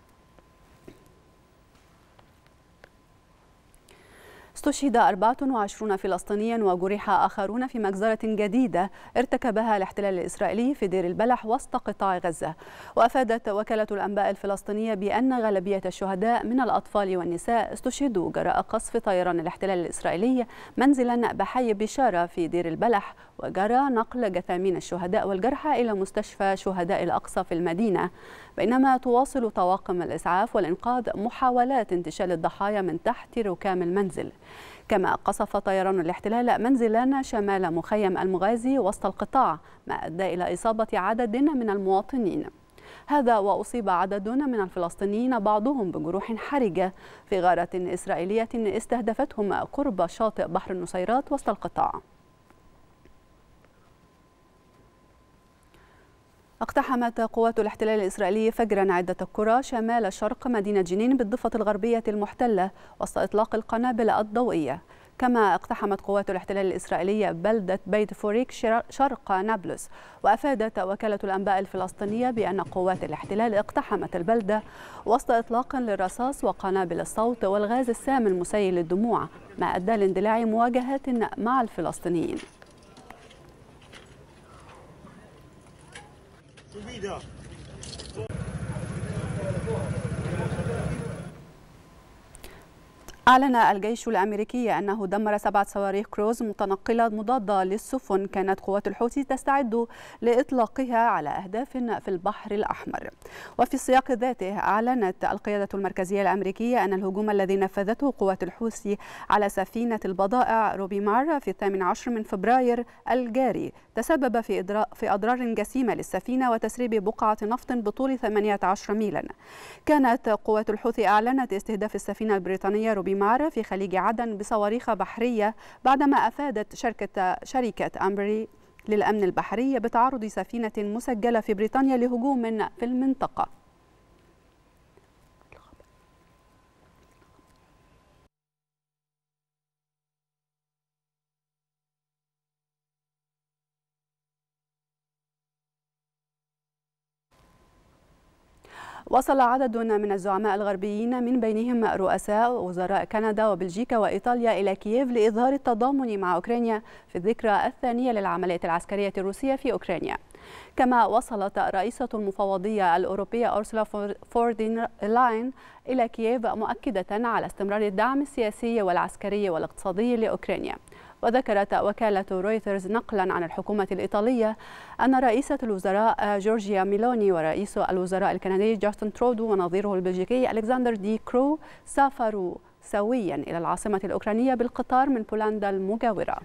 استشهد 24 فلسطينيا وجرح آخرون في مجزرة جديدة ارتكبها الاحتلال الإسرائيلي في دير البلح وسط قطاع غزة. وأفادت وكالة الأنباء الفلسطينية بأن غالبية الشهداء من الأطفال والنساء استشهدوا جراء قصف طيران الاحتلال الإسرائيلي منزلا بحي بشارة في دير البلح، وجرى نقل جثامين الشهداء والجرحى إلى مستشفى شهداء الأقصى في المدينة، بينما تواصل طواقم الإسعاف والإنقاذ محاولات انتشال الضحايا من تحت ركام المنزل. كما قصف طيران الاحتلال منزلا شمال مخيم المغازي وسط القطاع، ما أدى إلى إصابة عدد من المواطنين. هذا وأصيب عدد من الفلسطينيين بعضهم بجروح حرجة في غارة إسرائيلية استهدفتهم قرب شاطئ بحر النصيرات وسط القطاع. اقتحمت قوات الاحتلال الإسرائيلي فجرا عدة قرى شمال شرق مدينة جنين بالضفة الغربية المحتلة وسط إطلاق القنابل الضوئية. كما اقتحمت قوات الاحتلال الإسرائيلية بلدة بيت فوريك شرق نابلس. وأفادت وكالة الأنباء الفلسطينية بأن قوات الاحتلال اقتحمت البلدة وسط إطلاق للرصاص وقنابل الصوت والغاز السام المسيل للدموع، ما أدى لاندلاع مواجهات مع الفلسطينيين. أعلن الجيش الأمريكي أنه دمر 7 صواريخ كروز متنقلة مضادة للسفن كانت قوات الحوثي تستعد لإطلاقها على أهداف في البحر الأحمر. وفي السياق ذاته أعلنت القيادة المركزية الأمريكية أن الهجوم الذي نفذته قوات الحوثي على سفينة البضائع روبيمار في 18 من فبراير الجاري تسبب في أضرار جسيمة للسفينة وتسريب بقعة نفط بطول 18 ميلا. كانت قوات الحوثي أعلنت استهداف السفينة البريطانية روبيمار في خليج عدن بصواريخ بحرية بعدما أفادت شركة أمبري للأمن البحري بتعرض سفينة مسجلة في بريطانيا لهجوم في المنطقة. وصل عدد من الزعماء الغربيين من بينهم رؤساء وزراء كندا وبلجيكا وإيطاليا إلى كييف لإظهار التضامن مع أوكرانيا في الذكرى الثانية للعملية العسكرية الروسية في أوكرانيا. كما وصلت رئيسة المفوضية الأوروبية أورسولا فون لاين إلى كييف مؤكدة على استمرار الدعم السياسي والعسكري والاقتصادي لأوكرانيا. وذكرت وكالة رويترز نقلا عن الحكومة الإيطالية أن رئيسة الوزراء جورجيا ميلوني ورئيس الوزراء الكندي جاستن ترودو ونظيره البلجيكي ألكسندر دي كرو سافروا سويا إلى العاصمة الأوكرانية بالقطار من بولندا المجاورة.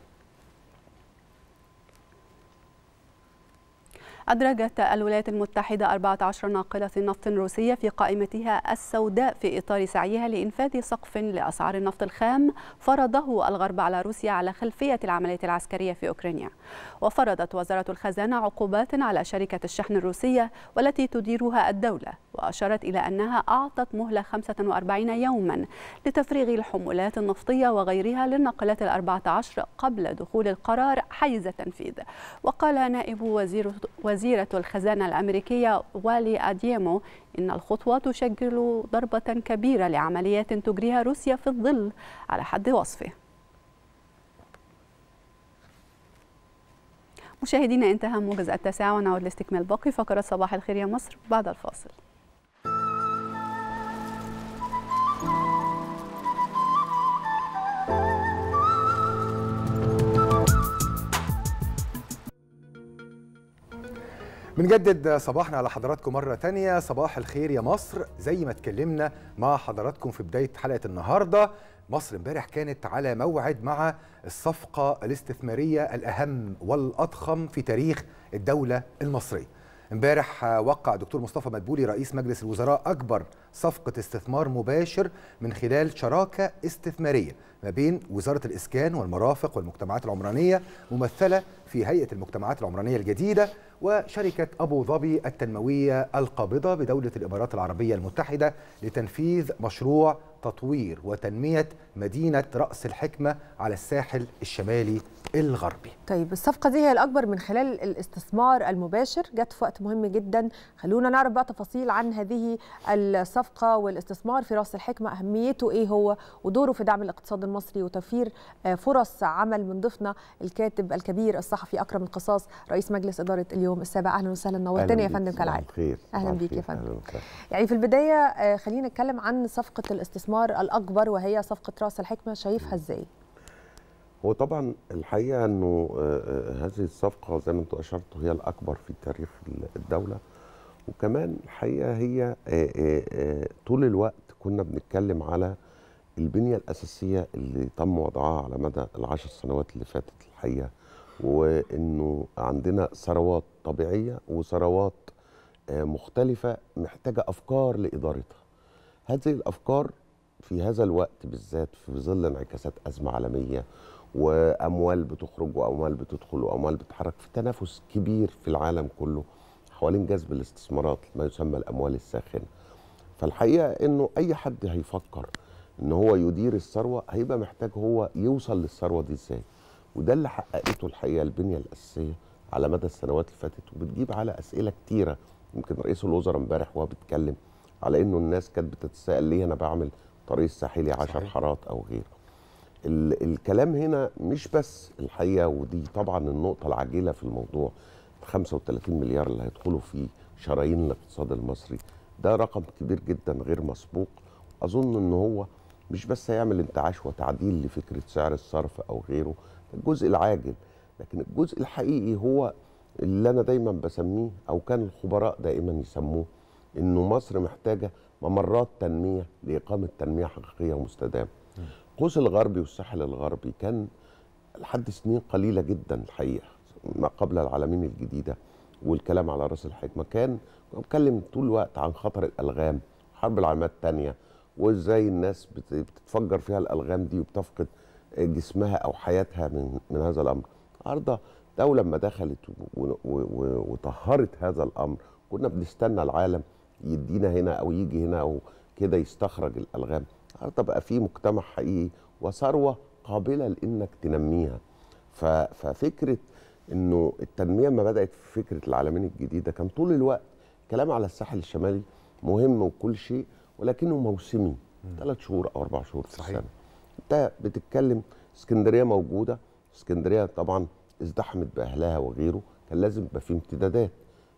أدرجت الولايات المتحدة 14 ناقلة نفط روسية في قائمتها السوداء في إطار سعيها لإنفاذ سقف لأسعار النفط الخام فرضه الغرب على روسيا على خلفية العملية العسكرية في أوكرانيا. وفرضت وزارة الخزانة عقوبات على شركة الشحن الروسية والتي تديرها الدولة، وأشارت إلى أنها أعطت مهلة 45 يوما لتفريغ الحمولات النفطية وغيرها للناقلات 14 قبل دخول القرار حيز التنفيذ. وقال نائب وزيرة الخزانة الأمريكية والي أديمو إن الخطوة تشكل ضربة كبيرة لعمليات تجريها روسيا في الظل على حد وصفه. مشاهدينا، انتهى موجز 9 ونعود لاستكمال باقي فقرات صباح الخير يا مصر بعد الفاصل. بنجدد صباحنا على حضراتكم مرة تانية. صباح الخير يا مصر. زي ما اتكلمنا مع حضراتكم في بداية حلقة النهاردة، مصر امبارح كانت على موعد مع الصفقة الاستثمارية الأهم والأضخم في تاريخ الدولة المصرية. امبارح وقع دكتور مصطفى مدبولي رئيس مجلس الوزراء أكبر صفقة استثمار مباشر من خلال شراكة استثمارية ما بين وزارة الإسكان والمرافق والمجتمعات العمرانية ممثلة في هيئة المجتمعات العمرانية الجديدة وشركة أبو ظبي التنموية القابضة بدولة الإمارات العربية المتحدة لتنفيذ مشروع تطوير وتنمية مدينة رأس الحكمة على الساحل الشمالي الغربي. طيب الصفقة دي هي الأكبر من خلال الاستثمار المباشر، جت في وقت مهم جدا. خلونا نعرف بقى تفاصيل عن هذه الصفقة والاستثمار في رأس الحكمة، أهميته إيه هو ودوره في دعم الاقتصاد المصري وتوفير فرص عمل. من ضيفنا الكاتب الكبير الصحفي أكرم القصاص رئيس مجلس إدارة اليوم السابع. أهلا وسهلا، نورتني يا فندم كالعادة. أهلا بيك يا فندم. يعني في البداية خلينا نتكلم عن صفقة الاستثمار الأكبر وهي صفقة رأس الحكمة، شايفها إزاي؟ هو طبعا الحقيقه انه هذه الصفقه زي ما انتم اشرتوا هي الاكبر في تاريخ الدوله، وكمان الحقيقه هي طول الوقت كنا بنتكلم على البنيه الاساسيه اللي تم وضعها على مدى ال10 سنوات اللي فاتت الحقيقه، وانه عندنا ثروات طبيعيه وثروات مختلفه محتاجه افكار لادارتها. هذه الافكار في هذا الوقت بالذات في ظل انعكاسات ازمه عالميه واموال بتخرج واموال بتدخل واموال بتتحرك، في تنافس كبير في العالم كله حوالين جذب الاستثمارات ما يسمى الاموال الساخنه. فالحقيقه انه اي حد هيفكر ان هو يدير الثروه هيبقى محتاج هو يوصل للثروه دي ازاي، وده اللي حققته الحقيقه البنيه الاساسيه على مدى السنوات اللي فاتت، وبتجيب على اسئله كتيره. يمكن رئيس الوزراء امبارح وهو بيتكلم على انه الناس كانت بتتساءل ليه انا بعمل طريق ساحلي 10 حارات او غيره. الكلام هنا مش بس الحقيقه، ودي طبعا النقطه العاجله في الموضوع، 35 مليار اللي هيدخلوا في شرايين الاقتصاد المصري، ده رقم كبير جدا غير مسبوق. اظن ان هو مش بس هيعمل انتعاش وتعديل لفكره سعر الصرف او غيره، ده الجزء العاجل، لكن الجزء الحقيقي هو اللي انا دايما بسميه او كان الخبراء دائما يسموه، انه مصر محتاجه ممرات تنميه لاقامه تنميه حقيقيه ومستدامه. قوس الغربي والساحل الغربي كان لحد سنين قليله جدا الحقيقه ما قبل العالمين الجديده والكلام على راس الحكمه، كان بتكلم طول الوقت عن خطر الالغام، الحرب العالميه الثانيه، وازاي الناس بتتفجر فيها الالغام دي وبتفقد جسمها او حياتها من هذا الامر. النهارده دوله لما دخلت وطهرت هذا الامر، كنا بنستنى العالم يدينا هنا او يجي هنا او كده يستخرج الالغام. النهارده بقى في مجتمع حقيقي وثروه قابله لانك تنميها. ففكره انه التنميه ما بدات في فكره العالمين الجديده كان طول الوقت كلام على الساحل الشمالي مهم وكل شيء، ولكنه موسمي 3 شهور او 4 شهور في السنه. انت بتتكلم اسكندريه موجوده، اسكندريه طبعا ازدحمت باهلها وغيره، كان لازم يبقى في امتدادات.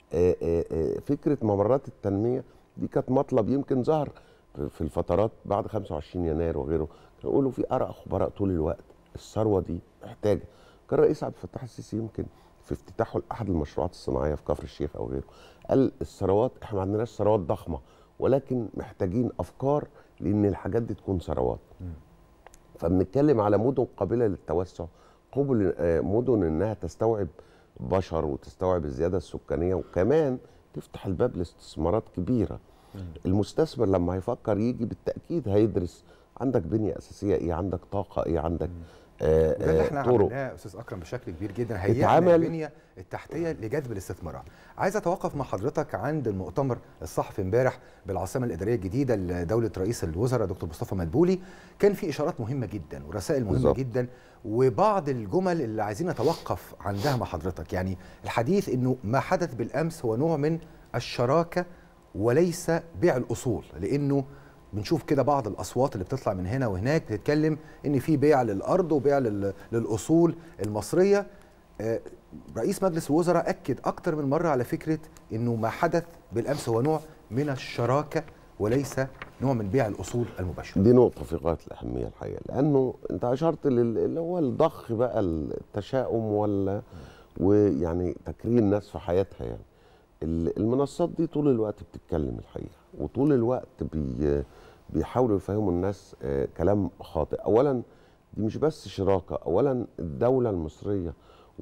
فكره ممرات التنميه دي كانت مطلب يمكن ظهر في الفترات بعد 25 يناير وغيره، كانوا يقولوا في اراء خبراء طول الوقت الثروه دي محتاجه. كان الرئيس عبد الفتاح السيسي يمكن في افتتاحه لاحد المشروعات الصناعيه في كفر الشيخ او غيره، قال الثروات احنا ما عندناش ثروات ضخمه، ولكن محتاجين افكار لان الحاجات دي تكون ثروات. فبنتكلم على مدن قابله للتوسع، قبل مدن انها تستوعب بشر وتستوعب الزياده السكانيه، وكمان تفتح الباب لاستثمارات كبيره. المستثمر لما هيفكر يجي بالتاكيد هيدرس عندك بنيه اساسيه ايه، عندك طاقه ايه، عندك ده اللي احنا عملناه استاذ اكرم بشكل كبير جدا، هيعمل البنيه التحتيه لجذب الاستثمارات. عايز اتوقف مع حضرتك عند المؤتمر الصحفي امبارح بالعاصمه الاداريه الجديده لدوله رئيس الوزراء دكتور مصطفى مدبولي، كان في اشارات مهمه جدا ورسائل مهمه بالزبط. جدا، وبعض الجمل اللي عايزين نتوقف عندها مع حضرتك. يعني الحديث انه ما حدث بالامس هو نوع من الشراكه وليس بيع الاصول، لانه بنشوف كده بعض الاصوات اللي بتطلع من هنا وهناك بتتكلم ان في بيع للارض وبيع للاصول المصريه. رئيس مجلس الوزراء اكد اكتر من مره على فكره انه ما حدث بالامس هو نوع من الشراكه وليس نوع من بيع الاصول المباشر. دي نقطه في غايه الاهميه الحقيقه، لانه انت اشرت اللي هو الضخ بقى، التشاؤم ولا ويعني تكريم الناس في حياتها. يعني المنصات دي طول الوقت بتتكلم الحقيقه، وطول الوقت بيحاولوا يفهموا الناس كلام خاطئ. اولا دي مش بس شراكه، اولا الدوله المصريه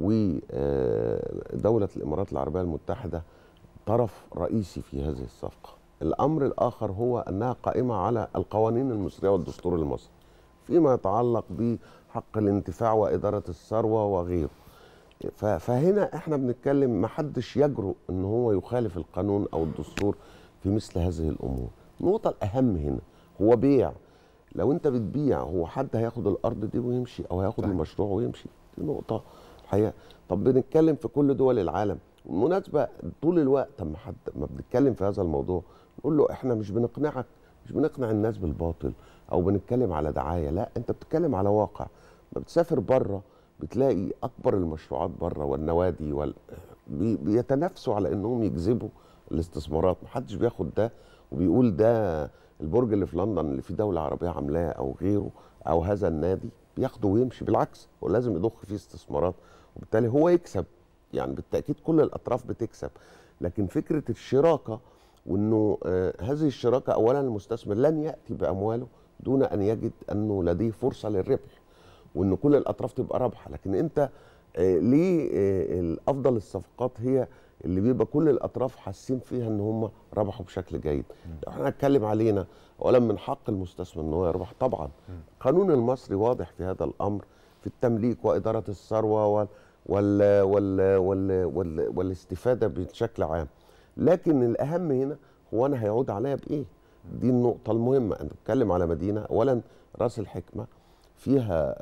ودوله الامارات العربيه المتحده طرف رئيسي في هذه الصفقه. الامر الاخر هو انها قائمه على القوانين المصريه والدستور المصري فيما يتعلق بحق الانتفاع واداره الثروه وغيره. فهنا احنا بنتكلم ما حدش يجرؤ ان هو يخالف القانون او الدستور في مثل هذه الامور. النقطه الاهم هنا هو بيع. لو انت بتبيع، هو حد هياخد الارض دي ويمشي او هياخد المشروع ويمشي؟ دي نقطه الحقيقه. طب بنتكلم في كل دول العالم. بالمناسبه طول الوقت ما بنتكلم في هذا الموضوع نقول له احنا مش بنقنعك، مش بنقنع الناس بالباطل او بنتكلم على دعايه، لا، انت بتتكلم على واقع. ما بتسافر بره بتلاقي اكبر المشروعات بره والنوادي بيتنافسوا على انهم يجذبوا الاستثمارات. محدش بياخد ده وبيقول ده البرج اللي في لندن اللي في دوله عربيه عاملاه او غيره او هذا النادي بياخده ويمشي. بالعكس، هو لازم يضخ فيه استثمارات وبالتالي هو يكسب. يعني بالتاكيد كل الاطراف بتكسب، لكن فكره الشراكه وانه هذه الشراكه اولا المستثمر لن ياتي بامواله دون ان يجد انه لديه فرصه للربح، وان كل الاطراف تبقى رابحه. لكن انت ليه الافضل الصفقات هي اللي بيبقى كل الاطراف حاسين فيها ان هم ربحوا بشكل جيد؟ لو احنا هنتكلم علينا اولا من حق المستثمر ان هو يربح طبعا. القانون المصري واضح في هذا الامر في التمليك واداره الثروه والاستفاده بشكل عام. لكن الاهم هنا هو انا هيعود عليا بايه؟ دي النقطه المهمه. انت بتتكلم على مدينه اولا راس الحكمه فيها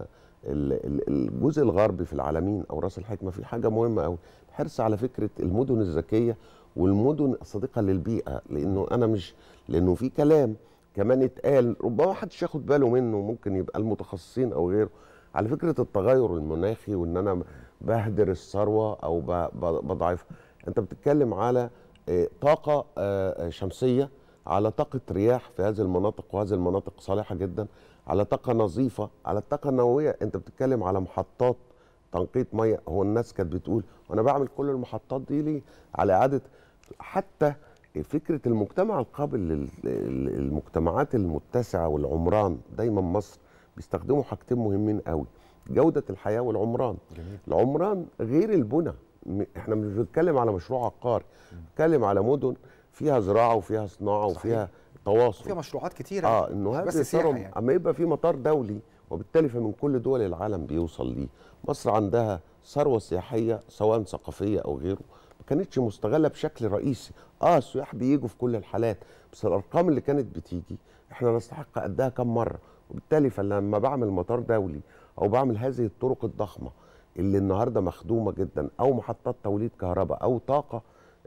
الجزء الغربي في العالمين او راس الحكمه في حاجه مهمه قوي، الحرص على فكره المدن الذكيه والمدن الصديقه للبيئه. لانه في كلام كمان اتقال ربما ما حدش ياخد باله منه، ممكن يبقى المتخصصين او غيره، على فكره التغير المناخي وان انا بهدر الثروه او بضعفها. انت بتتكلم على طاقه شمسيه، على طاقه رياح في هذه المناطق، وهذه المناطق صالحه جدا، على طاقه نظيفه، على الطاقه النوويه. انت بتتكلم على محطات تنقية ميه. هو الناس كانت بتقول وانا بعمل كل المحطات دي ليه؟ على اعاده حتى فكره المجتمع القابل للمجتمعات المتسعه والعمران. دايما مصر بيستخدموا حاجتين مهمين قوي، جوده الحياه والعمران. جميل. العمران غير البنى. احنا مش بنتكلم على مشروع عقاري، بنتكلم على مدن فيها زراعه وفيها صناعه وفيها تواصل، فيها مشروعات كتيره. انه هذا الثروه يعني. اما يبقى في مطار دولي وبالتالي فمن كل دول العالم بيوصل ليه. مصر عندها ثروه سياحيه سواء ثقافيه او غيره ما كانتش مستغله بشكل رئيسي. السياح بييجوا في كل الحالات، بس الارقام اللي كانت بتيجي احنا نستحق قدها كم مره. وبالتالي فلما بعمل مطار دولي او بعمل هذه الطرق الضخمه اللي النهارده مخدومه جدا، او محطات توليد كهرباء، او طاقه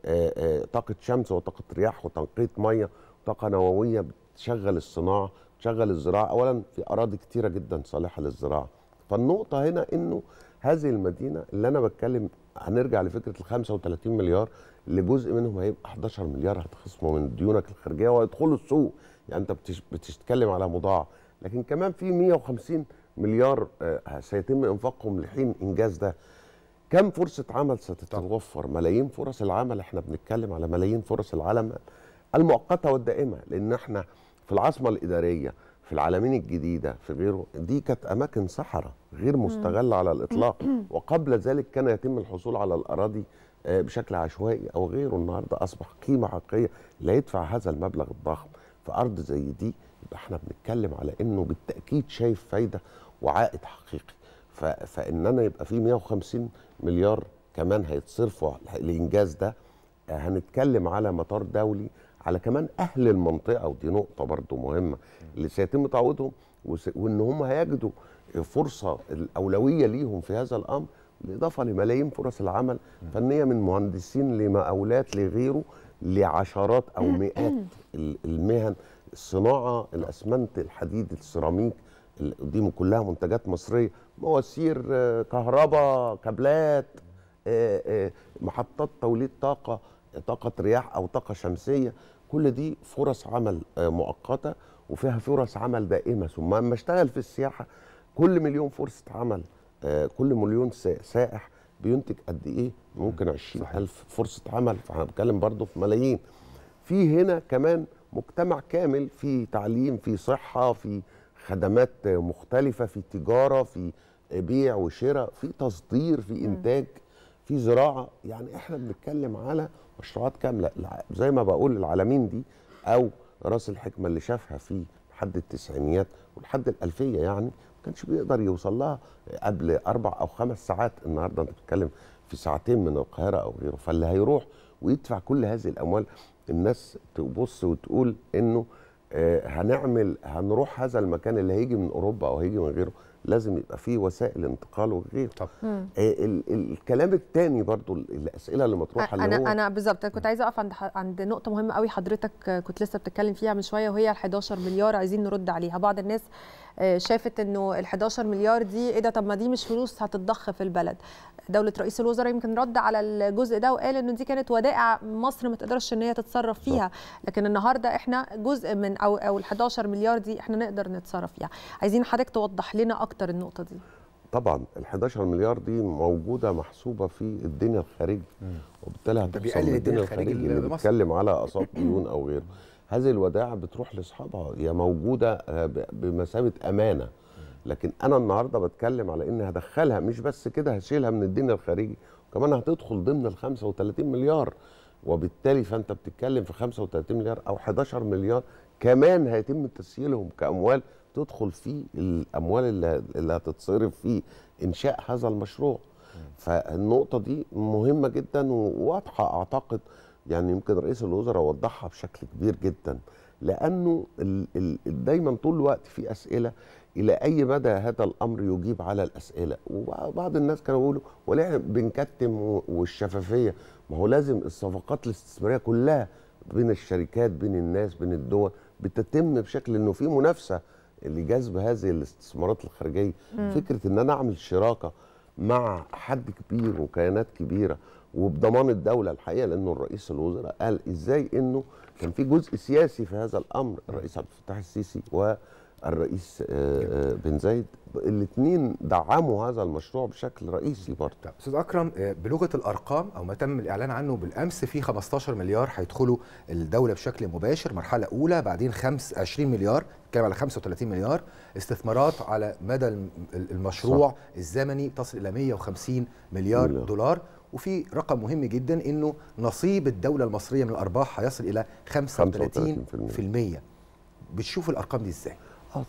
شمس وطاقه رياح وتنقية ميه وطاقه نوويه بتشغل الصناعه، تشغل الزراعه. اولا في اراضي كتيره جدا صالحه للزراعه. فالنقطه هنا انه هذه المدينه اللي انا بتكلم، هنرجع لفكره ال 35 مليار اللي جزء منهم هيبقى 11 مليار هتخصموا من ديونك الخارجيه وهيدخلوا السوق. يعني انت بتتكلم على مضاعف، لكن كمان في 150 مليار سيتم انفاقهم لحين انجاز ده. كم فرصه عمل ستتوفر؟ ملايين فرص العمل. احنا بنتكلم على ملايين فرص العمل المؤقته والدائمه، لان احنا في العاصمه الاداريه، في العلمين الجديده، في غيره، دي كانت اماكن صحراء غير مستغله على الاطلاق، وقبل ذلك كان يتم الحصول على الاراضي بشكل عشوائي او غيره. النهارده اصبح قيمه حقيقيه لا يدفع هذا المبلغ الضخم في ارض زي دي. يبقى احنا بنتكلم على انه بالتاكيد شايف فايده وعائد حقيقي. فان انا يبقى في 150 مليار كمان هيتصرفوا لانجاز ده. هنتكلم على مطار دولي، على كمان اهل المنطقه، ودي نقطه برضو مهمه اللي سيتم تعويضهم، وان هم هيجدوا فرصه الاولويه ليهم في هذا الامر، بالاضافه لملايين فرص العمل فنيه من مهندسين لمقاولات لغيره، لعشرات او مئات المهن، الصناعه، الاسمنت، الحديد، السيراميك، دي كلها منتجات مصريه، مواسير كهرباء، كابلات، محطات توليد طاقه رياح او طاقه شمسيه. كل دي فرص عمل مؤقته وفيها فرص عمل دائمه. ثم اما اشتغل في السياحه، كل مليون فرصه عمل، كل مليون سائح بينتج قد ايه؟ ممكن 20,000 فرصه عمل، فاحنا بنتكلم برضه في ملايين. في هنا كمان مجتمع كامل، في تعليم، في صحه، في خدمات مختلفه، في تجاره، في بيع وشراء، في تصدير، في انتاج، في زراعه. يعني احنا بنتكلم على مشروعات كامله. زي ما بقول العالمين دي او راس الحكمه اللي شافها في لحد التسعينيات ولحد الألفية، يعني ما كانش بيقدر يوصل لها قبل 4 أو 5 ساعات. النهارده انت بتتكلم في ساعتين من القاهره او غيره. فاللي هيروح ويدفع كل هذه الاموال، الناس تبص وتقول انه هنروح هذا المكان اللي هيجي من اوروبا او هيجي من غيره، لازم يبقى فيه وسائل انتقال وغيره. طب الكلام الثاني برضو، الاسئله اللي مطروحه اللي هو انا بالظبط كنت عايزه اقف عند نقطه مهمه قوي حضرتك كنت لسه بتتكلم فيها من شويه، وهي ال 11 مليار عايزين نرد عليها. بعض الناس شافت انه ال 11 مليار دي ايه ده، طب ما دي مش فلوس هتتضخ في البلد. دوله رئيس الوزراء يمكن رد على الجزء ده وقال انه دي كانت ودائع مصر ما تقدرش ان هي تتصرف فيها، لكن النهارده احنا جزء من او ال 11 مليار دي احنا نقدر نتصرف فيها. عايزين حضرتك توضح لنا اكتر النقطه دي. طبعا ال 11 مليار دي موجوده محسوبه في الدنيا الخارجي، وبالتالي هتوصل للدنيا الخارجي اللي بيتكلم على اقساط ديون او غيره. هذه الودائع بتروح لاصحابها، هي موجوده بمثابه امانه. لكن انا النهارده بتكلم على اني هدخلها، مش بس كده هشيلها من الدنيا الخارجي، وكمان هتدخل ضمن ال 35 مليار، وبالتالي فانت بتتكلم في 35 مليار او 11 مليار كمان هيتم تسييلهم كاموال تدخل في الاموال اللي هتتصرف في انشاء هذا المشروع. فالنقطه دي مهمه جدا وواضحه اعتقد، يعني يمكن رئيس الوزراء وضحها بشكل كبير جدا، لانه دايما طول الوقت في اسئله الى اي مدى هذا الامر يجيب على الاسئله. وبعض الناس كانوا بيقولوا وليه بنكتم والشفافيه؟ ما هو لازم الصفقات الاستثماريه كلها بين الشركات، بين الناس، بين الدول بتتم بشكل انه في منافسه لجذب هذه الاستثمارات الخارجيه. فكره ان انا اعمل شراكه مع حد كبير وكيانات كبيره وبضمان الدوله الحقيقه، لانه الرئيس الوزراء قال ازاي انه كان في جزء سياسي في هذا الامر. الرئيس عبد الفتاح السيسي والرئيس بن زايد الاثنين دعموا هذا المشروع بشكل رئيسي برضه. استاذ اكرم، بلغه الارقام او ما تم الاعلان عنه بالامس، في 15 مليار هيدخلوا الدوله بشكل مباشر مرحله اولى، بعدين 20 مليار، كان على 35 مليار استثمارات على مدى المشروع. صح. الزمني تصل الى 150 مليار دولار. وفي رقم مهم جدا انه نصيب الدوله المصريه من الارباح هيصل الى 35%. بتشوف الارقام دي ازاي؟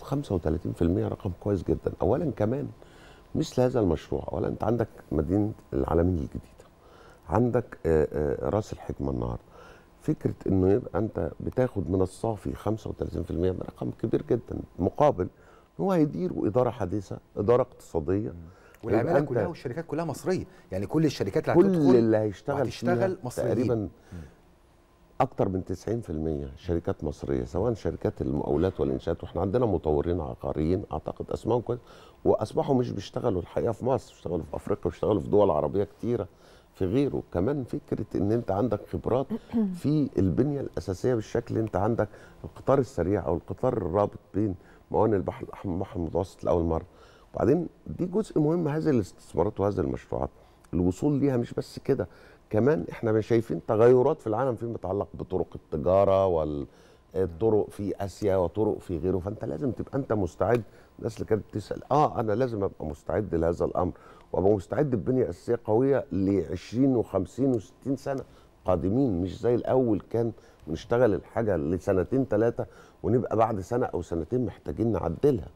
35% رقم كويس جدا. اولا كمان مثل هذا المشروع، اولا انت عندك مدينه العالمين الجديده، عندك راس الحكمه النهارده. فكره انه يبقى انت بتاخد من الصافي 35% ده رقم كبير جدا، مقابل هو هيديروا اداره حديثه، اداره اقتصاديه، والعماله كلها والشركات كلها مصريه. يعني كل الشركات اللي هتدخل، كل اللي هيشتغل مصريين تقريبا. اكتر من 90% شركات مصريه، سواء شركات المقاولات والانشاءات، واحنا عندنا مطورين عقاريين اعتقد اسمائهم كويس، واصبحوا مش بيشتغلوا الحقيقه في مصر، بيشتغلوا في افريقيا وبيشتغلوا في دول عربيه كتيره في غيره. كمان فكره ان انت عندك خبرات في البنيه الاساسيه بالشكل، انت عندك القطار السريع او القطار الرابط بين موانئ البحر الاحمر والبحر المتوسط لاول مره. وبعدين دي جزء مهم، هذه الاستثمارات وهذه المشروعات الوصول ليها. مش بس كده، كمان احنا شايفين تغيرات في العالم فيما يتعلق بطرق التجاره والطرق في اسيا وطرق في غيره. فانت لازم تبقى انت مستعد. الناس اللي كانت بتسال انا لازم ابقى مستعد لهذا الامر، وابقى مستعد ببنيه اساسيه قويه ل 20 و50 و60 سنه قادمين، مش زي الاول كان بنشتغل الحاجه لسنتين 3 ونبقى بعد سنه او سنتين محتاجين نعدلها.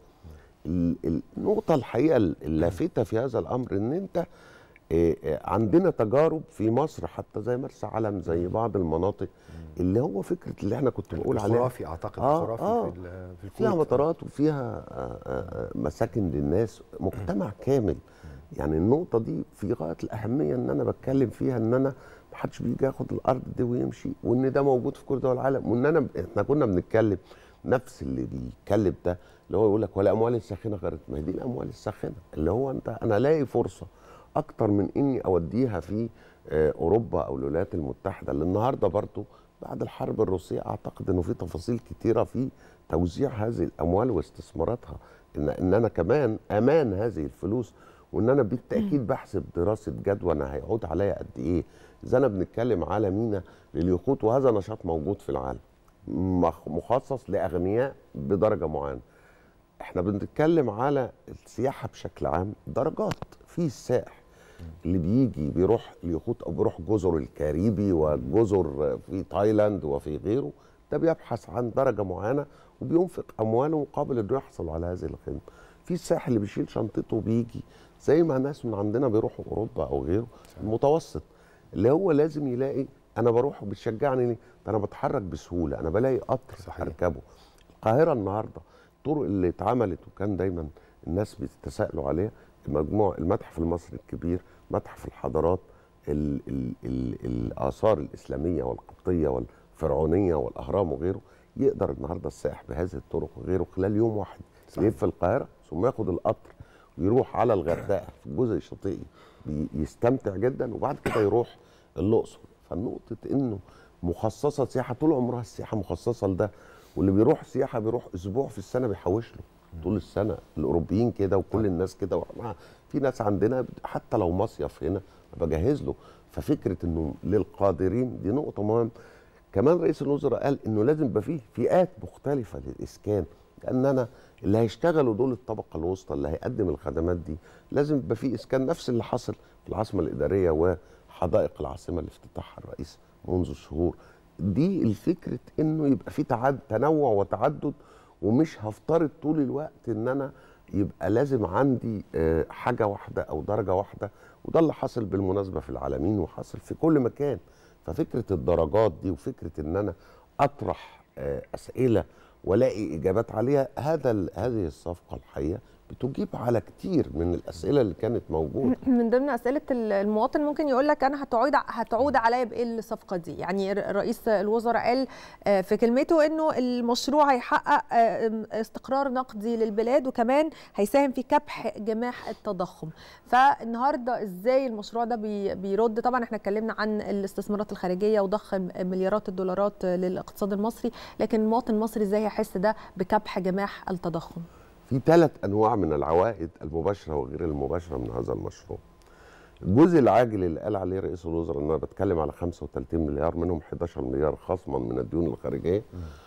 النقطه الحقيقه اللافته في هذا الامر ان انت عندنا تجارب في مصر حتى زي مرسى علم، زي بعض المناطق اللي هو فكره اللي احنا كنت بقول عليها خرافي، اعتقد خرافي في الكويت، فيها مطارات وفيها مساكن للناس، مجتمع كامل. يعني النقطه دي في غايه الاهميه ان انا بتكلم فيها، ان انا ما حدش بيجي ياخد الارض دي ويمشي، وان ده موجود في كل دول العالم. وان احنا كنا بنتكلم نفس اللي بيتكلم ده، اللي هو يقول لك ولا اموال الساخنه غيرت. ما هي دي الاموال الساخنه، اللي هو انا الاقي فرصه اكتر من اني اوديها في اوروبا او الولايات المتحده، اللي النهارده برضو بعد الحرب الروسيه اعتقد انه في تفاصيل كتيره في توزيع هذه الاموال واستثماراتها، ان انا كمان امان هذه الفلوس وان انا بالتاكيد بحسب دراسه جدوى انا هيعود عليا قد ايه. اذا انا بنتكلم على ميناء لليخوت، وهذا نشاط موجود في العالم مخصص لاغنياء بدرجه معينه. احنا بنتكلم على السياحه بشكل عام درجات. في السائح اللي بيجي بيروح اليخوت او بيروح جزر الكاريبي وجزر في تايلاند وفي غيره، ده بيبحث عن درجه معينه وبينفق امواله مقابل انه يحصل على هذه الخدمه. في السائح اللي بيشيل شنطته وبيجي زي ما ناس من عندنا بيروحوا اوروبا او غيره، المتوسط اللي هو لازم يلاقي انا بروح وبتشجعني ليه؟ ده انا بتحرك بسهوله، انا بلاقي قطر اركبه. القاهره النهارده الطرق اللي اتعملت وكان دايما الناس بيتساءلوا عليها، مجموع المتحف المصري الكبير، متحف الحضارات، الآثار الإسلامية والقبطية والفرعونية والأهرام وغيره، يقدر النهارده السائح بهذه الطرق وغيره خلال يوم واحد يلف في القاهرة ثم ياخد القطر ويروح على الغردقة في الجزء الشاطئي يستمتع جدا، وبعد كده يروح الأقصر. فالنقطة إنه مخصصة سياحة، طول عمرها السياحة مخصصة لده، واللي بيروح سياحة بيروح أسبوع في السنة بيحوش له طول السنه. الاوروبيين كده وكل الناس كده، في ناس عندنا حتى لو مصيف هنا بجهز له. ففكره انه للقادرين دي نقطه مهمه. كمان رئيس الوزراء قال انه لازم يبقى فيه فئات مختلفه للاسكان، لان انا اللي هيشتغلوا دول الطبقه الوسطى اللي هيقدم الخدمات دي لازم يبقى فيه اسكان، نفس اللي حصل في العاصمه الاداريه وحدائق العاصمه اللي افتتحها الرئيس منذ شهور. دي الفكره انه يبقى فيه تنوع وتعدد، ومش هفترض طول الوقت ان انا يبقى لازم عندي حاجه واحده او درجه واحده، وده اللي حصل بالمناسبه في العالمين وحصل في كل مكان. ففكره الدرجات دي وفكره ان انا اطرح اسئله والاقي اجابات عليها، هذه الصفقه الحقيقه بتجيب على كتير من الاسئله اللي كانت موجوده. من ضمن اسئله المواطن ممكن يقول لك انا هتعود عليا بايه الصفقه دي؟ يعني رئيس الوزراء قال في كلمته انه المشروع هيحقق استقرار نقدي للبلاد وكمان هيساهم في كبح جماح التضخم. فالنهارده ازاي المشروع ده بيرد؟ طبعا احنا اتكلمنا عن الاستثمارات الخارجيه وضخ مليارات الدولارات للاقتصاد المصري، لكن المواطن المصري ازاي هيحس ده بكبح جماح التضخم؟ في 3 أنواع من العوائد المباشرة وغير المباشرة من هذا المشروع. الجزء العاجل اللي قال عليه رئيس الوزراء ان انا بتكلم على 35 مليار منهم 11 مليار خصما من الديون الخارجيه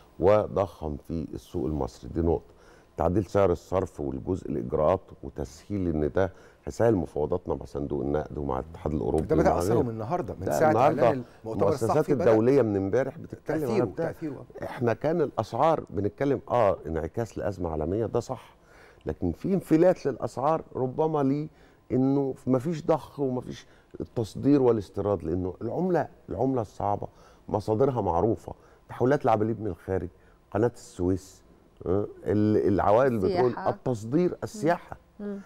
وضخم في السوق المصري. دي نقطه. تعديل سعر الصرف والجزء الاجراءات وتسهيل ان ده هيسهل مفاوضاتنا مع صندوق النقد ومع الاتحاد الاوروبي. ده بدا اصلا من النهارده، من ساعه اعلان المؤتمر الصحفي المؤسسات الدوليه من امبارح بتتكلم عن تاثيره. احنا كان الاسعار بنتكلم انعكاس لازمه عالميه، ده صح، لكن في انفلات للاسعار ربما ليه انه ما فيش ضخ وما فيش التصدير والاستيراد، لانه العمله الصعبه مصادرها معروفه، تحويلات العمالين من الخارج، قناه السويس، العوائد البترول، التصدير، السياحه.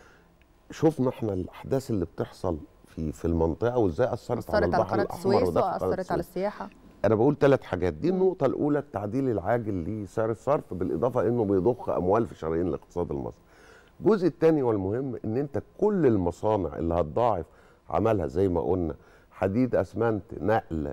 شفنا احنا الاحداث اللي بتحصل في المنطقه وازاي اثرت على البحر قناه الاحمر السويس واثرت على السياحه. انا بقول 3 حاجات. دي النقطه الاولى، التعديل العاجل لسعر الصرف بالاضافه انه بيضخ اموال في شرايين الاقتصاد المصري. الجزء الثاني والمهم ان انت كل المصانع اللي هتضاعف عملها زي ما قلنا، حديد، اسمنت، نقل،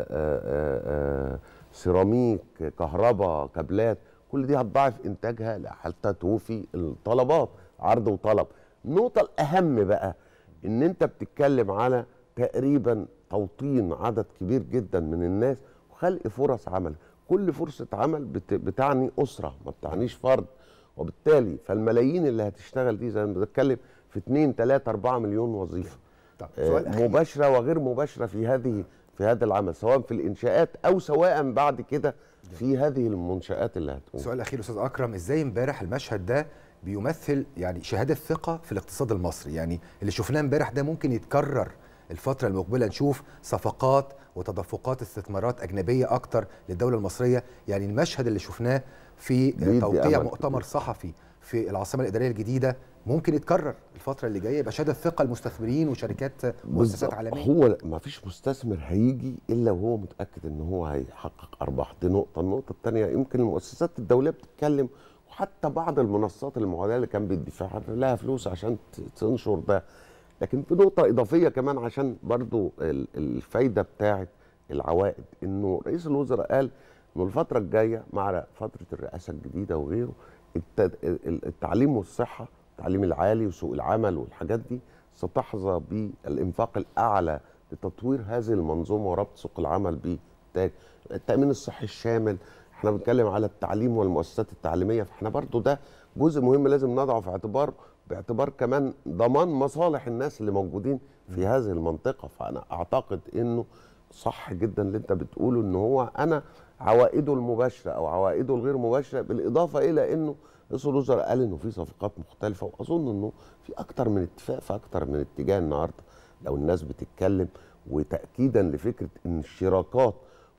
سيراميك، كهرباء، كابلات، كل دي هتضاعف انتاجها حتى توفي الطلبات، عرض وطلب. النقطه الاهم بقى ان انت بتتكلم على تقريبا توطين عدد كبير جدا من الناس وخلق فرص عمل. كل فرصه عمل بتعني اسره، ما بتعنيش فرد، وبالتالي فالملايين اللي هتشتغل دي زي ما بنتكلم في 2 3 4 مليون وظيفه مباشره وغير مباشره في هذا العمل، سواء في الانشاءات او سواء بعد كده في هذه المنشآت اللي هتقوم. سؤال اخير استاذ اكرم، ازاي امبارح المشهد ده بيمثل يعني شهاده ثقه في الاقتصاد المصري؟ يعني اللي شفناه امبارح ده ممكن يتكرر الفتره المقبله، نشوف صفقات وتدفقات استثمارات اجنبيه اكتر للدوله المصريه؟ يعني المشهد اللي شفناه في توقيع مؤتمر صحفي في العاصمه الاداريه الجديده ممكن يتكرر الفتره اللي جايه، يبقى شهاده ثقه المستثمرين وشركات مؤسسات عالميه. هو ما فيش مستثمر هيجي الا وهو متاكد ان هو هيحقق ارباح. دي نقطه. النقطه الثانيه، يمكن المؤسسات الدوليه بتتكلم وحتى بعض المنصات المعاديه اللي كان بيدفع لها فلوس عشان تنشر ده، لكن في نقطه اضافيه كمان عشان برضو الفايده بتاعه العوائد، انه رئيس الوزراء قال انه الفتره الجايه مع فتره الرئاسه الجديده وغيره التعليم والصحه، التعليم العالي وسوق العمل والحاجات دي ستحظى بالانفاق الاعلى لتطوير هذه المنظومه وربط سوق العمل بالتاج. التامين الصحي الشامل، احنا بنتكلم على التعليم والمؤسسات التعليميه، فاحنا برضو ده جزء مهم لازم نضعه في باعتبار كمان ضمان مصالح الناس اللي موجودين في هذه المنطقه. فانا اعتقد انه صح جدا اللي انت بتقوله، ان هو انا عوائده المباشره او عوائده الغير مباشره، بالاضافه الى انه رئيس الوزراء قال انه في صفقات مختلفه، واظن انه في اكتر من اتفاق في اكتر من اتجاه النهارده لو الناس بتتكلم، وتاكيدا لفكره ان الشراكات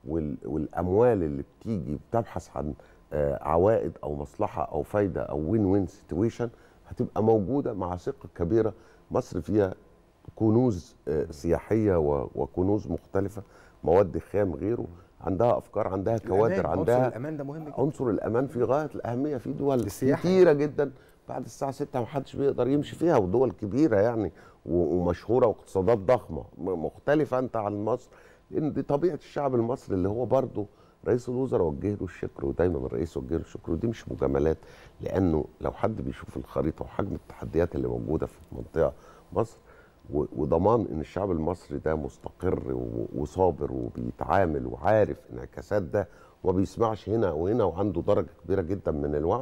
والاموال اللي بتيجي بتبحث عن عوائد او مصلحه او فايده او وين وين سيتويشن هتبقى موجوده مع ثقه كبيره. مصر فيها كنوز سياحيه وكنوز مختلفه، مواد خام غيره، عندها افكار، عندها كوادر، عندها عنصر الامان ده مهم جدا. عنصر الامان في غايه الاهميه في دول كتيره جدا بعد الساعه 6 ما حدش بيقدر يمشي فيها، ودول كبيره يعني ومشهوره واقتصادات ضخمه مختلفه انت عن مصر، لان دي طبيعه الشعب المصري اللي هو برضه رئيس الوزراء وجه له الشكر، ودايما الرئيس وجه له الشكر، ودي مش مجاملات، لانه لو حد بيشوف الخريطه وحجم التحديات اللي موجوده في منطقه مصر وضمان ان الشعب المصري ده مستقر وصابر وبيتعامل وعارف انعكاسات ده وما بيسمعش هنا وهنا وعنده درجه كبيره جدا من الوعي،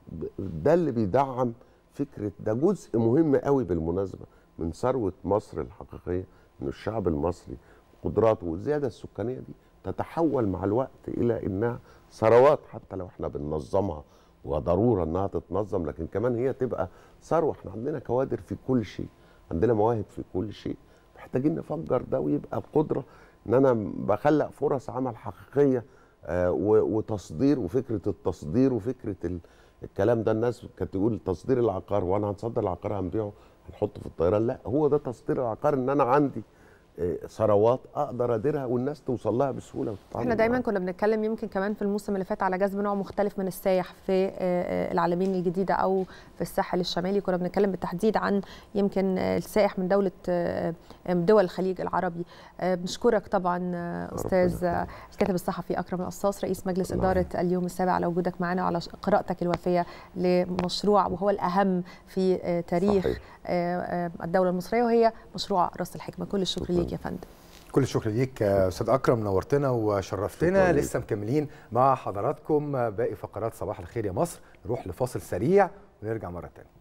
ده اللي بيدعم فكره. ده جزء مهم قوي بالمناسبه من ثروه مصر الحقيقيه، ان الشعب المصري قدراته والزياده السكانيه دي تتحول مع الوقت الى انها ثروات، حتى لو احنا بننظمها وضروره انها تتنظم، لكن كمان هي تبقى ثروه. احنا عندنا كوادر في كل شيء، عندنا مواهب في كل شيء، محتاجين نفجر ده ويبقى القدره ان انا بخلق فرص عمل حقيقيه وتصدير، وفكره التصدير وفكره الكلام ده. الناس كانت تقول تصدير العقار، وانا هنصدر العقار هنبيعه هنحطه في الطيران، لا هو ده تصدير العقار، ان انا عندي ثروات اقدر اديرها والناس توصل لها بسهوله. احنا دايما كنا بنتكلم يمكن كمان في الموسم اللي فات على جذب نوع مختلف من السايح في العلمين الجديده او في الساحل الشمالي، كنا بنتكلم بالتحديد عن يمكن السائح من دول الخليج العربي. بنشكرك طبعا استاذ الكاتب الصحفي اكرم القصاص رئيس مجلس اداره اليوم السابع على وجودك معنا وعلى قراءتك الوافيه لمشروع وهو الاهم في تاريخ صحيح. الدوله المصريه، وهي مشروع راس الحكمه. كل الشكر ليك يا فندم. كل الشكر ليك يا استاذ اكرم، نورتنا وشرفتنا. لسه مكملين مع حضراتكم باقي فقرات صباح الخير يا مصر. نروح لفاصل سريع ونرجع مره ثانيه.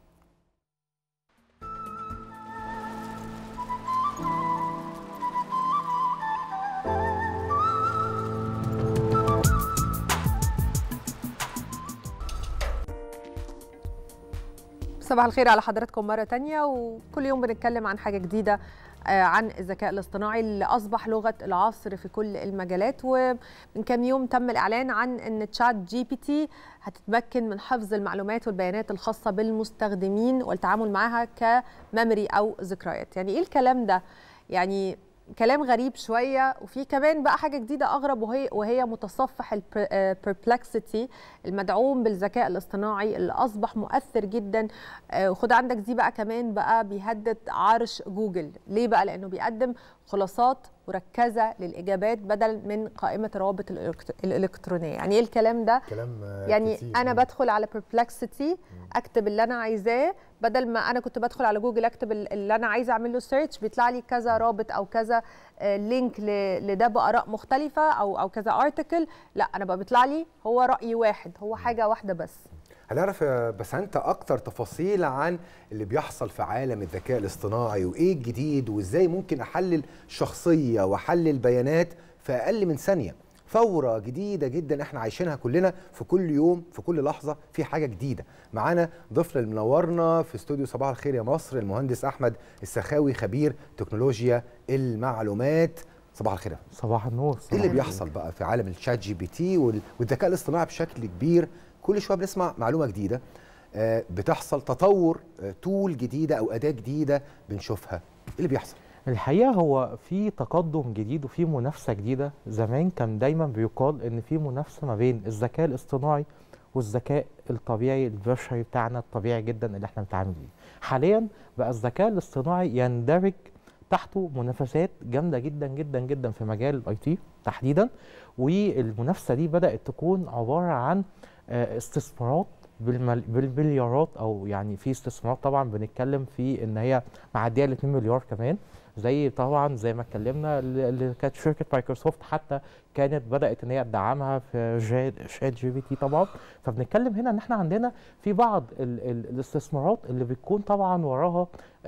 صباح الخير على حضراتكم مرة تانية، وكل يوم بنتكلم عن حاجة جديدة عن الذكاء الاصطناعي اللي أصبح لغة العصر في كل المجالات. ومن كام يوم تم الإعلان عن أن تشات جي بي تي هتتمكن من حفظ المعلومات والبيانات الخاصة بالمستخدمين والتعامل معها كميموري أو ذكريات. يعني إيه الكلام ده؟ يعني كلام غريب شوية، وفي كمان بقى حاجة جديدة أغرب وهي متصفح البربلكسيتي المدعوم بالذكاء الاصطناعي اللي أصبح مؤثر جدا. وخد عندك دي بقى كمان بقى بيهدد عرش جوجل. ليه بقى؟ لأنه بيقدم خلاصات مركزة للإجابات بدل من قائمة الروابط الإلكترونية. يعني إيه الكلام ده؟ كلام يعني كتير. أنا بدخل على perplexity أكتب اللي أنا عايزاه، بدل ما أنا كنت بدخل على جوجل أكتب اللي أنا عايزة أعمل له سيرش، بيطلع لي كذا رابط أو كذا لينك لده بآراء مختلفة أو كذا ارتكل. لا، أنا بقى بيطلع لي هو رأي واحد، هو حاجة واحدة بس. هنعرف بس أنت أكتر تفاصيل عن اللي بيحصل في عالم الذكاء الاصطناعي وإيه الجديد وإزاي ممكن أحلل شخصية وأحلل بيانات في أقل من ثانية. ثورة جديدة جدا احنا عايشينها كلنا، في كل يوم في كل لحظة في حاجة جديدة. معانا ضيفنا اللي منورنا في استوديو صباح الخير يا مصر المهندس أحمد السخاوي، خبير تكنولوجيا المعلومات. صباح الخير. صباح النور. ايه اللي بيحصل بقى في عالم الشات جي بي تي والذكاء الاصطناعي بشكل كبير؟ كل شويه بنسمع معلومه جديده بتحصل، تطور تول جديده او اداه جديده بنشوفها. ايه اللي بيحصل؟ الحقيقه هو في تقدم جديد وفي منافسه جديده. زمان كان دايما بيقال ان في منافسه ما بين الذكاء الاصطناعي والذكاء الطبيعي البشري بتاعنا الطبيعي جدا اللي احنا بنتعامل بيه. حاليا بقى الذكاء الاصطناعي يندرج تحته منافسات جامده جدا جدا جدا في مجال الاي تي تحديدا، والمنافسه دي بدات تكون عباره عن استثمارات بالمليارات، او يعني في استثمارات طبعا بنتكلم في ان هي معديه ال 2 مليار كمان، زي طبعا زي ما اتكلمنا اللي كانت شركه مايكروسوفت حتى كانت بدات ان هي تدعمها في شات جي بي تي طبعا. فبنتكلم هنا ان احنا عندنا في بعض الاستثمارات اللي بتكون طبعا وراها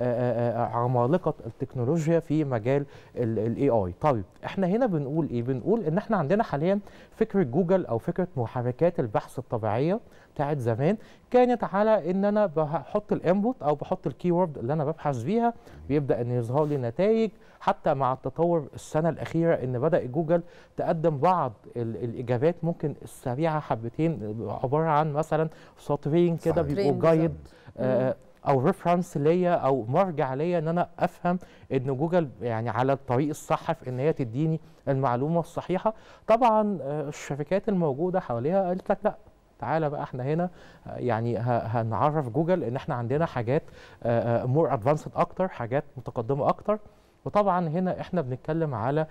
عمالقه التكنولوجيا في مجال الاي اي. طيب احنا هنا بنقول ايه؟ بنقول ان احنا عندنا حاليا فكره جوجل او فكره محركات البحث الطبيعيه بتاعت زمان كانت على ان انا بحط الانبوت او بحط الكيورد اللي انا ببحث بيها بيبدا ان يظهر لي نتائج. حتى مع التطور السنه الاخيره ان بدا جوجل تقدم بعض الاجابات ممكن السريعه حبتين، عباره عن مثلا سطرين كده بيبقوا جايد او ريفرنس ليا او مرجع ليا ان انا افهم ان جوجل يعني على الطريق الصح في ان هي تديني المعلومه الصحيحه. طبعا الشركات الموجوده حواليها قالت لك لا، تعالى بقى احنا هنا يعني هنعرف جوجل ان احنا عندنا حاجات مور ادفانسد اكتر، حاجات متقدمه اكتر. وطبعا هنا احنا بنتكلم على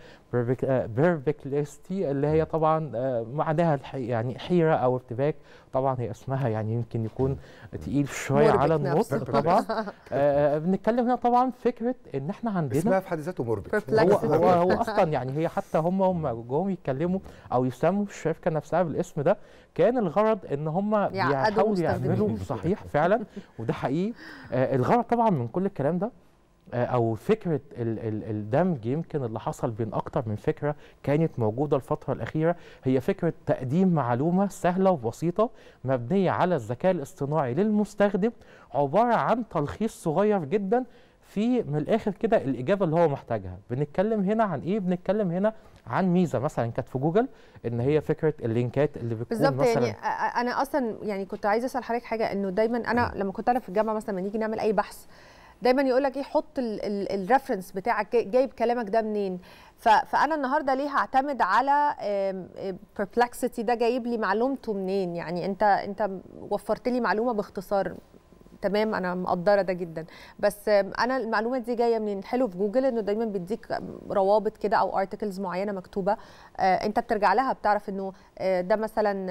بيربكليستي اللي هي طبعا معناها يعني حيره او ارتباك. طبعا هي اسمها يعني يمكن يكون تقيل شويه على النطق طبعا. بنتكلم هنا طبعا فكره ان احنا عندنا اسمها في حد ذاته مربك. هو اصلا يعني هي حتى هم جم يتكلموا او يسموا الشركه نفسها بالاسم ده، كان الغرض ان هم بيحاولوا يعملوا صحيح فعلا وده حقيقي. الغرض طبعا من كل الكلام ده او فكره الدمج يمكن اللي حصل بين اكتر من فكره كانت موجوده الفتره الاخيره، هي فكره تقديم معلومه سهله وبسيطه مبنيه على الذكاء الاصطناعي للمستخدم، عباره عن تلخيص صغير جدا في من الاخر كده الاجابه اللي هو محتاجها. بنتكلم هنا عن ايه؟ بنتكلم هنا عن ميزه مثلا كانت في جوجل ان هي فكره اللينكات اللي بتكون بالظبط. مثلا يعني انا اصلا يعني كنت عايزه اسال حضرتك حاجه، انه دايما انا لما كنت في الجامعه مثلا لما نيجي نعمل اي بحث دايما يقول لك ايه، حط الريفرنس بتاعك جايب كلامك ده منين. فانا النهارده ليه هعتمد على perplexity ده جايب لي معلومته منين؟ يعني انت وفرت لي معلومه باختصار، تمام، انا مقدره ده جدا، بس انا المعلومه دي جايه منين؟ الحلو في جوجل انه دايما بيديك روابط كده او ارتكلز معينه مكتوبه، انت بترجع لها بتعرف انه ده مثلا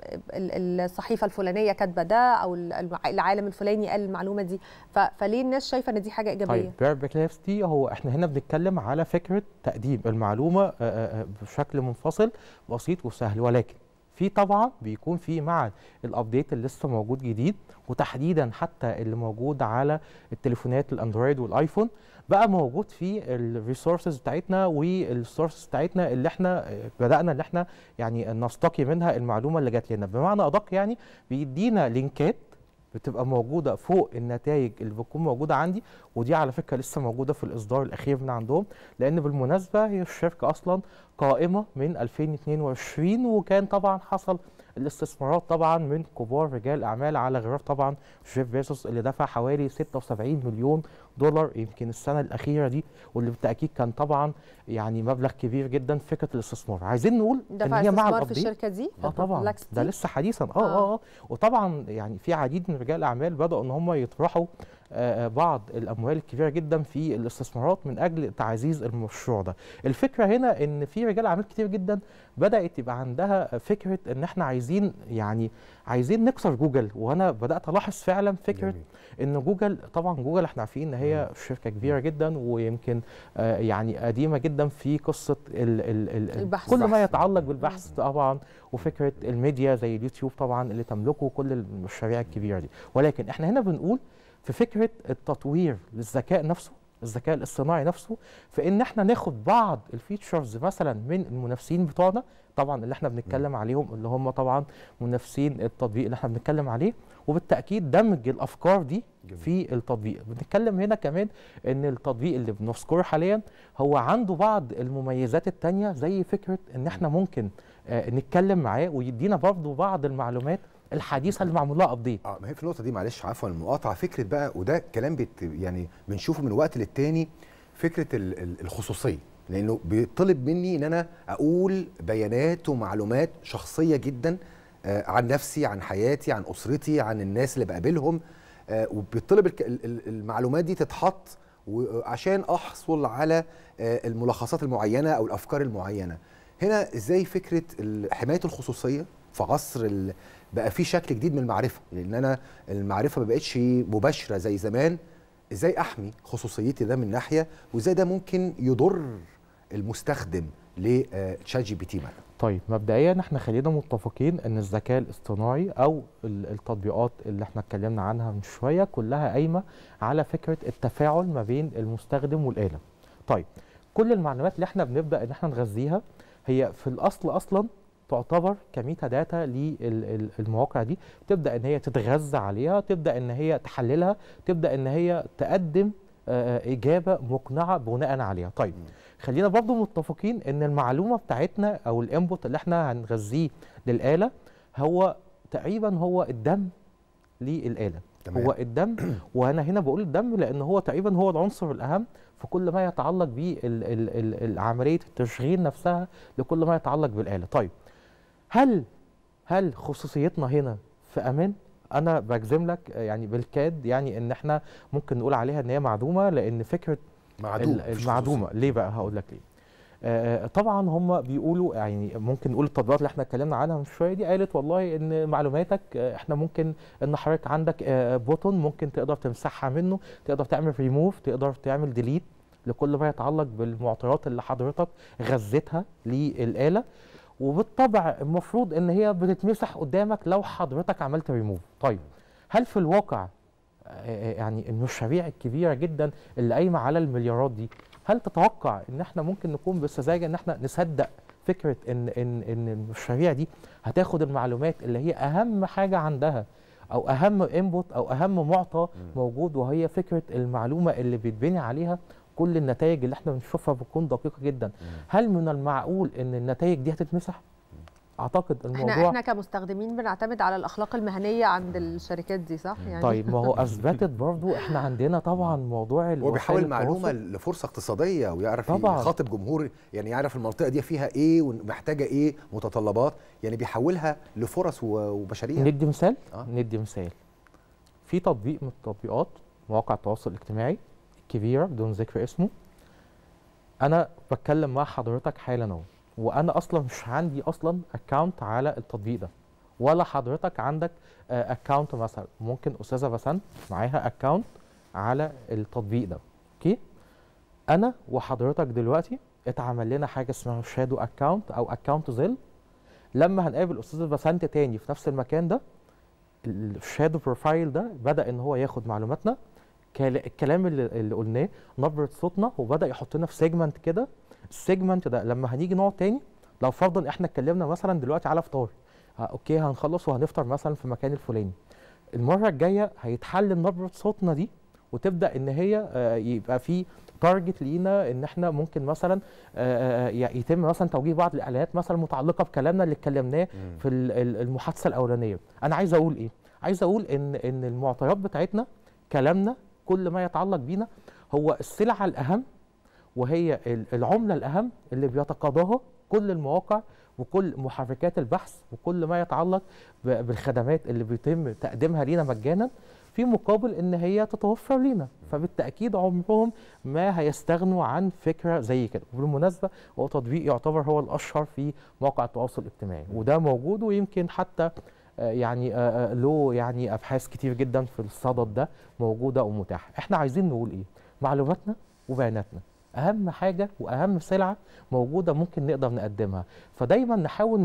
الصحيفه الفلانيه كاتبه ده، او العالم الفلاني قال المعلومه دي. فليه الناس شايفه ان دي حاجه ايجابيه؟ طيب بيربكليستي هو احنا هنا بنتكلم على فكره تقديم المعلومه بشكل منفصل بسيط وسهل، ولكن في طبعا بيكون في مع الابديت اللي لسه موجود جديد، وتحديدا حتى اللي موجود على التليفونات الاندرويد والايفون، بقى موجود في الريسورسز بتاعتنا والسورسز بتاعتنا اللي احنا بدانا اللي احنا يعني نستقي منها المعلومه اللي جات لنا. بمعنى ادق يعني بيدينا لينكات بتبقى موجوده فوق النتائج اللي بتكون موجوده عندي، ودي على فكره لسه موجوده في الاصدار الاخير من عندهم، لان بالمناسبه هي الشركه اصلا قائمه من 2022، وكان طبعا حصل الاستثمارات طبعا من كبار رجال اعمال على غرار طبعا جيف بيزوس اللي دفع حوالي 76 مليون دولار يمكن السنه الاخيره دي، واللي بالتاكيد كان طبعا يعني مبلغ كبير جدا في فكره الاستثمار. عايزين نقول ان هي مع الابديت في الشركه دي طبعا ده لسه حديثا وطبعا يعني في عديد من رجال الاعمال بداوا ان هم يطرحوا بعض الاموال الكبيره جدا في الاستثمارات من اجل تعزيز المشروع ده. الفكره هنا ان في رجال اعمال كتير جدا بدات يبقى عندها فكره ان احنا عايزين نكسر جوجل، وانا بدات الاحظ فعلا فكره ان جوجل طبعا جوجل احنا عارفين ان هي شركه كبيره جدا ويمكن يعني قديمه جدا في قصه البحث، كل ما يتعلق بالبحث طبعا، وفكره الميديا زي اليوتيوب طبعا اللي تملكه كل المشاريع الكبيره دي. ولكن احنا هنا بنقول في فكره التطوير للذكاء نفسه، الذكاء الاصطناعي نفسه، في ان احنا ناخد بعض الفيتشرز مثلا من المنافسين بتوعنا طبعا اللي احنا بنتكلم عليهم، اللي هم طبعا منافسين التطبيق اللي احنا بنتكلم عليه، وبالتاكيد دمج الافكار دي في التطبيق. بنتكلم هنا كمان ان التطبيق اللي بنذكره حاليا هو عنده بعض المميزات التانية، زي فكره ان احنا ممكن نتكلم معاه ويدينا برضه بعض المعلومات الحديثه اللي معمول لها ابديت. ما هي في النقطه دي معلش عفوا المقاطعه، فكره بقى وده كلام يعني بنشوفه من وقت للتاني، فكره الخصوصيه، لانه بيطلب مني ان انا اقول بيانات ومعلومات شخصيه جدا عن نفسي، عن حياتي، عن اسرتي، عن الناس اللي بقابلهم، وبيطلب المعلومات دي تتحط عشان احصل على الملخصات المعينه او الافكار المعينه. هنا ازاي فكره حمايه الخصوصيه في عصر بقى في شكل جديد من المعرفه، لان انا المعرفه ما بقتش مباشره زي زمان. ازاي احمي خصوصيتي ده من ناحيه، وازاي ده ممكن يضر المستخدم لتشات جي بي تي مثلا؟ طيب مبدئيا احنا خلينا متفقين ان الذكاء الاصطناعي او التطبيقات اللي احنا اتكلمنا عنها من شويه كلها قايمه على فكره التفاعل ما بين المستخدم والاله. طيب كل المعلومات اللي احنا بنبدا ان احنا نغذيها هي في الاصل اصلا تعتبر كميتا داتا للمواقع دي، تبدا ان هي تتغذى عليها، تبدا ان هي تحللها، تبدا ان هي تقدم اجابه مقنعه بناء عليها. طيب خلينا برضو متفقين ان المعلومه بتاعتنا او الانبوت اللي احنا هنغذيه للاله هو تقريبا هو الدم للاله. تمام. هو الدم، وانا هنا بقول الدم لان هو تقريبا هو العنصر الاهم في كل ما يتعلق بعمليه التشغيل نفسها لكل ما يتعلق بالاله. طيب هل خصوصيتنا هنا في امان؟ انا بجزم لك يعني بالكاد يعني ان احنا ممكن نقول عليها ان هي معدومه، لان فكره معدومه. ليه بقى؟ هقول لك ليه. طبعا هم بيقولوا يعني ممكن نقول التطبيقات اللي احنا اتكلمنا عنها من شويه دي قالت والله ان معلوماتك احنا ممكن ان حضرتك عندك بوتون ممكن تقدر تمسحها منه، تقدر تعمل ريموف، تقدر تعمل ديليت لكل ما يتعلق بالمعطيات اللي حضرتك غذيتها للاله، وبالطبع المفروض ان هي بتتمسح قدامك لو حضرتك عملت ريموف. طيب هل في الواقع يعني المشاريع الكبيره جدا اللي قايمه على المليارات دي، هل تتوقع ان احنا ممكن نكون بالسذاجه ان احنا نصدق فكره ان المشاريع دي هتاخد المعلومات اللي هي اهم حاجه عندها او اهم انبوت او اهم معطى موجود، وهي فكره المعلومه اللي بيتبني عليها كل النتائج اللي احنا بنشوفها بتكون دقيقه جدا؟ هل من المعقول ان النتائج دي هتتمسح؟ اعتقد الموضوع احنا كمستخدمين بنعتمد على الاخلاق المهنيه عند الشركات دي، صح يعني؟ طيب ما هو اثبتت برضو احنا عندنا طبعا موضوع هو بيحول المعلومه لفرصه اقتصاديه ويعرف يخاطب جمهور، يعني يعرف المنطقه دي فيها ايه ومحتاجه ايه متطلبات، يعني بيحولها لفرص وبشريه. ندي مثال؟ ندي مثال. في تطبيق من التطبيقات مواقع التواصل الاجتماعي الكبيره بدون ذكر اسمه، انا بتكلم مع حضرتك حالا اهو وانا اصلا مش عندي اصلا اكونت على التطبيق ده، ولا حضرتك عندك اكونت مثلا، ممكن استاذه بسنت معاها اكونت على التطبيق ده. اوكي، انا وحضرتك دلوقتي اتعمل لنا حاجه اسمها شادو اكونت او اكونت ظل. لما هنقابل استاذه بسنت تاني في نفس المكان ده، الشادو بروفايل ده بدا ان هو ياخد معلوماتنا، الكلام اللي قلناه، نبره صوتنا، وبدا يحطنا في سيجمنت كده. السيجمنت ده لما هنيجي نقعد تاني، لو فرضا احنا اتكلمنا مثلا دلوقتي على فطار، اوكي هنخلص وهنفطر مثلا في المكان الفلاني، المره الجايه هيتحلل نبره صوتنا دي وتبدا ان هي يبقى في تارجت لينا ان احنا ممكن مثلا يتم مثلا توجيه بعض الاعلانات مثلا متعلقه بكلامنا اللي اتكلمناه في المحادثه الاولانيه. انا عايز اقول ايه؟ عايز اقول ان المعطيات بتاعتنا، كلامنا، كل ما يتعلق بينا هو السلعه الاهم، وهي العمله الاهم اللي بيتقاضاها كل المواقع وكل محركات البحث وكل ما يتعلق بالخدمات اللي بيتم تقديمها لينا مجانا في مقابل ان هي تتوفر لينا. فبالتاكيد عمرهم ما هيستغنوا عن فكره زي كده. وبالمناسبه هو تطبيق يعتبر هو الاشهر في مواقع التواصل الاجتماعي، وده موجود، ويمكن حتى يعني له يعني ابحاث كتير جدا في الصدد ده موجوده ومتاحه. احنا عايزين نقول ايه؟ معلوماتنا وبياناتنا اهم حاجه واهم سلعه موجوده ممكن نقدر نقدمها، فدايما نحاول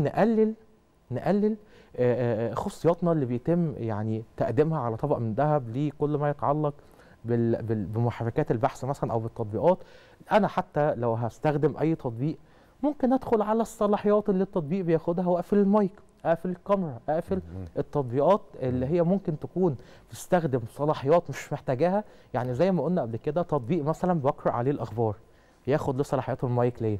نقلل خصوصياتنا اللي بيتم يعني تقديمها على طبق من ذهب لكل ما يتعلق بمحركات البحث مثلا او بالتطبيقات. انا حتى لو هستخدم اي تطبيق ممكن ادخل على الصلاحيات اللي التطبيق بياخدها واقفل المايك، اقفل الكاميرا، اقفل التطبيقات اللي هي ممكن تكون بتستخدم صلاحيات مش محتاجاها. يعني زي ما قلنا قبل كده، تطبيق مثلا بقرا عليه الاخبار ياخد ليه صلاحيات المايك ليه؟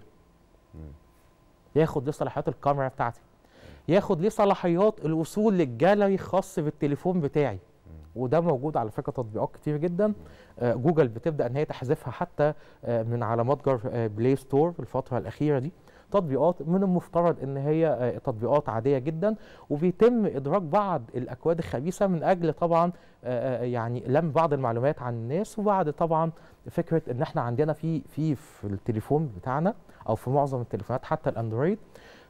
ياخد ليه صلاحيات الكاميرا بتاعتي، ياخد ليه صلاحيات الوصول للجاليري الخاص بالتليفون بتاعي. وده موجود على فكره تطبيقات كتير جدا. جوجل بتبدا ان هي تحذفها حتى من على متجر بلاي ستور في الفتره الاخيره دي. تطبيقات من المفترض ان هي تطبيقات عاديه جدا، وبيتم ادراج بعض الاكواد الخبيثه من اجل طبعا يعني لم بعض المعلومات عن الناس، وبعد طبعا فكره ان احنا عندنا في التليفون بتاعنا او في معظم التليفونات حتى الاندرويد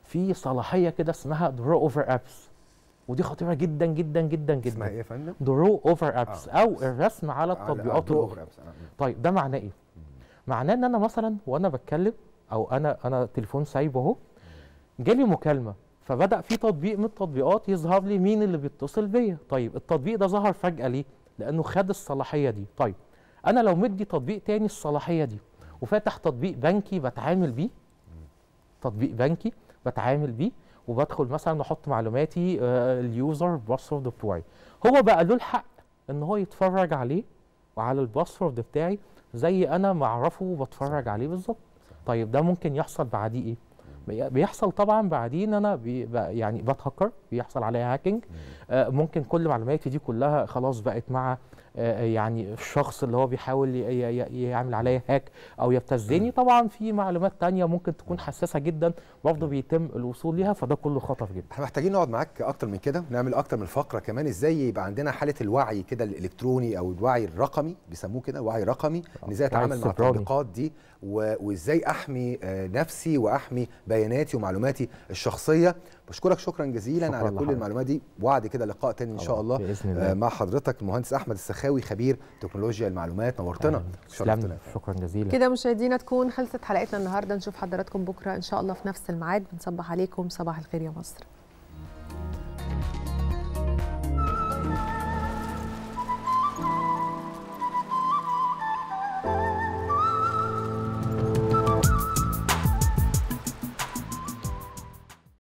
في صلاحيه كده اسمها درو اوفر ابس، ودي خطيره جدا جدا جدا جدا. اسمها ايه يا فندم؟ درو اوفر ابس او الرسم على التطبيقات الاخرى. طيب ده معناه ايه؟ معناه ان انا مثلا وانا بتكلم او انا تليفون سايبه اهو، جالي مكالمه فبدا في تطبيق من التطبيقات يظهر لي مين اللي بيتصل بيا. طيب التطبيق ده ظهر فجاه ليه؟ لانه خد الصلاحيه دي. طيب انا لو مدي تطبيق تاني الصلاحيه دي وفاتح تطبيق بنكي بتعامل بيه، تطبيق بنكي بتعامل بيه وبدخل مثلا احط معلوماتي اليوزر باسورد بتوعي، هو بقى له الحق ان هو يتفرج عليه وعلى الباسورد بتاعي زي انا ما اعرفه وبتفرج عليه بالظبط. طيب ده ممكن يحصل بعديه ايه؟ بيحصل طبعا بعدين انا يعني بتهكر، بيحصل عليا هاكينج. ممكن كل معلوماتي دي كلها خلاص بقت مع يعني الشخص اللي هو بيحاول يعمل عليا هاك او يبتزني. طبعا في معلومات تانية ممكن تكون حساسه جدا برضه بيتم الوصول ليها، فده كله خطر جدا. احنا محتاجين نقعد معاك اكتر من كده ونعمل اكتر من فقره كمان، ازاي يبقى عندنا حاله الوعي كده الالكتروني او الوعي الرقمي بيسموه كده، وعي رقمي، ان ازاي اتعامل مع التطبيقات دي وازاي احمي نفسي واحمي بياناتي ومعلوماتي الشخصيه. بشكرك شكرا جزيلا على كل المعلومات دي. وعد كده لقاء تاني ان شاء الله بإذن الله مع حضرتك المهندس احمد السخاوي خبير تكنولوجيا المعلومات. نورتنا. شكرا جزيلا. كده مشاهدينا تكون خلصت حلقتنا النهارده، نشوف حضراتكم بكره ان شاء الله في نفس الميعاد. بنصبح عليكم صباح الخير يا مصر.